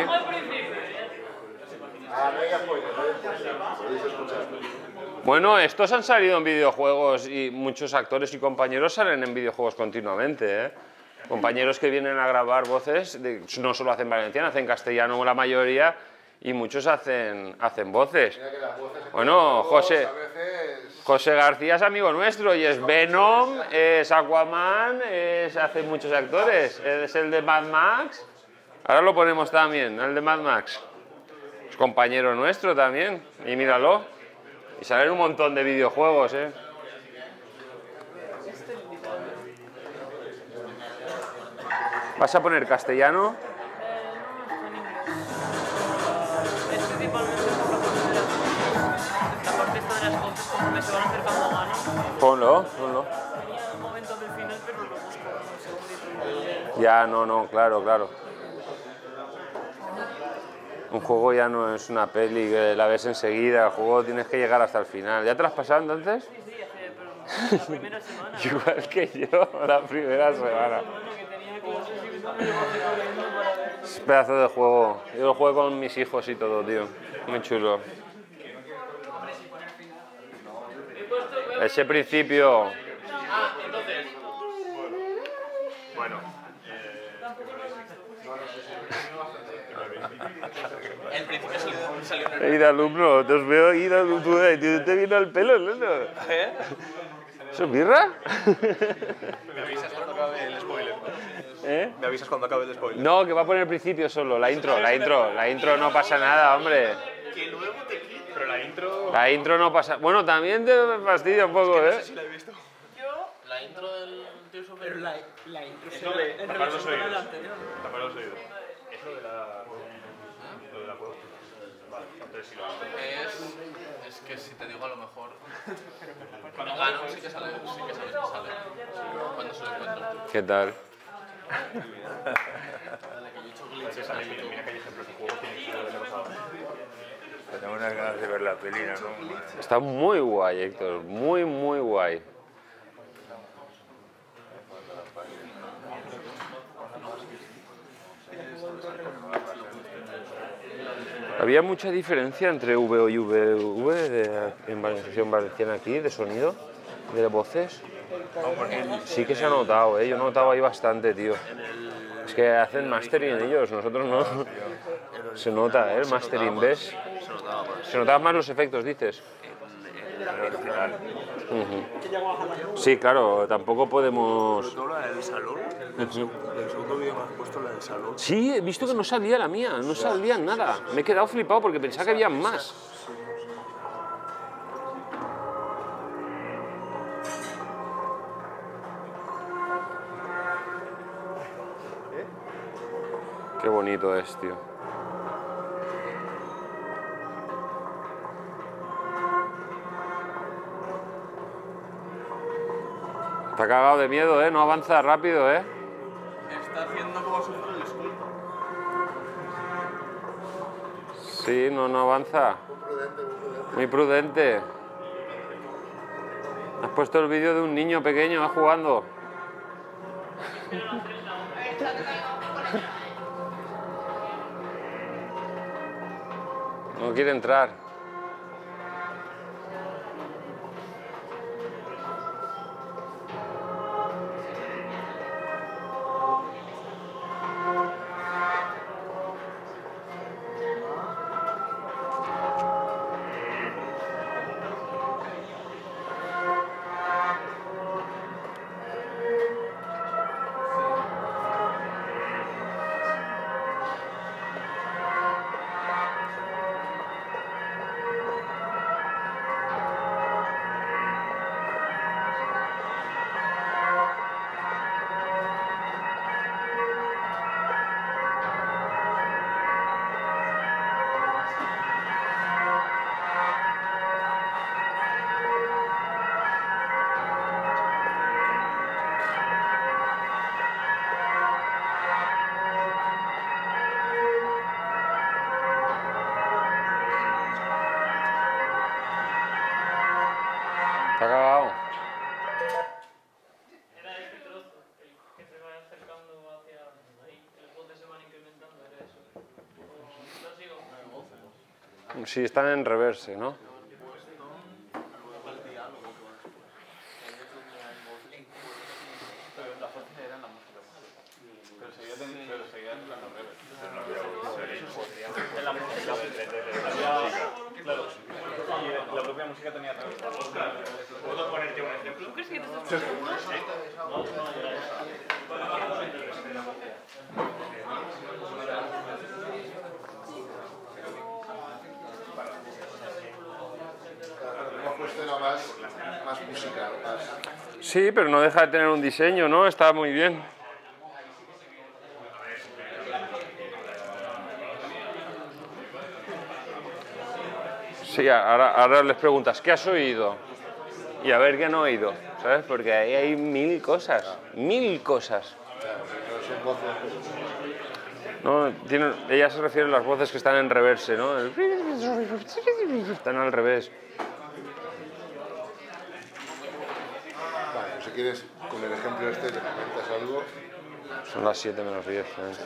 Bueno, estos han salido en videojuegos y muchos actores y compañeros salen en videojuegos continuamente, ¿eh? Compañeros que vienen a grabar voces, no solo hacen valenciano, hacen castellano la mayoría y muchos hacen voces. Bueno, José García es amigo nuestro y es Venom, es Aquaman, hace muchos actores, es el de Mad Max. Ahora lo ponemos también, el de Mad Max. Es compañero nuestro también, y míralo. Y salen un montón de videojuegos, ¿eh? ¿Vas a poner castellano? Es principalmente la parte esta de las voces, conforme se van acercando a mano. Ponlo. Tenía un momento del final, pero lo busco un segundito. Ya, no, claro. Un juego ya no es una peli que la ves enseguida, el juego tienes que llegar hasta el final. ¿Ya te lo has pasado entonces? Sí, pero La primera semana. Igual que yo, la primera semana. Que tenía clases y me lo pasé corriendo para ver. Es pedazo de juego. Yo lo juego con mis hijos y todo, tío. Muy chulo. Ese principio. Ah, entonces. Bueno. El principio salió en el... Ir alumno, te os veo ir alumno. Te viene al pelo, ¿no? ¿Eh? ¿Eso es birra? Me avisas cuando acabe el spoiler. ¿Eh? Me avisas cuando acabe el spoiler. No, que va a poner el principio solo, la intro. La intro no pasa nada, hombre. Que luego te quito. Pero la intro... La intro no pasa... Bueno, también te fastidia un poco, No ¿eh? sé si la he visto. Yo, la intro del Tears of the Kingdom. La intro es lo de tapar los oídos. Tapar los oídos. Es lo de la... Lo de la cueva. Vale, entonces sí lo Es que si te digo a lo mejor... Cuando gano sí que sabes que sale. Cuando se lo encuentro. ¿Qué tal? Mira que hay ejemplos de juegos que no le pasado. Tengo unas ganas de ver la peli, ¿no? Está muy guay, Héctor. Muy, muy guay. ¿Había mucha diferencia entre VO y VV en versión valenciana aquí, de sonido, de voces? Sí que se ha notado, ¿eh? Yo he notado ahí bastante, tío. Es que hacen mastering ellos, nosotros no. Se nota, ¿eh? El mastering, ¿ves? Se notaban más los efectos, dices. Sí, claro, tampoco podemos... Sobre todo la del salón, el segundo vídeo me has puesto la del salón. Sí, he visto que no salía la mía, no salía nada. Me he quedado flipado porque pensaba que había más. Qué bonito es, tío. Está cagado de miedo, ¿eh? No avanza rápido, ¿eh? Está haciendo como si fuera el escudo. Sí, no avanza. Muy prudente. Has puesto el vídeo de un niño pequeño jugando. No quiere entrar. Está cagado. Era este trozo, el que se va acercando hacia ahí, el bote se van incrementando, era eso. O lo sigo. Sí, están en reverse, ¿no? La fuerza era en la música. Pero seguía en plan en la música. Claro. Y la propia música tenía reverb. ¿Puedo ponerte un ejemplo? ¿Tú crees que te estás Hemos puesto nada más música, más... Sí, pero no deja de tener un diseño, ¿no? Está muy bien. Sí, ahora les preguntas, ¿qué has oído? Y a ver qué no he oído, ¿sabes? Porque ahí hay mil cosas, mil cosas. No, ella se refiere a las voces que están en reverse, ¿no? Están al revés. si quieres, con el ejemplo este, te comentas algo. Son las 7 menos 10.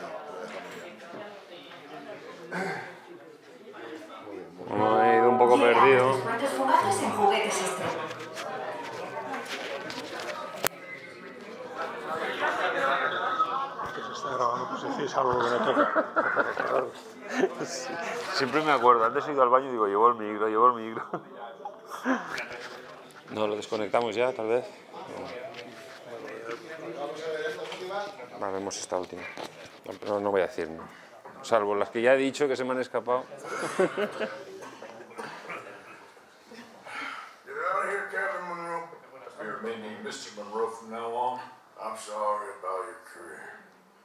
Me he ido un poco perdido. Descuentos fugaces en Juguetes Extra. Que se está grabando, pues decís algo que me toca. Sí, siempre me acuerdo, antes he ido al baño y digo, llevo el micro, llevo el micro. No, lo desconectamos ya, tal vez. Vale, vemos esta última. No voy a decir, no. Salvo las que ya he dicho que se me han escapado. Mr. Monroe from now on. I'm sorry about your career.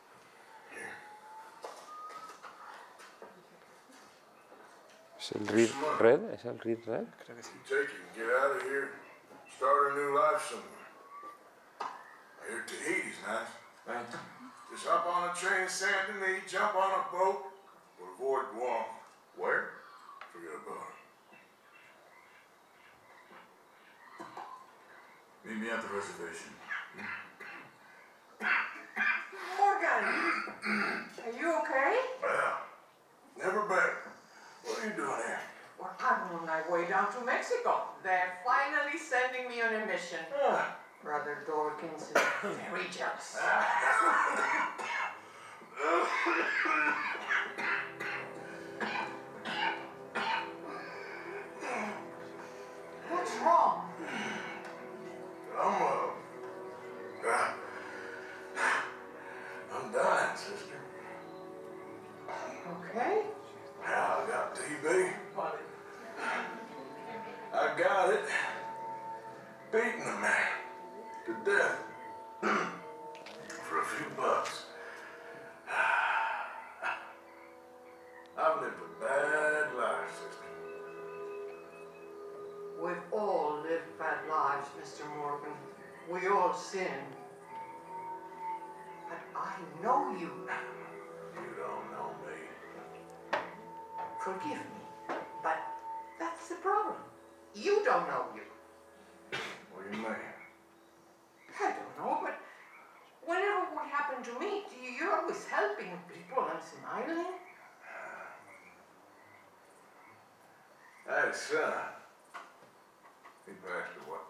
¿Es el Reed Red? ¿Es el Reed Red? Creo que sí. Take it, get out of here, start a new life somewhere. I hear Tahiti's nice. Right. Just hop on a train south to me, jump on a boat, but avoid Guam. Where? Forget about it. Meet me at the reservation. Morgan, are you okay? Well, never better. What are you doing here? Well, I'm on my way down to Mexico. They're finally sending me on a mission. Brother Dorkins is very jealous. What's wrong? I'm dying, sister. Okay. I got TB. I got it. Beating a man to death for a few bucks. I've lived a bad life, sister. We've all lived bad lives, Mr. Morgan. We all sin. But I know you. You don't know me. Forgive me, but that's the problem. You don't know you. What do you mean? I don't know, but whenever what happened to me, you're always helping people and smiling. I had a son. He passed away.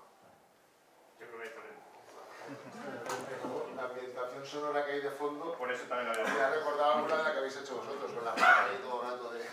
La ambientación sonora que hay de fondo. Por eso también lo me ha recordado una de la que habéis hecho vosotros, con la música ahí todo hablando de.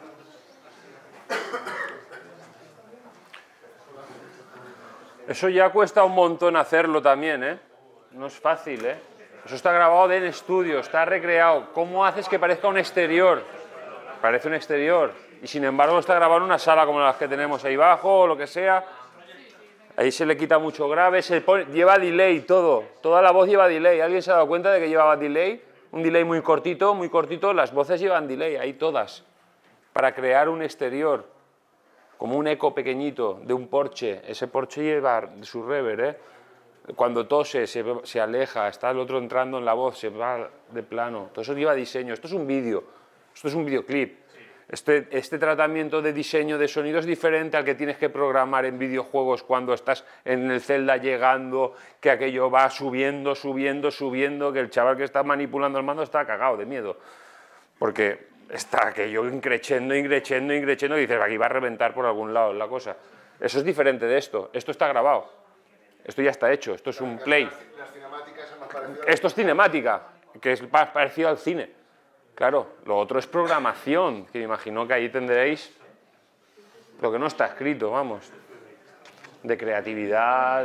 Eso ya cuesta un montón hacerlo también, ¿eh? No es fácil, ¿eh? Eso está grabado en estudio, está recreado. ¿Cómo haces que parezca un exterior? Parece un exterior. Y sin embargo está grabado en una sala como las que tenemos ahí abajo o lo que sea. Ahí se le quita mucho grave, lleva delay todo. Toda la voz lleva delay. ¿Alguien se ha dado cuenta de que llevaba delay? Un delay muy cortito, las voces llevan delay, ahí todas. Para crear un exterior. Como un eco pequeñito de un Porsche. Ese Porsche lleva su reverb, ¿eh? Cuando tose, se aleja, está el otro entrando en la voz, se va de plano. Todo eso lleva diseño. Esto es un vídeo, esto es un videoclip. Este tratamiento de diseño de sonido es diferente al que tienes que programar en videojuegos cuando estás en el Zelda llegando, que aquello va subiendo, que el chaval que está manipulando el mando está cagado de miedo. Porque está aquello increchendo, y dices, aquí va a reventar por algún lado la cosa. Eso es diferente de esto. Esto está grabado. Esto ya está hecho. Esto es un play. Las cinemáticas son más parecidas. Esto es cinemática, que es más parecido al cine. Claro, lo otro es programación, que me imagino que ahí tendréis lo que no está escrito, vamos. De creatividad,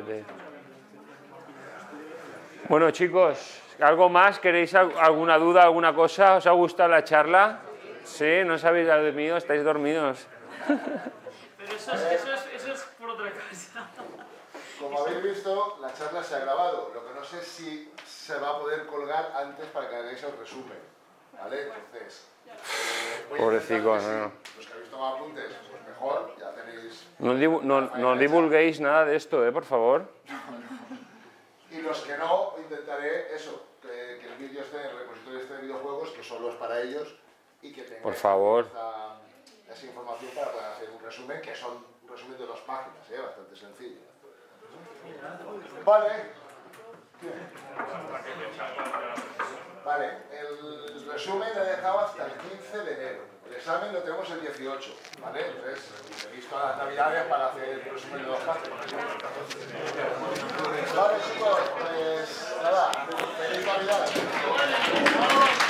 Bueno, chicos, ¿algo más? ¿Queréis alguna duda, alguna cosa? ¿Os ha gustado la charla? ¿Sí? ¿No os habéis dormido? ¿Estáis dormidos? Pero eso es por otra cosa. Como habéis visto, la charla se ha grabado. Lo que no sé es si se va a poder colgar antes para que hagáis el resumen. ¿Vale? Entonces, Pobrecito, sí. no. Los que habéis tomado apuntes, pues mejor, ya tenéis... No divulguéis nada de esto, por favor. Y los que no, intentaré eso, que el vídeo esté en el repositorio de videojuegos, que solo es para ellos, y que tengáis por favor esa información para poder hacer un resumen, que son un resumen de 2 páginas, bastante sencillo. Vale. Vale, el resumen he dejado hasta el 15 de enero. El examen lo tenemos el 18, ¿vale? Entonces, he visto las navidades para hacer el resumen de los partes. Vale, chicos, pues nada, feliz Navidad.